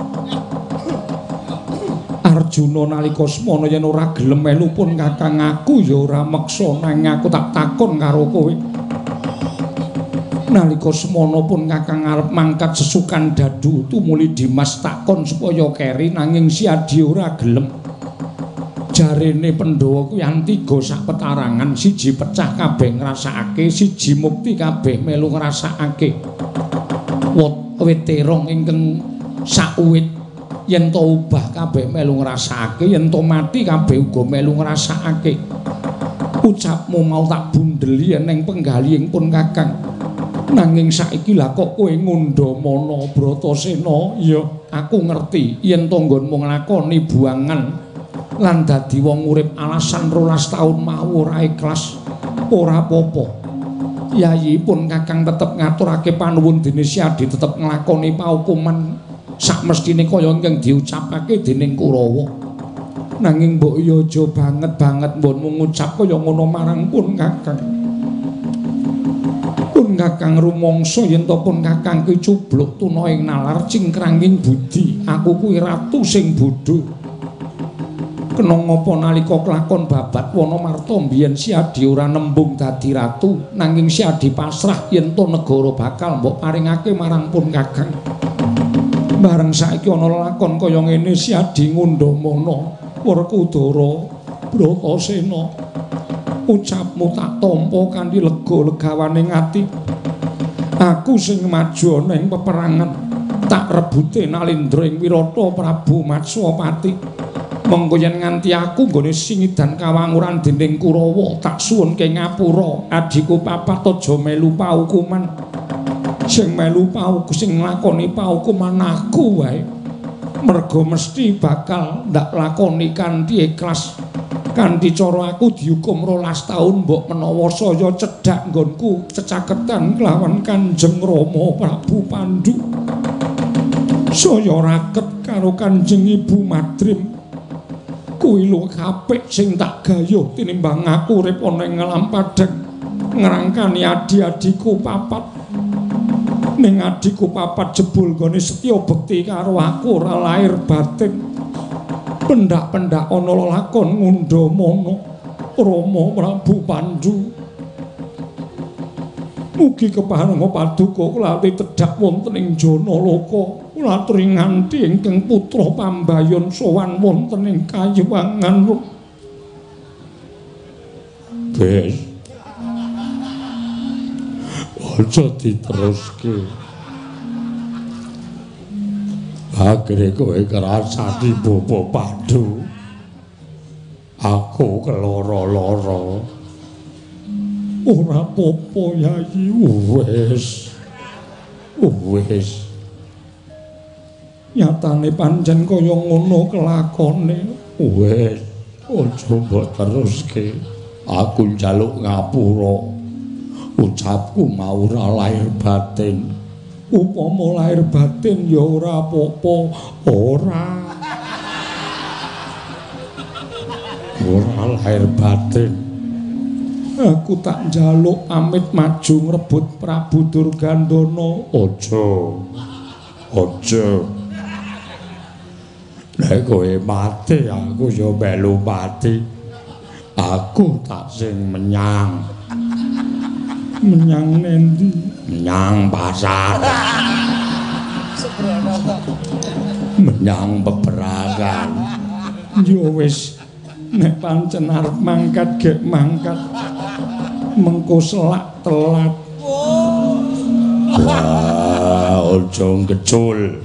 Arjuna nalika semana yen ora gelem melu pun kakang aku ya ora meksa nanging aku tak takon karo kowe. Nalika semana pun Kakang arep mangkat sesukan dadu tumuli Dimas takon supaya keri nanging si Adi ora gelem. Jarene Pandhawa kuwi antiga sak petarangan, siji pecah kabeh ngrasakake, siji mukti kabeh melu ngrasakake. Wit terong ingkang sakwit yen to ubah kabeh melu ngrasakake, yen to mati kabeh uga melu ngrasakake. Ucapmu mau tak bundeli ning penggalihing pun Kakang. Nanging saiki lah kok kowe ngundhamana Bratasena, ya aku ngerti yen to nggonmu nglakoni buangan lan dadi wong urip alasan 12 taun mau ora ikhlas, ora apa-apa. Yayi pun Kakang tetep ngaturake panuwun dene Siadi tetep nglakoni paukuman sak mestine kaya ingkang diucapake dening Kurawa. Nanging mbok ya aja banget mbonmu ngucap kaya ngono marang pun Kakang. Pun Kakang rumangsa yen to pun Kakang ki cubluk tuna ing nalar cingkranging budi, aku kuwi ratu sing bodho. Kena ngapa nalika kelakon babat Wanamarta mbiyen Siadi ora nembung dadi ratu, nanging Siadi pasrah yen to negara bakal mbok paringake marang pun Kakang. Bareng saiki ana lakon kaya ngene Siadi ngundhamana Werkudara Bratasena. Ucapmu tak tampa kanthi lega-legawaning ati. Aku sing maju ana ing peperangan tak rebute Nalendra ing Wirata Prabu Matswapati. Mengko yen nganti aku nggone singidan kawanguran dening Kurawa tak suwunke ngapura adiku papat aja melu paukuman. Sing melu pauku sing nglakoni paukuman aku wae. Merga mesti bakal ndak lakoni kanthi ikhlas. Kanthi cara aku dihukum 12 taun mbok menawa saya cedhak nggonku cecaketan kelawan Kanjeng Rama Prabu Pandhu. Saya raket karo Kanjeng Ibu Madrim. Kuwi lho apik sing tak gayuh tinimbang aku urip ana ing alam padhang ngrangkani adi-adiku papat. Ning adiku papat jebul gone setya bekti karo aku ora lair batin. Pendak-pendak ana lakon ngundhamana Rama Prabu Pandhu. Mugi keparenga paduka kelati tedhak wonten ing Janaloka. Latri nganti ingkang putra Pambayon sowan wonten ing Kayiwangan. Bes. Aja diteruske. Akhire kowe ngrasani Bapak Pandhu. Aku keloro-loro. Ora apa-apa Yayi, wis. Nyatane pancen kaya ngono kelakone. Wis, aja mbok teruske. Aku njaluk ngapura. Ucapku mau ora lahir batin. Upama lahir batin ya ora apa-apa, ora lahir batin. Aku tak njaluk amit maju ngrebut Prabu Durgandana. Aja. Nek kowe mati aku ya melu mati. Aku tak sing menyang. Menyang nendi? Menyang pasar. Menyang peperangan. Ya wis, nek pancen arep mangkat gek mangkat. Mengko selak telat. Wah, aja ngecul.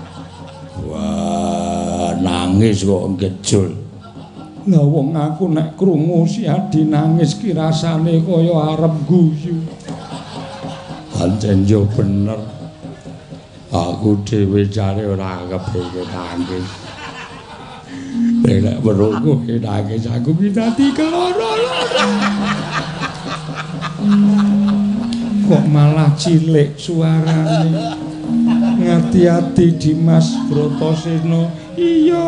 Wah, nangis kok ngecul. Lah wong aku nek krungu si Adi nangis ki rasane kaya arep guyu. Pancen yo bener. Aku dhewe jare ora kepengin nangis. Nek weruhku nangis aku ki dadi keloro-loro. Kok malah cilik suarane. Ngati-ati Dimas Bratasena. Iya.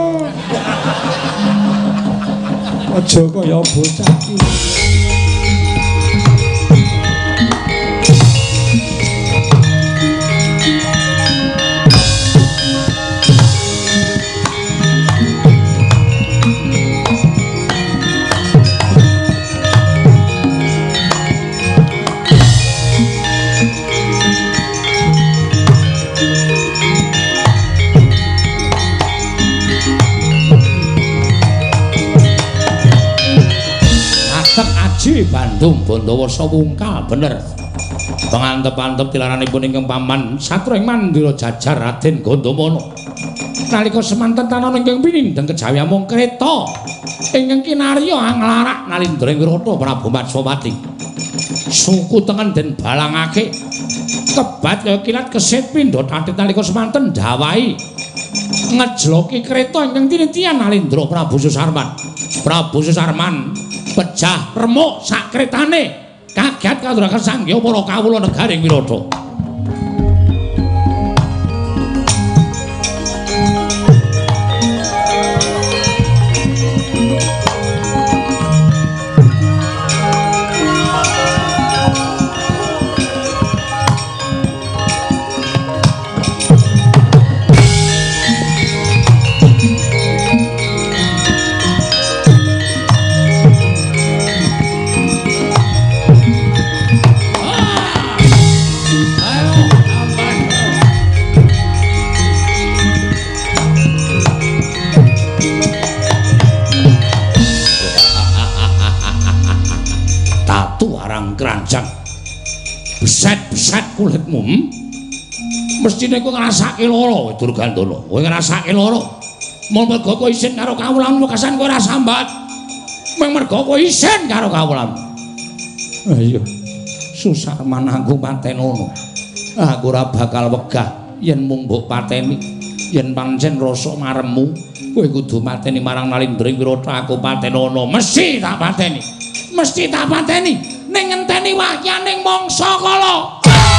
Aja kaya bocah iki. Siji Bandung Bandawasa wungkal bener. Pangantep-antep tilaranipun ingkang paman satring mandira jajar Raden Gandamana. Nalika semanten tanana ingkang pinindheng kejawi amung kreta ingkang kinarya anglarak Nalindra Wirata Prabu Matsapati. Suku tengen den balangake kebat kaya kilat kesit pindha tatit nalika semanten dawahi ngejloki kreta ingkang tinitian Nalindra Prabu Susarman. Prabu Susarman pejah remuk sak kretane kaget katuraken sanggya para kawula negaring Wirata. Keranjang beset-beset kulitmu mestine kowe ngrasake lara Durgandana kowe ngrasake lara mung merga kowe isin karo kawulanmu kasan kowe ora sambat mung merga kowe isin karo kawulanmu ayo Susarman aku patenono aku ora bakal wegah yen mung mbok pateni yen pancen rasa maremmu kowe kudu mateni marang Nalindra Wirata aku patenono mesti tak pateni ning ngenteni wahyaning mangsa kala.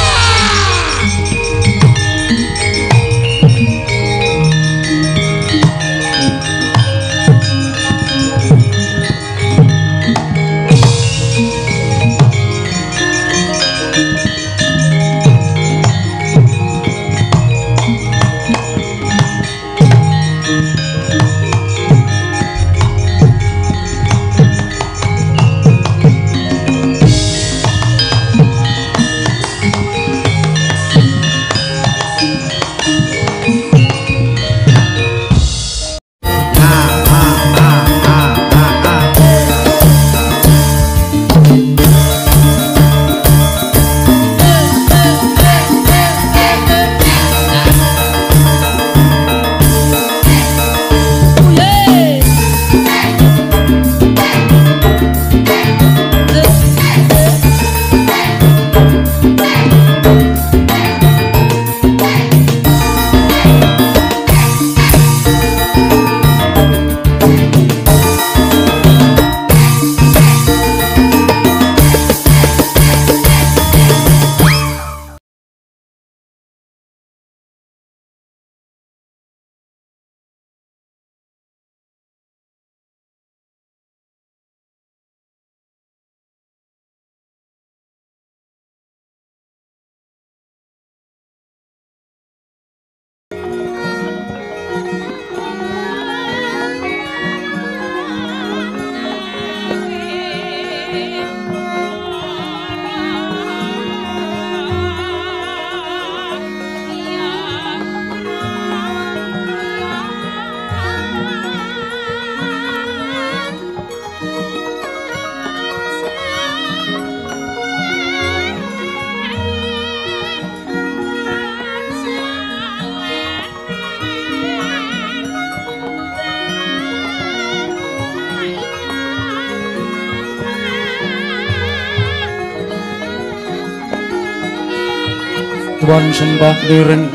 Tuan sembah liring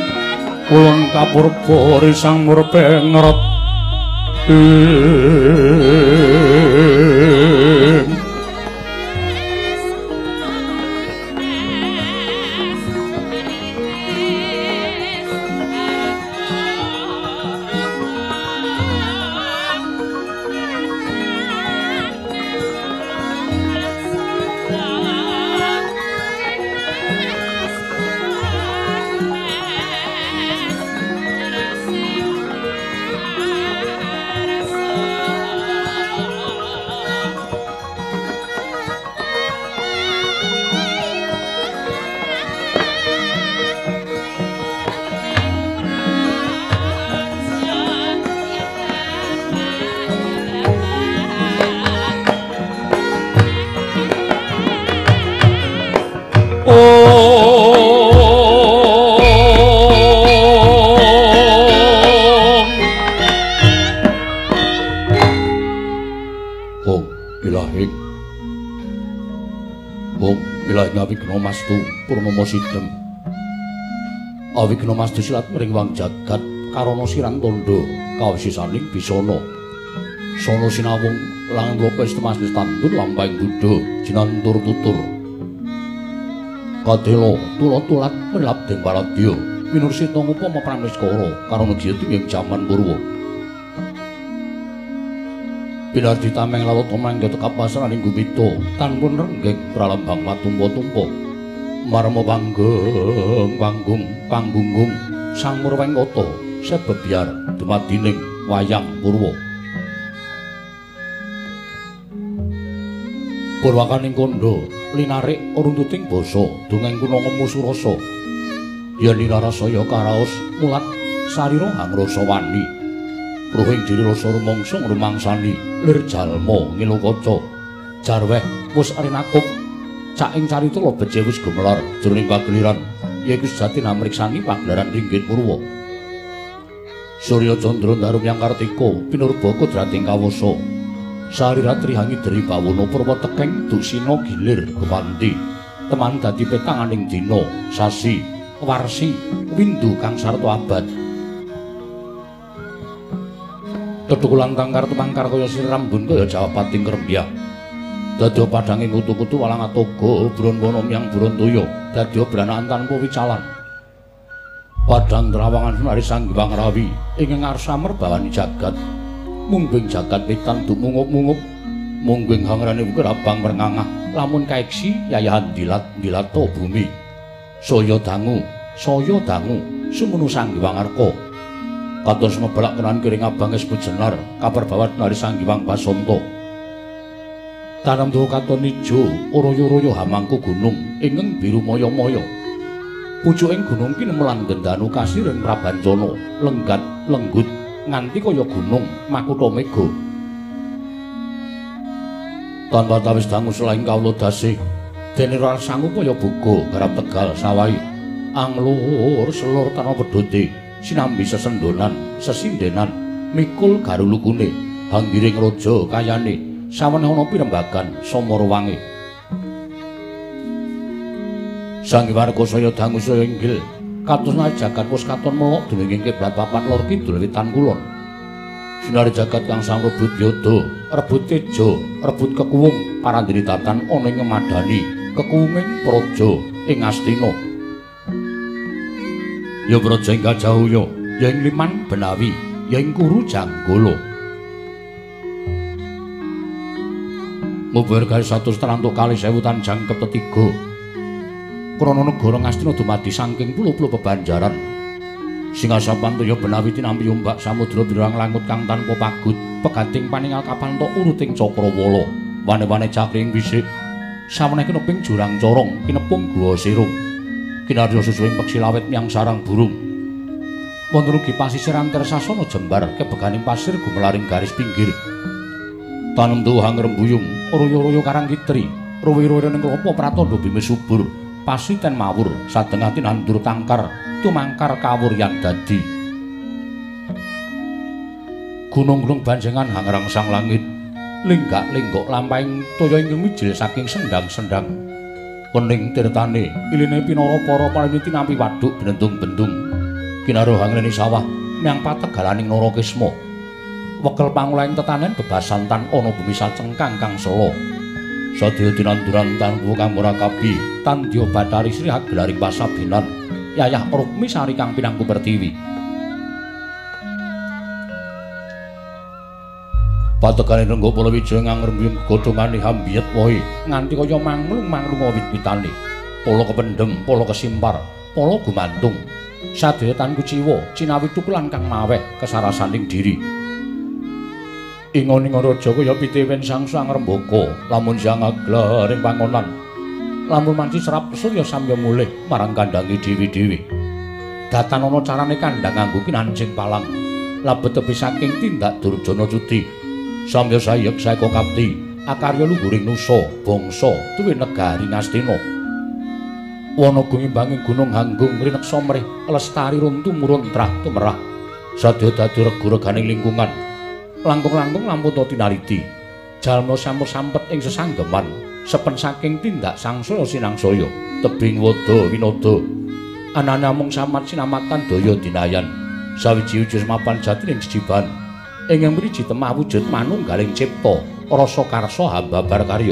ulun kapurba risang murpe ngerot Wong Ilahi. Wong Ilahi ngawigna mastu purnama sidhem. Awigna mastu silat mring wang jagat karana sirang tandha kawisisaning bisana. Sono sinawung langang lopes temasnis tandur lampahing Buddha jinantur tutur. Kadelo tulat-tulat mrilap deng paradya minursita ngupama prameskara karo negya ing jaman purwa. Binar ditameng laut omang tekap pasraning gumita tanpa renggeng pralambang matumpa-tumpa. Marma panggung sang Murwengkata sebebyar dumadining wayang purwa. Purwakaning kandha linarik runtuting basa dongeng kuna ngemu surasa. Yen nirarasaya karaos mulat sarira hangrasa wani. Pruhing diri rasa rumangsa ngrumangsani lir jalma ngilu kaca. Jarweh wis arinakuk cak ing carita beje wis gumelar jroning pageliran yaiku sejati namriksani pagelaran ringgit purwa. Surya Candra Darum Yang Kartika pinurba kodrating kawasa. Sariratri hangi dari bawana purwa tekeng dusina gilir kewanti. Teman dadi petanganing dina sasi warsi windu kang sarta abad. Tetukulan tangkar tumangkar kaya sirambun kaya jawapating krembyah. Dadi padhanging kutu-kutu walang atoga buron wana miyang buron toya dadi branaan tanpa wicalan. Padhang trawangan sunari Sang Hyang Rawi ing ngarsa merbawani jagat. Mungging jagat witan dumungup-mungup. Mungging hangrane kerabang merngangah lamun kaeksi yayahan dilat-dilato bumi. Saya dangu sumunu Sang Hyang Arka. Kados mebelak kenan kiring abang es pujenar kabar bawat nari Sang Hyang Basanta. Tanam tuh katon ijo oroyo-royo hamangku gunung ingeng biru moyo-moyo. Pucuking gunung ki nemelan gendanu kasiring Prabancana lenggat lenggut nganti kaya gunung Makutha Mega. Tanpa tawis dangu selaing kawula dasih dene rasangu kaya buka garap Tegal Sawai anglur selur tanpa pedhote sinambi sesendonan sesindenan mikul garulukune hanggiring raja kayane saweneh ana pirembagan samara wangi. Sang Hyang saya dangu saya inggil kados jagat wis katon melok dening kiblat papan lor kidul wetan kulon. Sinari jagat kang sang rebut yada, rebut teja, rebut kekuwung parandiri tatan ana ing ngemadani kekuwunging praja ing Astina. Ya praja ing Gajahaya, ya ing Liman Benawi, ya ing Kuru Janggala. Mubar gawe 100 trantuk kali 1000 tanjang ketiga. Krana negara Ngastina dumadi saking pulo-pulo bebanjaran. Singasapan toya Benawi tinampi ombak samudra birang langut kang tanpa pagut, pegating paningal kapantok uruting cakrawala. Wane-wane cakring wisik saweneh kineping jurang corong, kinepung guwa sirung. Kinarya susuing peksi lawet miyang sarang burung. Wonten ugi pasisir antar sasana jembar kebeganing pasir gumelaring garis pinggir. Tanem tuwuhang rembuyung, royo-royo karang kitri, ruwi-ruwi ning klopo pratandha bime subur. Pasiten mawur sadengah tinandur tangkar tumangkar kawuryan dadi. Gunung-gunung banjengan hangrang sang langit linggak-linggok lampahing toya ing mijil saking sendang-sendang. Wening tirtane iline pinara para palimiti nampi waduk benendung-bendung. Kinaro hangrene sawah miang pategalaning Narakisma. Wekel pangulaing tetanen bebasantan ana bumi sacengkang kang sala. Sadya tinanduran tanpa kang murakabi tandya Bathari Sri Agelaring Pasabenan Yayah Rukmi Sari kang pinangku pertiwi. Pategane Rengga Palawijaya ngangrembuyung godhongane hambiyet wohe nganti kaya manglung-manglung wit-witane. Pala kependhem, pala kesimpar, pala gumantung. Sadaya tan kuciwa cinawi tukulan kang maweh kesarasaning diri. Ingon-ingon raja kaya pitewen sang Rembaka lamun sang aglaring pangonan lamun manci serap surya samya mulih marang kandhange dewi-dewi. Datan ana carane kandhang nganggo kinancing palang labet tepi saking tindak Durjana Cuti samya sayek saeka kapti akarya luhuring nusa bangsa duwe negari Ngastina. Wana gumimbanging gunung Hanggung rineksa mrih lestari runtu murun trah tumerah sadya dadi regu-reganing lingkungan. Langkung-langkung lampun to tinariti jalma sampur-sampet ing sesanggeman sepen saking tindak sangsaya sinangsaya tebing wada winada anane mung samat sinamatan daya dinayan sawiji-wiji mapan jati ing sejiban ing mriji temah wujud manunggaling cipta rasa karsa hambabar karya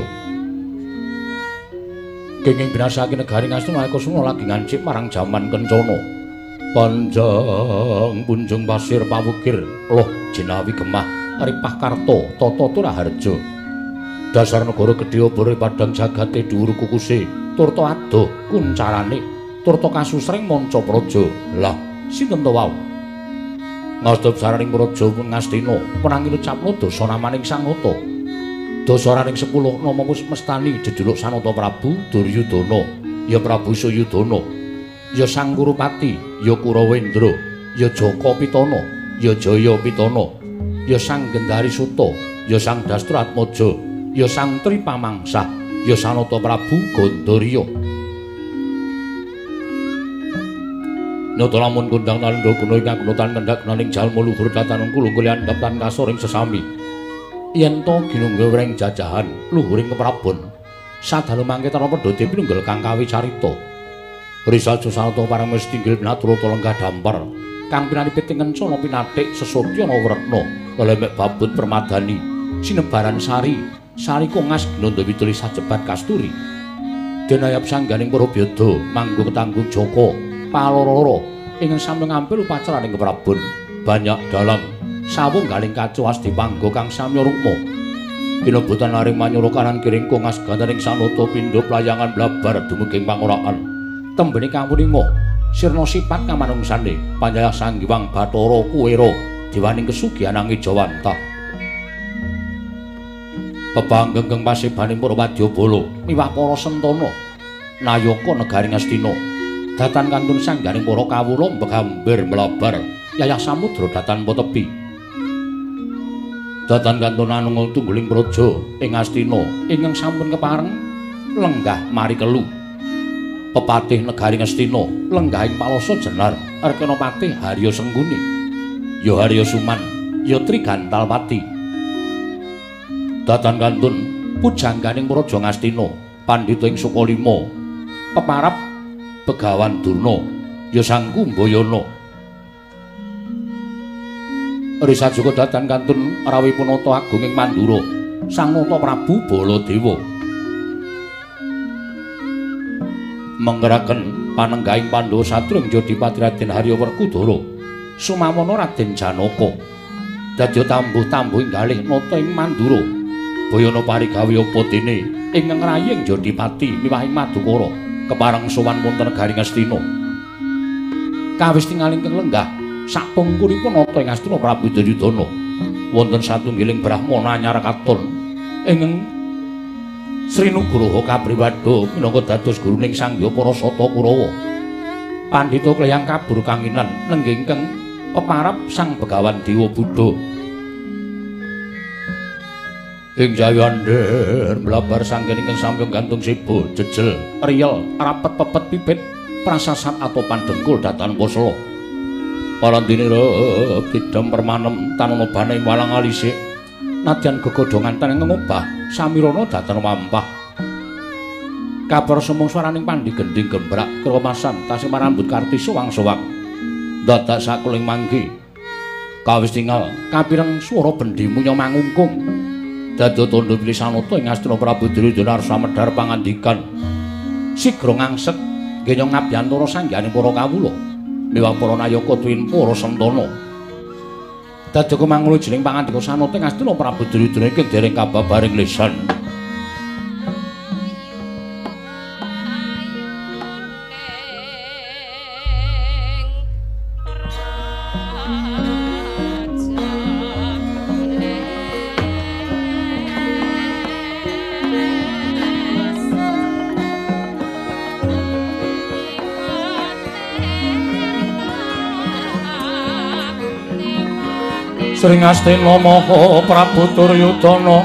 kenging binasake negari Ngastina Kusuma lagi ngancik marang jaman kencana panjang punjung pasir pawukir loh jinawi gemah ripah karta tata turaharja dasar negara gedhe obore padang jagate dhuwur kukuse turta adoh kuncarane turta kasusreng manca praja lah sinten to wau ngastep saraning praja pun Ngastina penanging ucapna dosa namaning Sanata dosa raning 10 nama mestani jejuluk Sanata Prabu Duryudana ya Prabu Suyudana ya Sang Kurupati ya Kurawendra ya Jaka Pitana ya Jaya Pitana ya Sang Gendari Suta ya Sang Dastratmaja ya Sang Tripamangsah ya Sanata Prabu Gandharya Nata lamun kundang nalendra guna ing kagunutan kendhak naning jalma luhur datan kulung andhap tan kasoring sesami yen to ginunggal wring jajahan luhuring keprabon sadalu mangke tanpa dadi pinunggal kang kawicarita risaja Sanata Paramesthi tinggil pinaturata lenggah dampar kang pinanipit ing kencana pinathik sesotyana werna lelemek babut permadani sinebaran sari kongas gnanda witulis sajebat kasturi denayap sangganing para byada manggo ketanggung Jaka paloro ingkang sami ngampil upacaraning keprabon banyak dalang sawung galing kacu asti panggo kang samya rukma kinebutan laring manyura kanan kiring kongas gandaring Sanata pindha playangan blabar dumuging pangoraan tembene kang punima sirna sipat kamanungsane panjaya Sanghyang Bathara Kuwera diwaning kesugihan Angijawanta pepanggeng pasibaning para wadyabala miwah para sentana nayaka negari Ngastina datan kantun sangganing para kawula mbegambir mlabar yayah samudra datan tepi datan kantun anung tungguling praja ing Ngastina ingkang sampun kepareng lenggah mari kelu pepatih negari Ngastina lenggahing palasa jenar Arkanapati Harya Sengguni ya Harya Suman ya Trigantalpati datan kantun pujangganing praja Ngastina pandhita ing Sukalima peparap Begawan Durna ya Sang Kumbayana risa juga datan kantun rawi punata agung ing Mandura Sang Nata Prabu Baladewa menggeraken panenggahing Pandhawa Satru Jodipati Raden Harya Werkudara sumamana Raden Janaka dadi tambuh-tambuh inggalih nata ing Mandura bayana parigawe apa dene ingkang raying Jodipati miwahing Madukara kepareng sowan wonten negari Ngastina kawis tingaling keng lenggah sapungkuripun nata ing Ngastina Prabu Duryudana wonten satunggiling brahmana anyar katon ingkang Sri Nugroho kapriwada minangka dados guruning Sangya Parasata Kurawa pandhita kleyang kabur kanginan nenggingkeng peparap Sang Begawan Dewa Buddha ing jayander mlabar sanggen ingkang sampun gantung sibo jejel riyel rapet pepet pipit prasasat atau pandengkul datan posla parandinira bidam permanem tanana bane walang alisik nadyan gegodhongan taneng ngobah samirana datan wampah kabar semung swaraning pandi gending gembrak kramasan tasih marambut kartisa wang-sowang dadak sakuling mangke kawis tinggal kapireng swara bendimu nyong mangungkung dadi tandha pilih Sanata ing Ngastina Prabu Duryudana arsa medhar pangandikan sigra ngangsek ngenyong ngabiyantara sangganing para kawula miwah para nayaka tuwin para sentana dadi kumangulu jeneng pangandika Sanata ing Ngastina Prabu Duryudana iki dereng kababaring lisan Sri Ngastina Maha Prabu Duryudana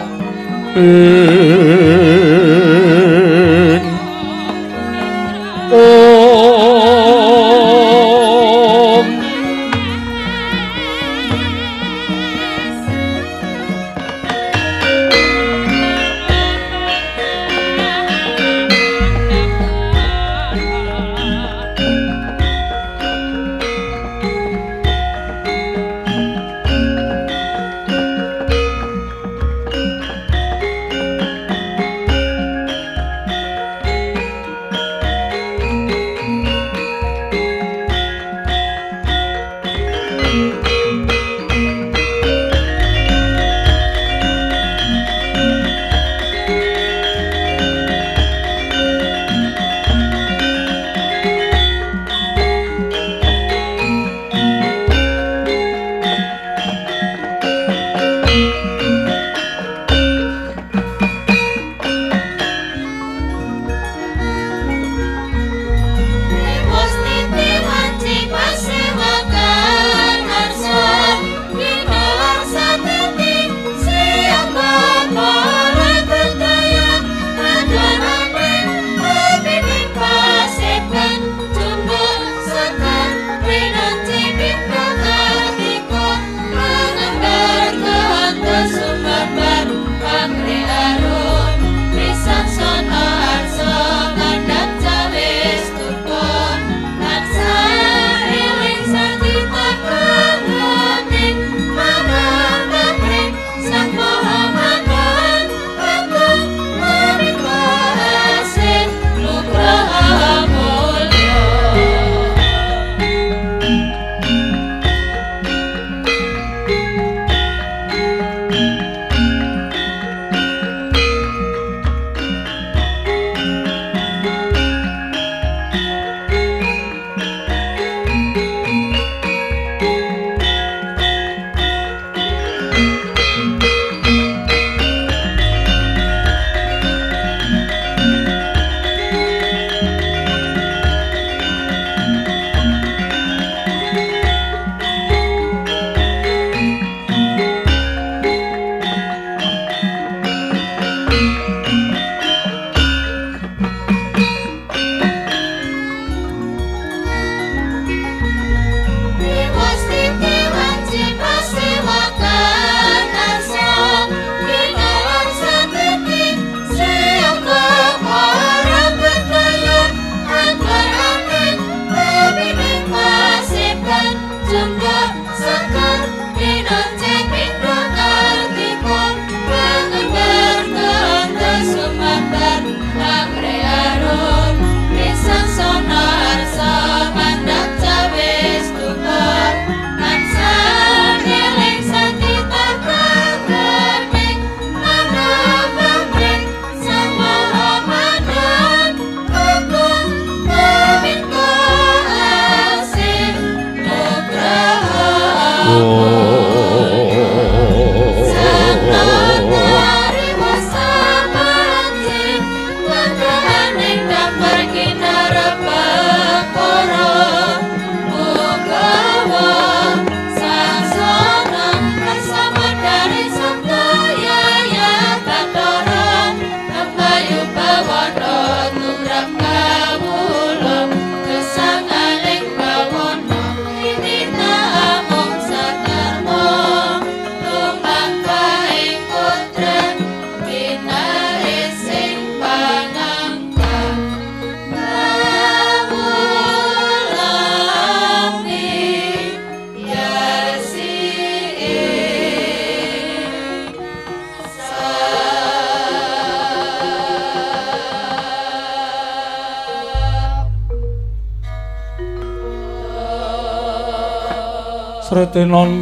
Sretinon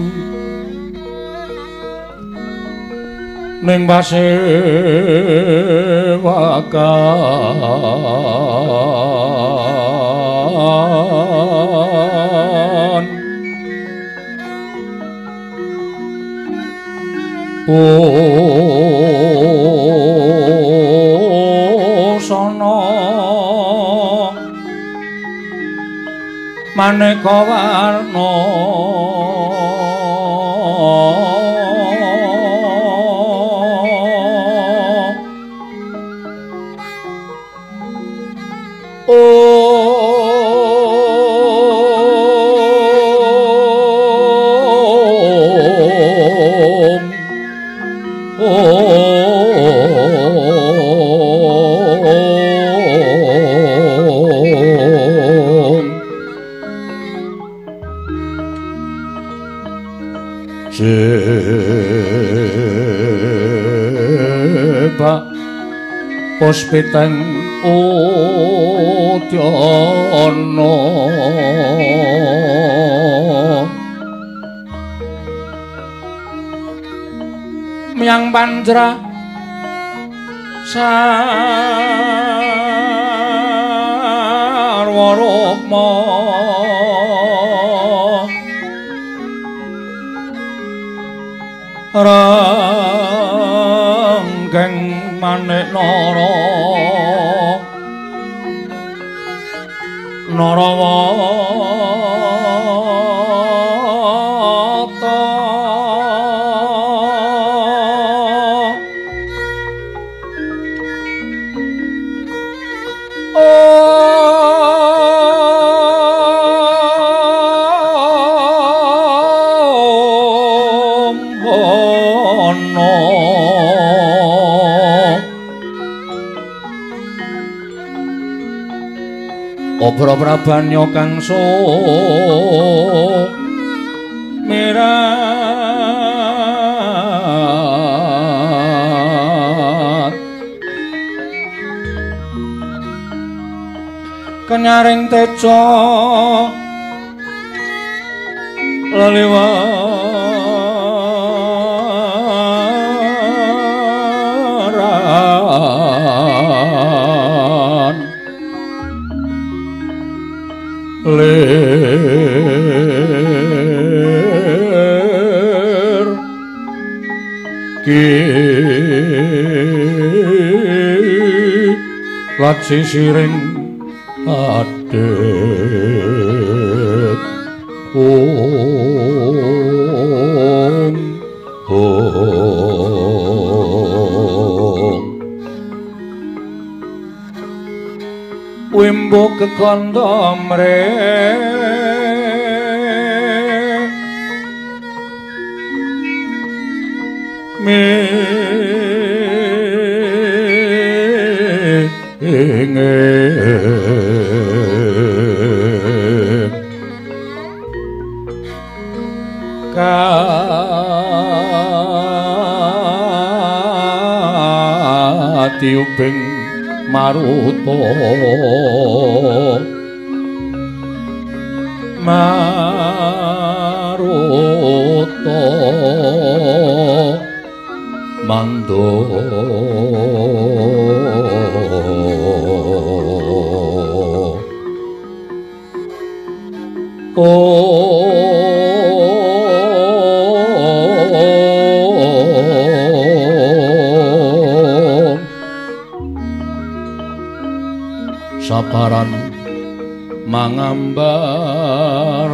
ning pasewakan sono maneka warna Sebab puspiteng udyana miyang panjra sarwa rukma ranggeng manik Narawata Obra banyo kang sumirat kenyaring tejo leliwaran ler ki lat sisiring adet wimbo kekondo mre inge katiuping maruta mando saparan mangambar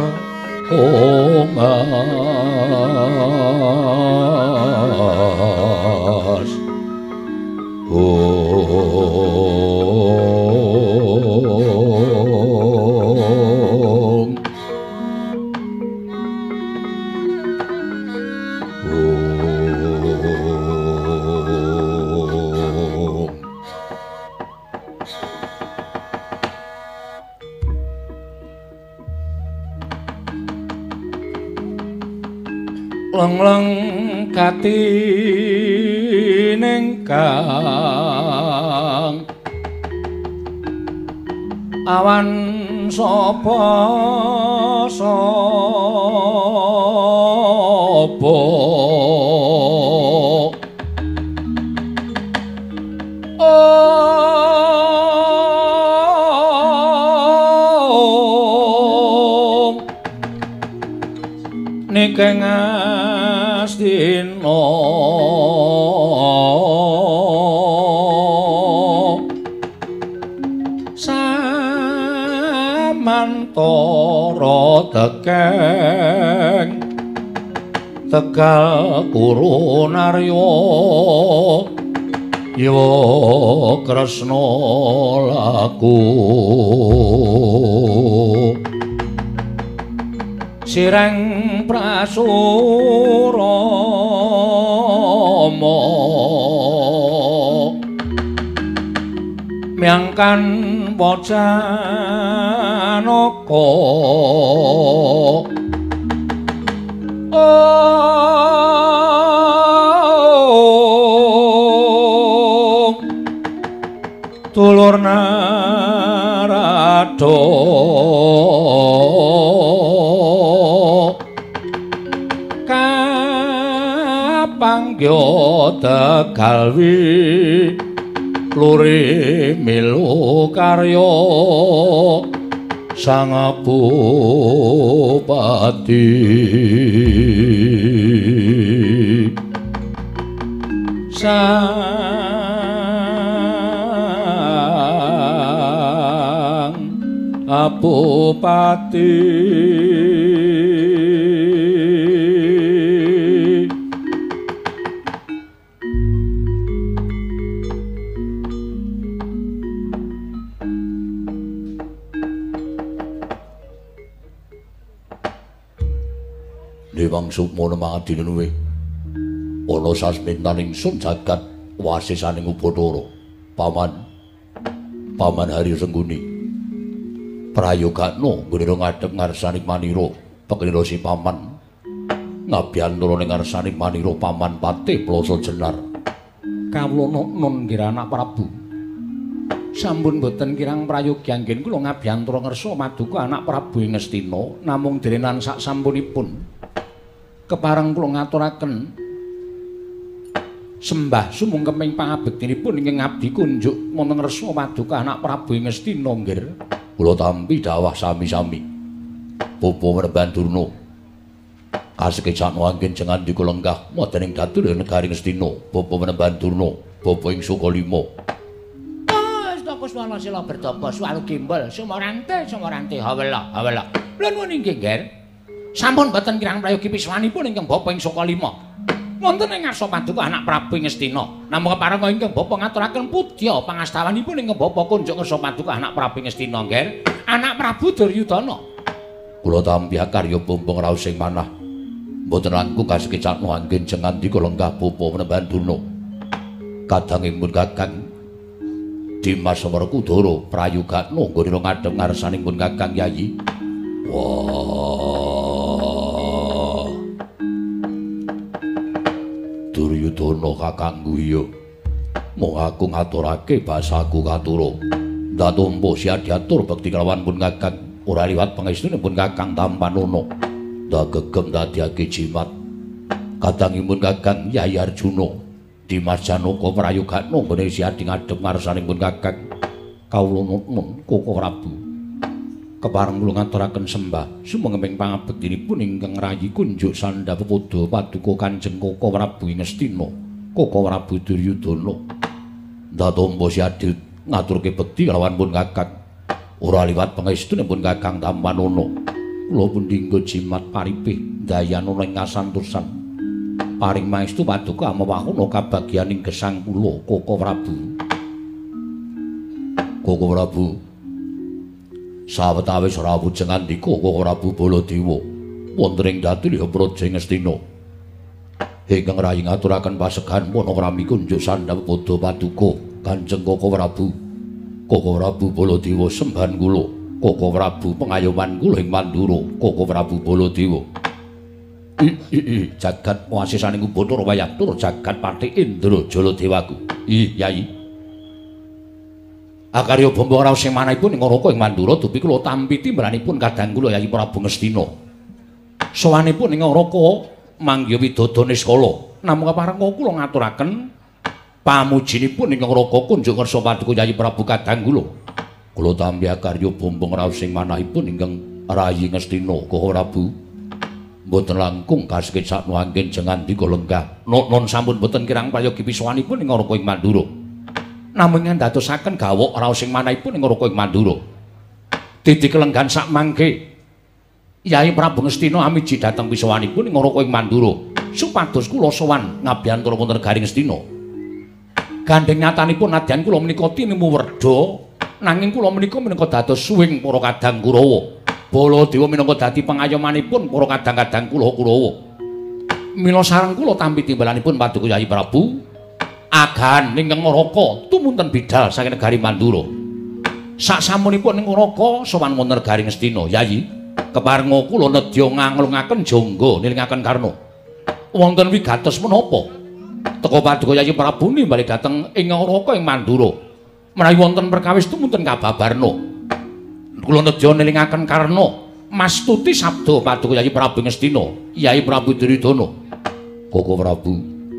omas leng-leng katining kang awan sapa Nikeng Astina samantara tekeng Tegal Kurunarya Yawa Kresna laku Sireng Prasurama miangkan Wacanaka Dulur Narada kapangya Tegalwi Luri milu karya sang bupati sang bupati Dewang Sukmana mangadina nuwe ana sasmintaning sun jagat wasisaning Upadara paman Hari Sengguni prayogakna nggone ngadhep ngarsaning Manira pekelira si paman ngabyantara ning ngarsaning Manira paman Patih Plasa Jenar kawula nun nggih anak Prabu sampun boten kirang prayogi anggen kula ngabyantara ngersa maduka anak Prabu ing Ngastina namung derenan sak sampunipun kepareng kula ngaturaken sembah sumungkeming pangabektinipun ingkang abdi kunjuk wonten ngersa maduka anak Prabu ing Ngastina nggih kula tampi dawah sami-sami Bapa Menemban Durna kasekecana anggen jengandika lenggah wonten ing datur negari Ngastina Bapa Menemban Durna Bapa ing Sukalima Kuswana sila bertapa swalu gimbal sumorante hawela lha nuwun inggih nggih sampun boten kirang prayogi piswanipun ingkang Bapa ing Sukalima wonten ing ngarsa paduka anak Prabu ing Ngastina namung keparenga ingkang Bapa ngaturaken pudya pangastawanipun ingkang Bapa kunjuk ngarsa paduka anak Prabu ing Ngastina nggih anak Prabu Duryudana kula tampi karya bumbung raos sing manah mboten langkung kasekecana anggen jengandika lenggah Bapa Menemban Durna kadangipun Kakang Dimas Werkudara prayogakna nggone ngadhep ngarsanipun Kakang Yayi. Wah. Duryudana kakangku iya. Mung aku ngaturake basaku katura. Datumpa siadiatur bekti kelawan pun Kakang ora liwat pangestunipun Kakang Tampanana. Da gegem dadiake jimat. Kadangipun Kakang Yayi Arjuna. Dimas Janaka prayogakna nggone siadi ngadhep ngarsanipun Kakang kawula nuwun Koko Prabu kepareng kula ngaturaken sembah sumenging pangabektinipun ingkang rayi kunjuk sandhapada paduka Kanjeng Koko Prabu ing Ngastina Koko Prabu Duryudana datompa siadi ngaturke bekti kelawan pun Kakang ora liwat pangestunipun Kakang Tampanana kula pun dinggo jimat paripih dayana ing kasantosan paring maestu paduka amawahana kabagyaning gesang kula Koko Prabu sawetawis rawuh jengandika Koko Prabu Baladewa wonten ing datur Praja Ngastina ingkang rayi ngaturaken pasegan panakrami kunjuk sandhapada paduka Kanjeng Koko Prabu Baladewa sembahan kula Koko Prabu pengayoman kula ing Mandura Koko Prabu Baladewa jagat wasisaning Upadara wayatur jagat Patih Indra Jaladewaku. Yayi. Akarya Bambang raos sing manahipun ing Ngaraka ing Mandura dupi kula tampi timbalanipun kadang kula Yayi Prabu Ngastina. Sowanipun ing Ngaraka manggiya widodane skala. Namung kapareng kula ngaturaken pamujinipun ing Ngaraka kunjuk ngersa paduka Yayi Prabu kadang kula. Kula tampi akarya Bambang raos sing manahipun ingkang Rayi Ngastina Koko Prabu. Mboten langkung kasekit sakno anggen jengandika lenggah. Non sampun boten kirang prayogi pisowanipun ing Ngaraka ing Mandura. Namung ndadosaken gawok raos sing manahipun ing Ngaraka ing Mandura. Didi kelenggan sak mangke Yayi Prabu Ngastina amiji dhateng pisowanipun ing Ngaraka ing Mandura supados kula sowan ngabiyantara wonten Garing Ngastina. Gandeng nyatanipun nadyan kula menika tinemu werda nanging kula menika dados suwing para kadang Kurawa. Baladewa minangka dadi pengayomanipun para kadang-kadang kula Kurawa. Mila sareng kula tampi timbalanipun paduka Yayi Prabu agahan ing Ngaraka tumunten bidal saking negari Mandura. Saksamunipun ing Ngaraka sowan wonten Garing Ngastina, Yayi, kepareng kula nedya nganglungaken jangga nilingaken karna. Wonten wigatos menapa? Teka paduka Yayi Prabu nimbali dhateng ing Ngaraka ing Mandura. Menawi wonten perkawis tumunten kababarna. Kula nedya nilingaken karna mastuti sabda paduka Yayi Prabu Ngastina, Yayi Prabu Duryudana. Koko Prabu,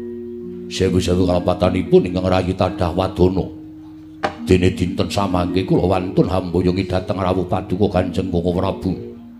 sewu-sewu kalapatanipun ingkang rayi tadah wadana. Dene dinten samangke kula wantun hamboyongi dhateng rawuh paduka Kanjeng Koko Prabu.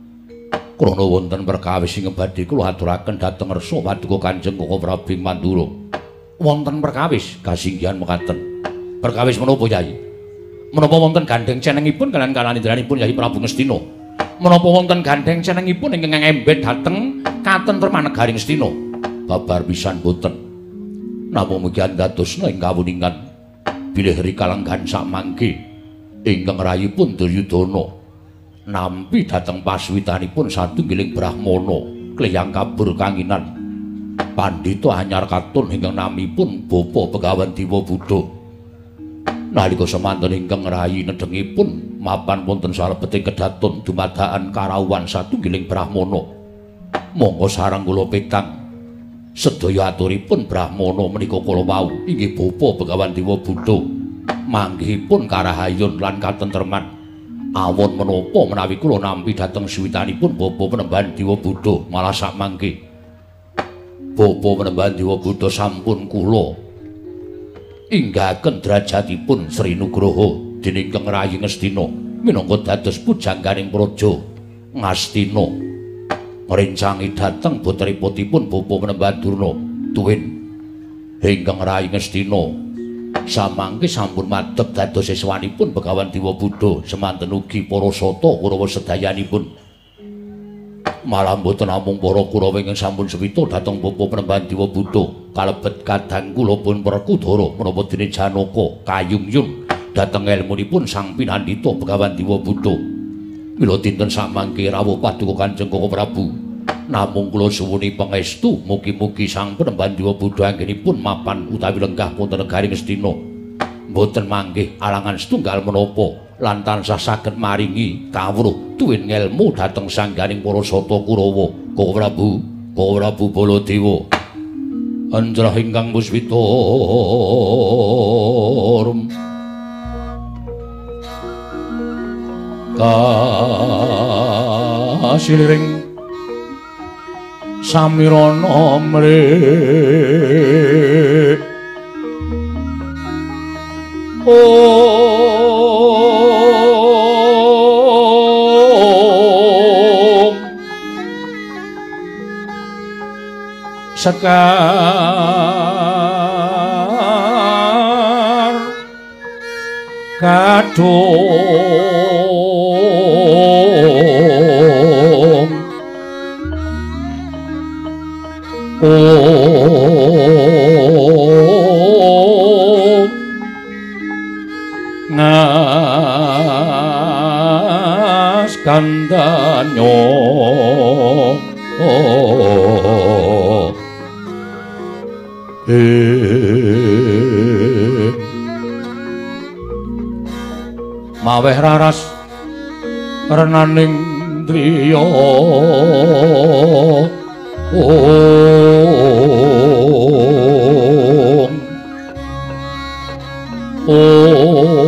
Krana wonten perkawis ing badhe kula aturaken dhateng resa paduka Kanjeng Koko Prabu ing Mandura. Wonten perkawis kasinggihan mekaten. Perkawis menapa, Yayi? Menapa wonten gandeng cenengipun kaliyan kalanindranipun Yayi Prabu Ngastina? Menapa wonten gandeng cenengipun ingkang embet dhateng katentreman Garing Ngastina? Babar pisan boten. Namung mugi andadosna ing kawuningan bilih rikalenggan sakmangke ingkang rayipun Duryudana nampi dhateng paswitanipun satunggiling brahmana kleyang kabur kanginan pandhita anyar katun ingkang namipun Bapa Begawan Dewa Buddha. Nalika semanten ingkang rayi nedhengipun mapan wonten salebeting kedaton dumadakan karawuhan satunggiling brahmana. Monggo sareng kula petang sedaya aturipun brahmana menika kala wau inggih Bapa Begawan Dewa Buddha manggihipun karahayun lan katentreman. Awon menapa menawi kula nampi dhateng suwitanipun Bapa Penembahan Dewa Buddha malah sakmangke Bapa Penembahan Dewa Buddha sampun kula inggahaken derajatipun Sri Nugraha dening Kang Rayi Ngastina minangka dados pujangganing praja Ngastina. Ngrencangi dhateng putriputipun Bapa Penembahan Durna tuwin ingkang Rayi Ngastina samangke sampun madhep dados siswanipun Begawan Dewa Buddha semanten ugi para sata Kurawa sedayanipun. Malah mboten namung para Kurawa ingkang sampun sewita dhateng Bapa Penembahan Dewa Buddha kalebet kadang kula pun Werkudara menapa dene Janaka kayungyun dhateng ilmunipun Sang Pinandhita Begawan Dewa Buddha. Mila dinten samangke rawuh paduka Kanjeng Koko Prabu namung kula suwuni pangestu mugi-mugi Sang Penembahan Dewa Buddha anggenipun mapan utawi lenggah wonten Garing Ngastina mboten manggih alangan setunggal menapa lan tansah saged maringi kawruh tuwin ngelmu dhateng sangganing para sata Kurawa. Koko Prabu Baladewa anjrah ingkang muswita kasiliring samirana mrih sekar kadung ngas kandanyo maweh raras renaning driya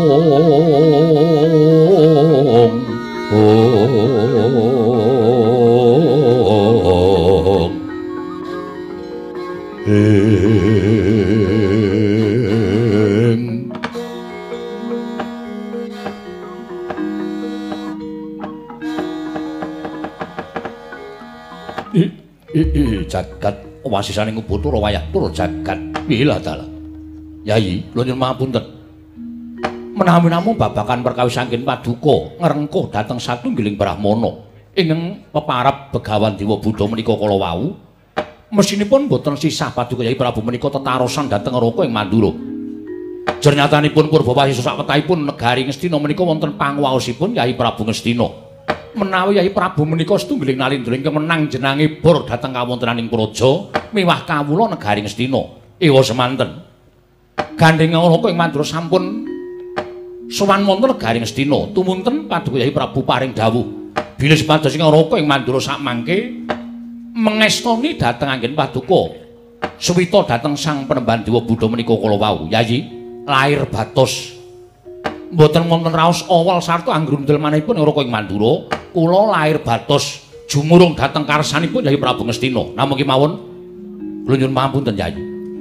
Jagat wasisaning Ubathara wayah tur jagat pilah dalah Yai kula nyuwun pangapunten menawi namung babakan perkawis anggen paduka ngrengkuh dhateng satunggiling brahmana ingkang peparab Begawan Dewa Buddha menika kala wau mesinipun boten sisah paduka Yai Prabu menika tetarosan dhateng Raka ing Mandura jernyatanipun Purbawasisa sawetahipun negari Ngastina menika wonten panguwaosipun Yai Prabu Ngastina menawi Yai Prabu menika setunggiling nalindra ingkang menang jenenge bor dhateng kawontenaning praja miwah kawula negari Ngastina ewa semanten gandeng Raka ing Mandura sampun sowan wonten negari Ngastina tumunten paduka Yai Prabu paring dawuh bilih sepados ing Raka ing Mandura sakmangke mengestoni dhateng anggen paduka suwita dhateng Sang Penemban Dewa Buddha menika kala wau Yai lair batos mboten wonten raos awal sarta anggrundel manahipun Raka ing Mandura kula lair batos jumurung dhateng karsanipun Yai Prabu Ngastina namung kemawon kula nyuwun pangapunten Yai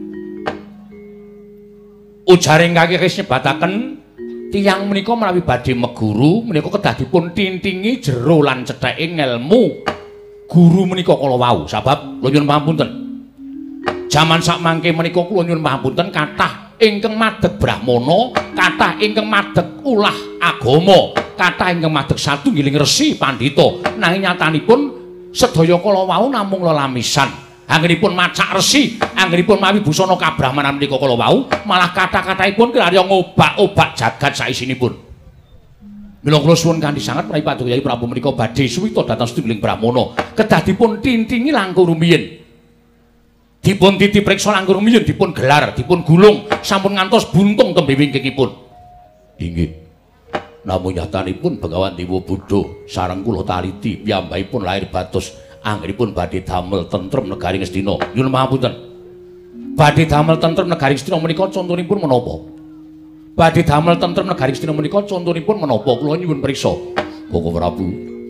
ujaring kakek nyebataken tiyang menika menawi badhe meguru menika kedah dipun tintingi jero lan cetheke ngelmu guru menika kala wau sebab kula nyuwun pangapunten jaman sakmangke menika kula nyuwun pangapunten kathah ingkang madeg brahmana kathah ingkang madeg ulah agama kathah ingkang madeg satunggiling resi pandhita nanging nyatanipun sedaya kala wau namung lelamisan anggenipun macak resi anggenipun mawi busana kabrahmanan menika kala wau malah kathah-kathahipun kiraya ngobak-obak jagat saisinipun mila kula suwun kanthi sanget menawi paduka Yai Prabu menika badhe suwita dhateng satunggiling brahmana kedah dipun tintingi langkung rumiyin dipun titi priksa langkung rumiyin dipun gelar dipun gulung sampun ngantos buntung tembe wingkingipun inggih namung nyatanipun Begawan Dewa Buddha sareng kula taliti piyambakipun lair batos anggenipun badhe damel tentrem negari Ngastina nyuwun pangapunten badhe damel tentrem negari Ngastina menika contonipun menapa badhe damel tentrem negari Ngastina menika contonipun menapa kula nyuwun priksa Koko Prabu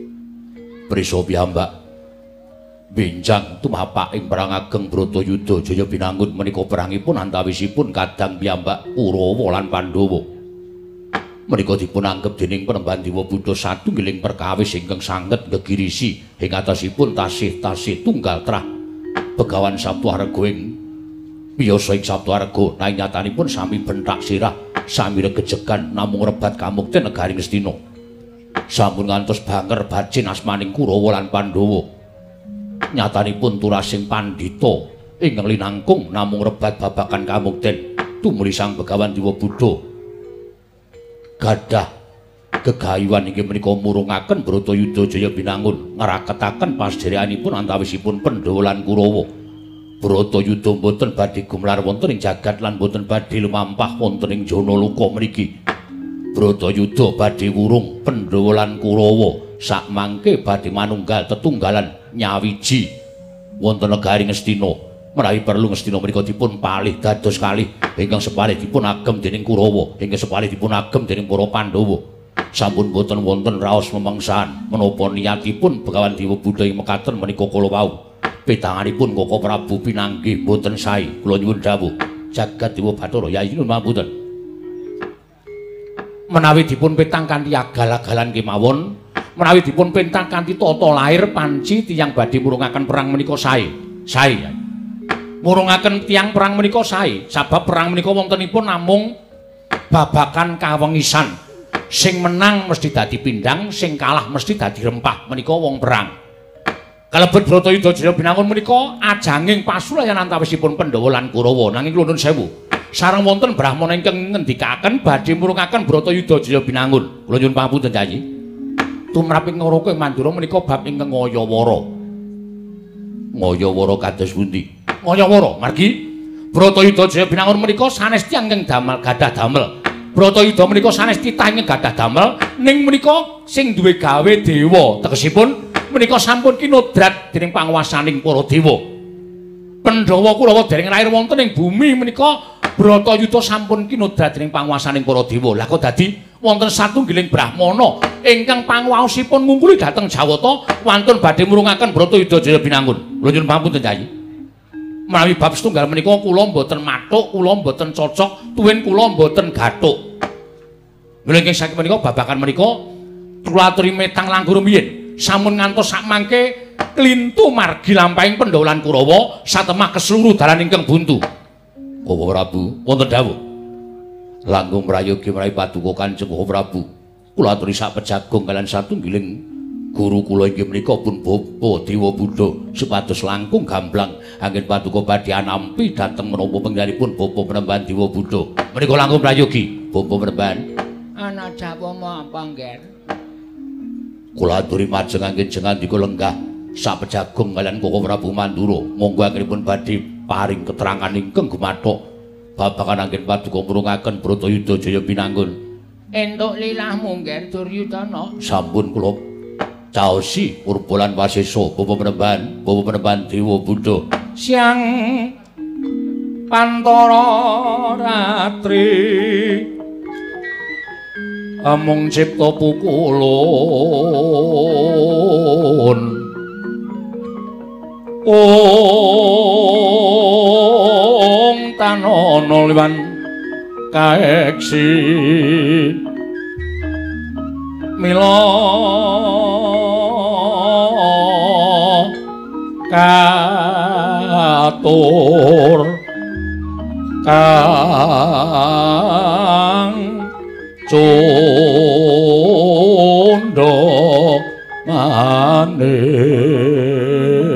prisa piyambak benjang tumapak ing perang ageng Bratayuda Jaya Binangun menika perangipun antawisipun kadang piyambak Kurawa lan Pandhawa menika dipun anggep dening Penemban Dewa Buddha satunggiling perkawis ingkang sanget gegirisi ing atasipun tasih-tasih tunggal trah Begawan Sabtuwarga ing miyasa ing Sabtuwarga nanging nyatanipun sami bentak sirah sami regejegan namung rebat kamukten negari Ngastina sampun ngantos banger bacin asmaning Kurawa lan Pandhawa nyatanipun turasing pandhita ingkang linangkung namung rebat babakan kamukten tumuli Sang Begawan Dewa Buddha gadah gegayuhan inggih menika murungaken Bratayuda Jaya Binangun ngraketaken pasderyanipun antawisipun Pandhawa lan Kurawa Bratayuda boten badhe gumlar wonten ing jagat lan boten badhe lumampah wonten ing Janaloka mriki Bratayuda badhe wurung Pandhawa lan Kurawa sakmangke badhe manunggal tetunggalan nyawiji wonten negari Ngastina menawi perlu Ngastina menika dipun palih dados kalih ingkang sepalih dipun agem dening Kurawa ingkang sepalih dipun agem dening para Pandhawa sampun boten wonten raos memangsahan menapa niatipun Begawan Dewa Buddha ing mekaten menika kala wau petanganipun Koko Prabu pinanggih boten sae kula nyuwun dawuh jagat Dewa Bathara Yai nuwun pangapunten menawi dipun petang kanthi agal-agalan kemawon menawi dipun pentang kanthi tata lair panci tiyang badhe murungaken perang menika sae Yai murungaken tiyang perang menika sae sabab perang menika wontenipun namung babakan kawengisan sing menang mesti dadi pindhang sing kalah mesti dadi rempah menika wong perang kalebet Bratayuda Jaya Binangun menika ajanging pasulayan antawisipun Pandhawa lan Kurawa nanging kula nuwun sewu sareng wonten brahmana ingkang ngendikaken badhe murungaken Bratayuda Jaya Binangun kula nyuwun pangapunten Yai tumraping Raka ing Mandura menika bab ingkang ngayawara kados pundi ngayawara margi Bratayuda Jaya Binangun menika sanes tiyang ingkang damel gadah damel Bratayuda menika sanes titah ingkang gadah damel ning menika sing duwe gawe dewa tegesipun menika sampun kinodrat dening panguwasaning para dewa Pandhawa Kurawa dereng lair wonten ing bumi menika Bratayuda sampun kinodradring panguwasaning para dewa. Lah kok dadi wonten satunggiling brahmana ingkang panguwaosipun ngungkuli dhateng Jawata wantun badhe murungaken Bratayuda Jaya Binangun. Lho nyuwun pamunten Yayi. Menawi bab setunggal menika kula mboten mathuk, kula mboten cocok, tuwin kula mboten gathuk. Lha ingkang saking menika babakan menika kula aturi metang langkung rumiyin. Sampun ngantos sak mangke klintu margi lampahing Pandhawalan Kurawa satemah keseluruh dalan ingkang buntu. Bapak Prabu, wonten dawuh. Langkung mrayogi menawi paduka Kanjeng Bapak Prabu. Kula aturi sak pejagung kalian satunggiling guru kula inggih menika pun Bapa Dewa Buddha supados langkung gamblang anggen paduka badhe anampi dhateng menapa penggalipun Bapa Penemban Dewa Buddha. Menika langkung mrayogi, Bapa Penemban. Ana jawa apa, Ngger? Kula aturi majeng anggen jengandika lenggah sak pejagung kalian Koko Prabu Mandura. Monggo anggenipun badhe paring keterangan ingkang gumathok babagan anggen paduka murungaken Bratayuda Jaya Binangun. Entuk lilahmu Ngger Duryudana. Sampun kula caosi Purbalan Wasesa Bapa Penemban Dewa Buddha. Siang Pantara Ratri amung cipta pukulun. Ong tanono liwan kaeksi mila katur kang cundha maneh.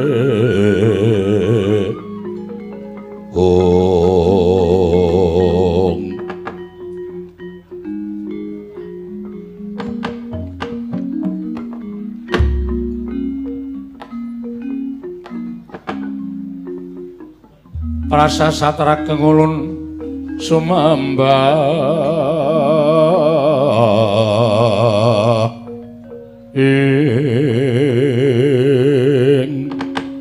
Rasa satra kengulun sumembah ing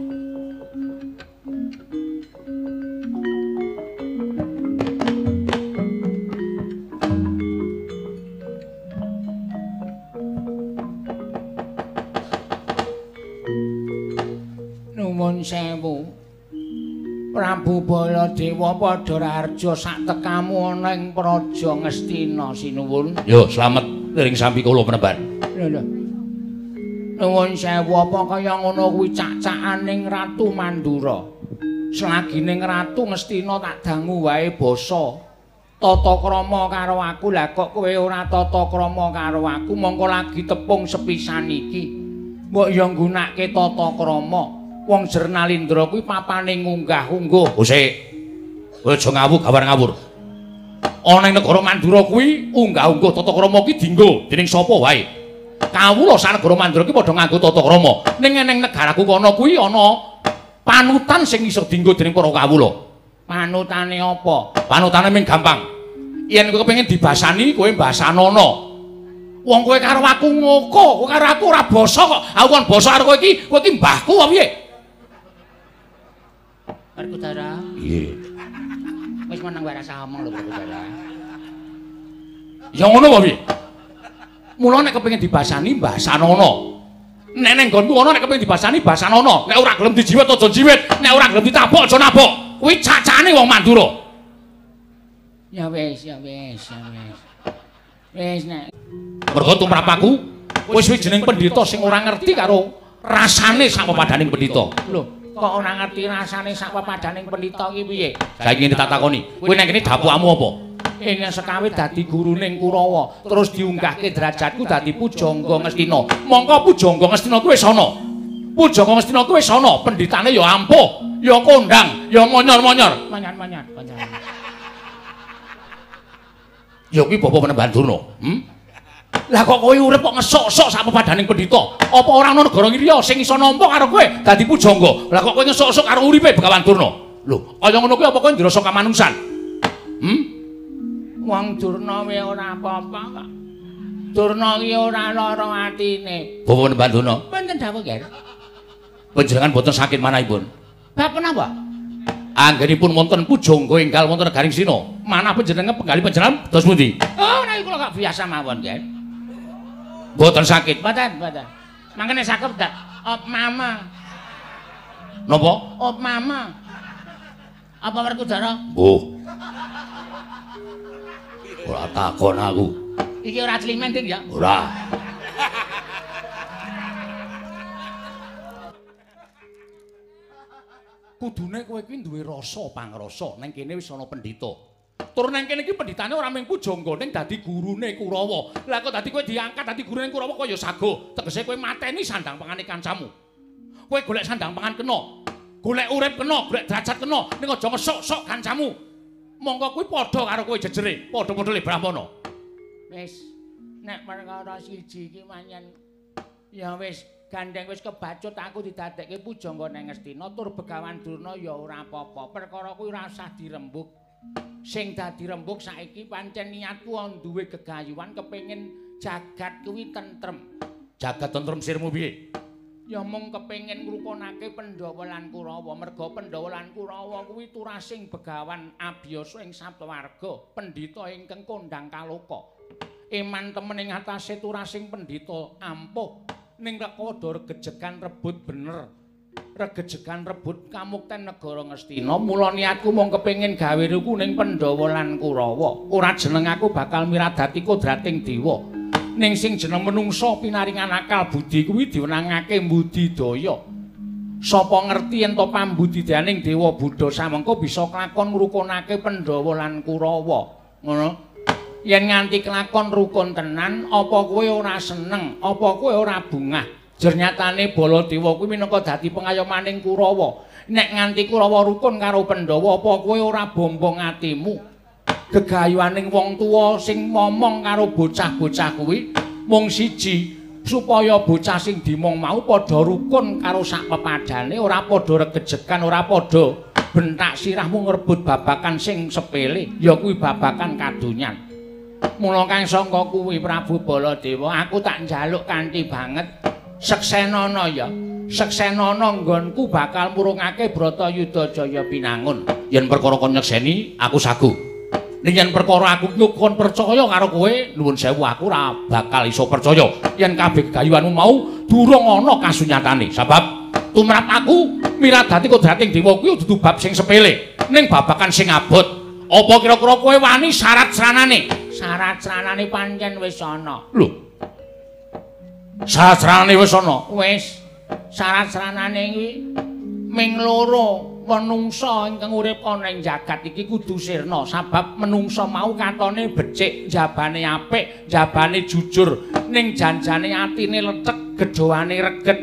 nuwun sewu Prabu Baladewa padha raharja sak tekamu ana ing Praja Ngastina sinuwun. Yo, slamet ring sampi kula Penemban. Lho. Nuwun sewu apa kaya ngono kuwi cak-cakaning Ratu Mandura. Selagining Ratu Ngastina tak dangu wae basa. Tata krama karo aku, lah kok kowe ora tata krama karo aku, mongko lagi tepung sepisan iki. Mbok yo nggunakake tata krama. Wong Jernalindra kuwi papane ngunggah-ungguh. Sik. Aja ngawur. Ana ing negara Mandura kuwi unggah-ungguh tata krama ki dienggo dening sapa wae. Kawula sak negara Mandura ki padha nganggo tata krama. Ning ning negaraku kono kuwi ana panutan sing iso dienggo dening para kawula. Panutane apa? Panutane ming gampang. Yen kowe kepengin dibasani, kowe basanana. Wong kowe karo aku ngoko, kowe karo aku ora basa kok. Aku kon basa karo kowe iki mbahku apa piye? Perkutara. Iya. Wis meneng wae rasa omong lho Perkutara. Ya ngono apa piye? Mula nek kepengin dibasani basanana. Nek ning nggonku ana nek kepengin dibasani basanana. Nek ora gelem dijiwet aja jiwet, nek ora gelem ditabok aja nabok. Kuwi cacane wong Mandura. Ya wis. Wis nek mergo tumrap aku wis jeneng pendhita sing ora ngerti karo rasane sak pepadaning pendhita. Lho, kok ora ngerti rasane sak pepadaning pendhita iki piye? Saiki tak takoni, kowe nang kene dapukmu apa? Ingin sekawe dadi guruning Kurawa, terus diunggahke derajatku dadi Pujangga Ngastina. Mongko Pujangga Ngastina kuwi wis ana. Pujangga Ngastina kuwi wis ana, pendhitane ya ampuh, ya kondang, ya monyor-monyor. Manyar. Ya kuwi Bapak Penemban Durna. Lah kok kowe urip kok ngesok-sok sak pepadaning pendhita? Apa ora ana negara liya sing iso nampa karo kowe dadi pujangga? Lah kok kowe ngesok-sok karo uripe Begawan Durna? Lho, kaya ngono kuwi apa kowe ndirasa kamanungsan? Wong Durna wae ora apa-apa kok. Durna iki ora lara atine. Bapak Penemban Durna. Mboten dawuh, Ger. Panjenengan boten sakit manahipun? Bab menapa? Anggenipun wonten pujangga enggal wonten negaring Sina. Manah panjenengan penggali panjenengan dos pundi? Oh, nek kula gak biasa mawon, Gen. Mboten sakit. Mboten. Mangkene saged dak mama. Napa? Mama. Apa Werkudara? Mbuh. Ora takon aku. Iki ora climen, Din ya? Ora. Kudune kowe kuwi duwe rasa pangrasa nang kene wis ana pendhita. Tur nang kene iki pendhitane ora mung pujangga ning dadi gurune Kurawa. Lah kok dadi kowe diangkat dadi gurune Kurawa kok ya sago. Tegese kowe mateni sandang pangane kancamu. Kowe golek sandang pangan kena. Golek urip kena, golek derajat kena, ning aja ngesok-sok kancamu. Monggo kuwi padha karo kowe jejere, padha-padha le Brahmana. Wis, nek perkara siji iki manyen ya wis gandeng wis kebacut aku didadekke pujangga nang Ngastina tur Begawan Durna ya ora apa-apa. Perkara kuwi ora usah dirembug. Sing dadi rembug saiki pancen niatku duwe gegayuhan kepengin jagat kuwi tentrem. Jagat tentrem sirmu piye? Ya mung kepengin ngrukunake Pandhawa lan Kurawa. Merga Pandhawa lan Kurawa kuwi turasing Begawan Abiyasa ing Saptawarga, pendhita ingkang kondhang kaloka. Iman temen ing atase turasing pendhita ampuh ning rekodo regejekan rebut bener. Regejekan rebut kamukten negara Ngastina. Mula niatku mung kepengin gawe ruku ning Pandhawa lan Kurawa. Ora jeneng aku bakal miradati kodrating dewa. Ning sing jeneng menungsa pinaringan akal budi kuwi diwenangake mbudidaya. Sapa ngerti yen to pambudidayaning dewa Buddha samengko bisa kelakon ngrukunake Pandhawa lan Kurawa. Ngono. Yen nganti kelakon rukun tenan, apa kowe ora seneng, apa kowe ora bungah? Jernyatane Baladewa kuwi minangka dadi pengayomaning Kurawa. Nek nganti Kurawa rukun karo Pandhawa, apa kowe ora bombong atimu? Gegayuhaning wong tuwa sing momong karo bocah-bocah kuwi mung siji, supaya bocah sing dimong mau padha rukun karo sak pepadane, ora padha regejekan, ora padha bentak sirahmu ngrebut babakan sing sepele, ya kuwi babakan kadonyan. Mula kang sangka kuwi Prabu Baladewa, aku tak njaluk kanthi banget seksenana ya. Seksenana nggonku bakal murungake Bratayuda Jaya pinangun. Yen perkara kon nyekseni, aku sagu. Ning yen perkara aku kon percaya karo kowe, nuwun sewu aku ora bakal iso percaya yen kabeh gegayuhanmu mau durung ana kasunyatane. Sebab tumrap aku miradati kodrating dewa kuwi dudu bab sing sepele, ning babakan sing abot. Apa kira-kira kowe wani syarat sranane? Syarat sranane pancen wis ana. Lho. Syarat sranane wis ana. Wis. Syarat sranane kuwi ming loro. Menungsa ingkang urip ana ing jagat iki kudu sirna sabab menungsa mau katone becik, jabane apik, jabane jujur, ning janjane atine lecek, gedhoane reget.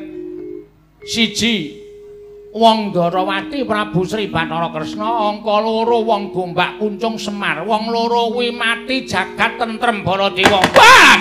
Siji wong Ndarawati Prabu Sri Bathara Kresna, angka loro wong Gombak Kuncung Semar, wong loro kuwi mati jagat tentrem Baladewa. Wah!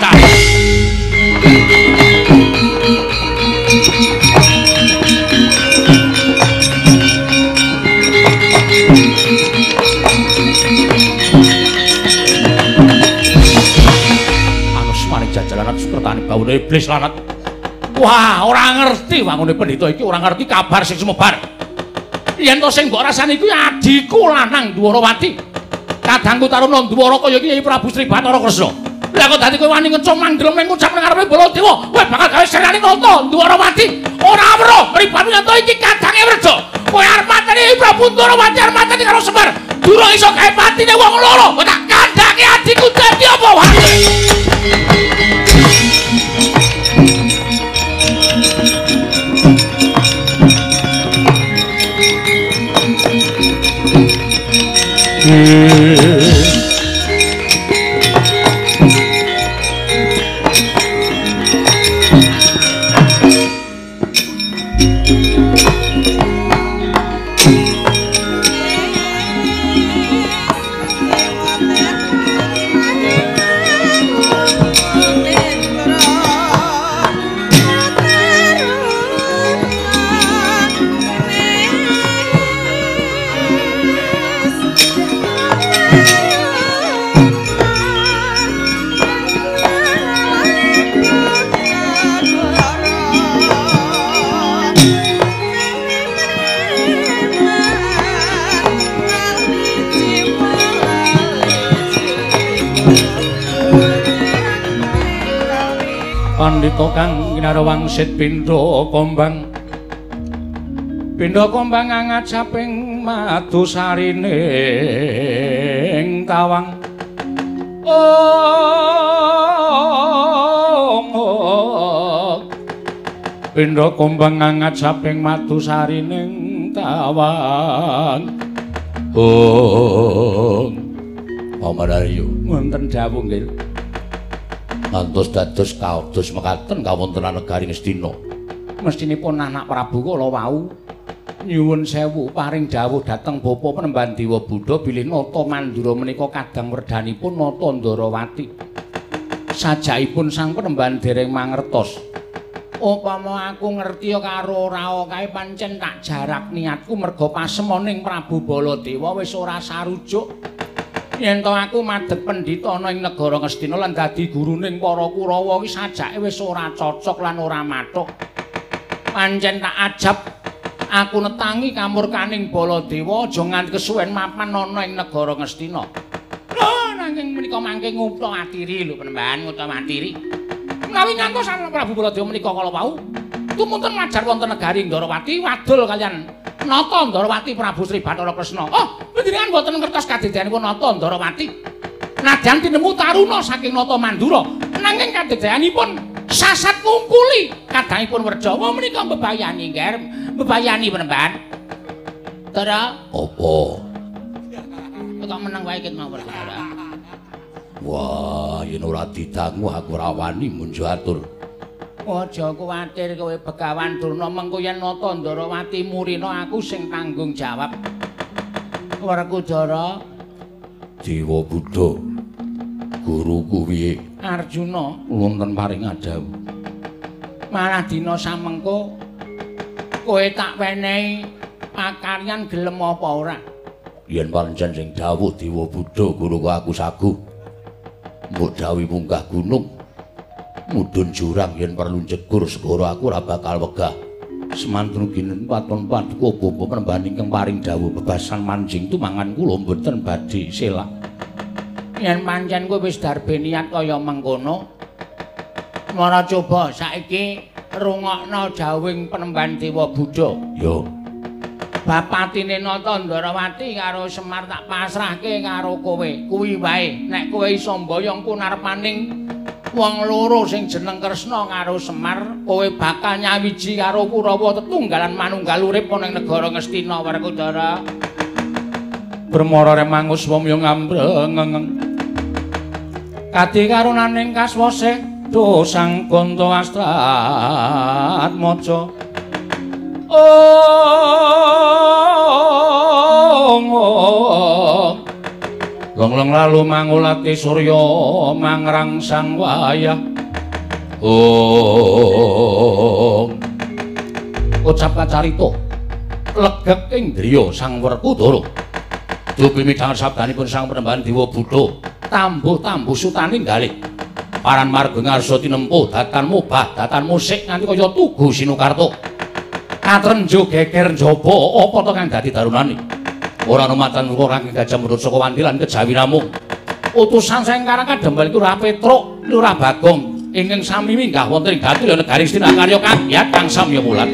Jajalan sukertane baune iblis lanat. Wah, ora ngerti wangune pendhita iki, ora ngerti kabar sing sumebar. Yen to sing mbok rasani kuwi adiku lanang Dwarawati. Kadangku taruna Dwara kaya iki Prabu Sri Bathara Kresna. Lah kok dadi kowe wani ngeco mandelem ning ngucap nang ngarepe Baladewa, kowe bakal gawe serani nata Dwarawati. Ora weruh mripatu yen to iki kadange werja. Kowe arep mateni Prabu Dwarawati arep mateni karo Semar. Durung iso gawe patine wong loro. Kok tak kandhange adiku dadi apa wae? Pandita kang kinarwangsit pindha kombang angat saping matusarining tawang pindha kombang angat saping matusarining tawang Pamanarya wonten dawuh nggih ngantos dados kados mekaten kawontenan negari Ngastina. Mestinipun anak Prabu kala wau nyuwun sewu paring dawuh dhateng Bapa Penemban Dewa Buddha bilih nata Mandura menika kadang werdanipun nata Ndarawati. Sajakipun Sang Penemban dereng mangertos. Upama aku ngerti karo ora kae pancen tak jarak niatku merga pasemoning Prabu Baladewa wis ora sarujuk. Yen to aku madhep pendhita ana ing negara Ngastina lan dadi guruning para Kurawa iki sajake wis ora cocok lan ora mathuk. Pancen tak ajab aku netangi kamurkaning Baladewa aja nganti kesuwen mapan ana ing negara Ngastina. Lho nanging menika mangke Ngutawatiri lho Penemban Ngutawatiri. Menawi ngantos Sang Prabu Baladewa menika kala wau tumunten majar wonten negari Ndarawati wadul kalian Nata Ndarawati Prabu Sri Bathara Kresna. Oh, panjenengan boten ngertos kadadyanipun Nata Ndarawati. Nadyan tinemu taruna saking Nata Mandura, nanging kadadyanipun sasat ngungkuli kadangipun Werjawa menika mbebayani nggih, mbebayani Penemban. Tara, apa? Kok meneng wae ket mawon, Tara. Wah, yen ora didangu aku ora wani munjo atur. Aja kuwatir kowe Begawan Durna mengko yen Nata Ndarawati murina aku sing tanggung jawab. Werkudara Dewa Buddha guruku piye? Arjuna wonten paring adhawu. Malah dina samengko kowe tak wenehi pakaryan gelem apa ora? Yen pancen sing dawuh Dewa Buddha guruku aku saguh. Mbok dawuh munggah gunung mudhun jurang yen perlu jegur segara aku ora bakal wegah. Semantun ginen paton paduka Bapa Penemban ingkang paring dawuh bebasan manjing tumangan kula mboten badhe selak. Yen pancen kowe wis darbe niat kaya mengkono, mara coba saiki rungokno dawuhing Penemban Dewa Buddha. Yo. Bapatine Nata Ndarawati karo Semar tak pasrahke karo kowe. Kuwi wae nek kowe iso mboyong punarpaning wong loro sing jeneng Kresna karo Semar, kowe bakal nyawiji karo Kurawa tetunggalan manunggal urip ana ing negara Ngastina Werkudara. Bremara remangus wamya ngambreng. Kadhi karunaning kaswasih dosang Ganta Astrat maca. Longlong lalu mangulati surya mangrangsang wayah. Ucap kacarita legek ing driya Sang Werkudara. Dupi midhanget sabdanipun Sang Penemban Dewa Buddha, tambuh-tambuh sutaning galih. Paran marga ngarsa tinempuh datan mubah, datan musik nganti kaya tugu sinukarta. Katrenjo geger njaba apa to kang dadi darunane? Ora numatan ora Gajah Mundut saka Wandi lan kejawi namung. Utusan saking Karang Kadempel iku Lurah Petruk, Lurah Bagong ingkang sami minggah wonten ing Gatul negari Ngastina karya kagyat kang samya mulat.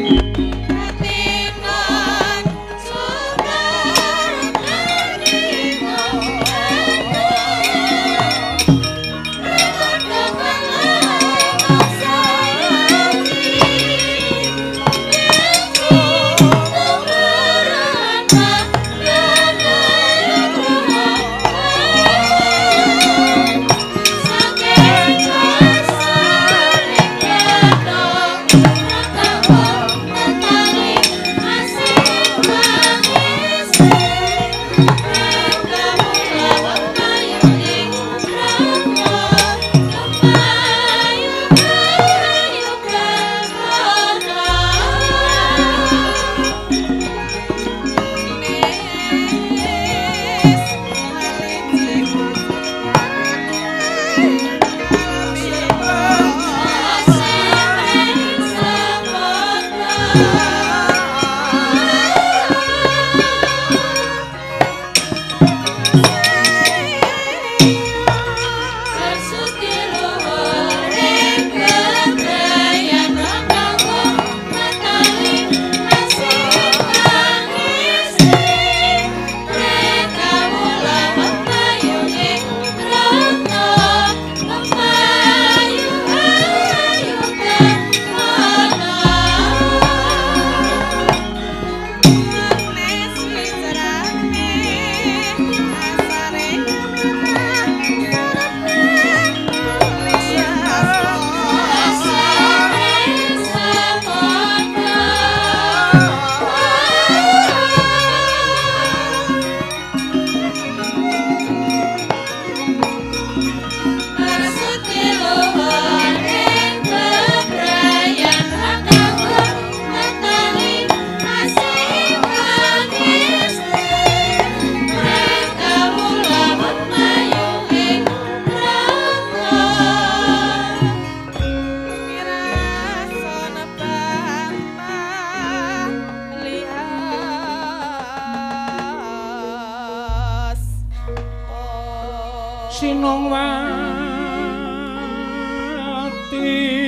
Sinongwati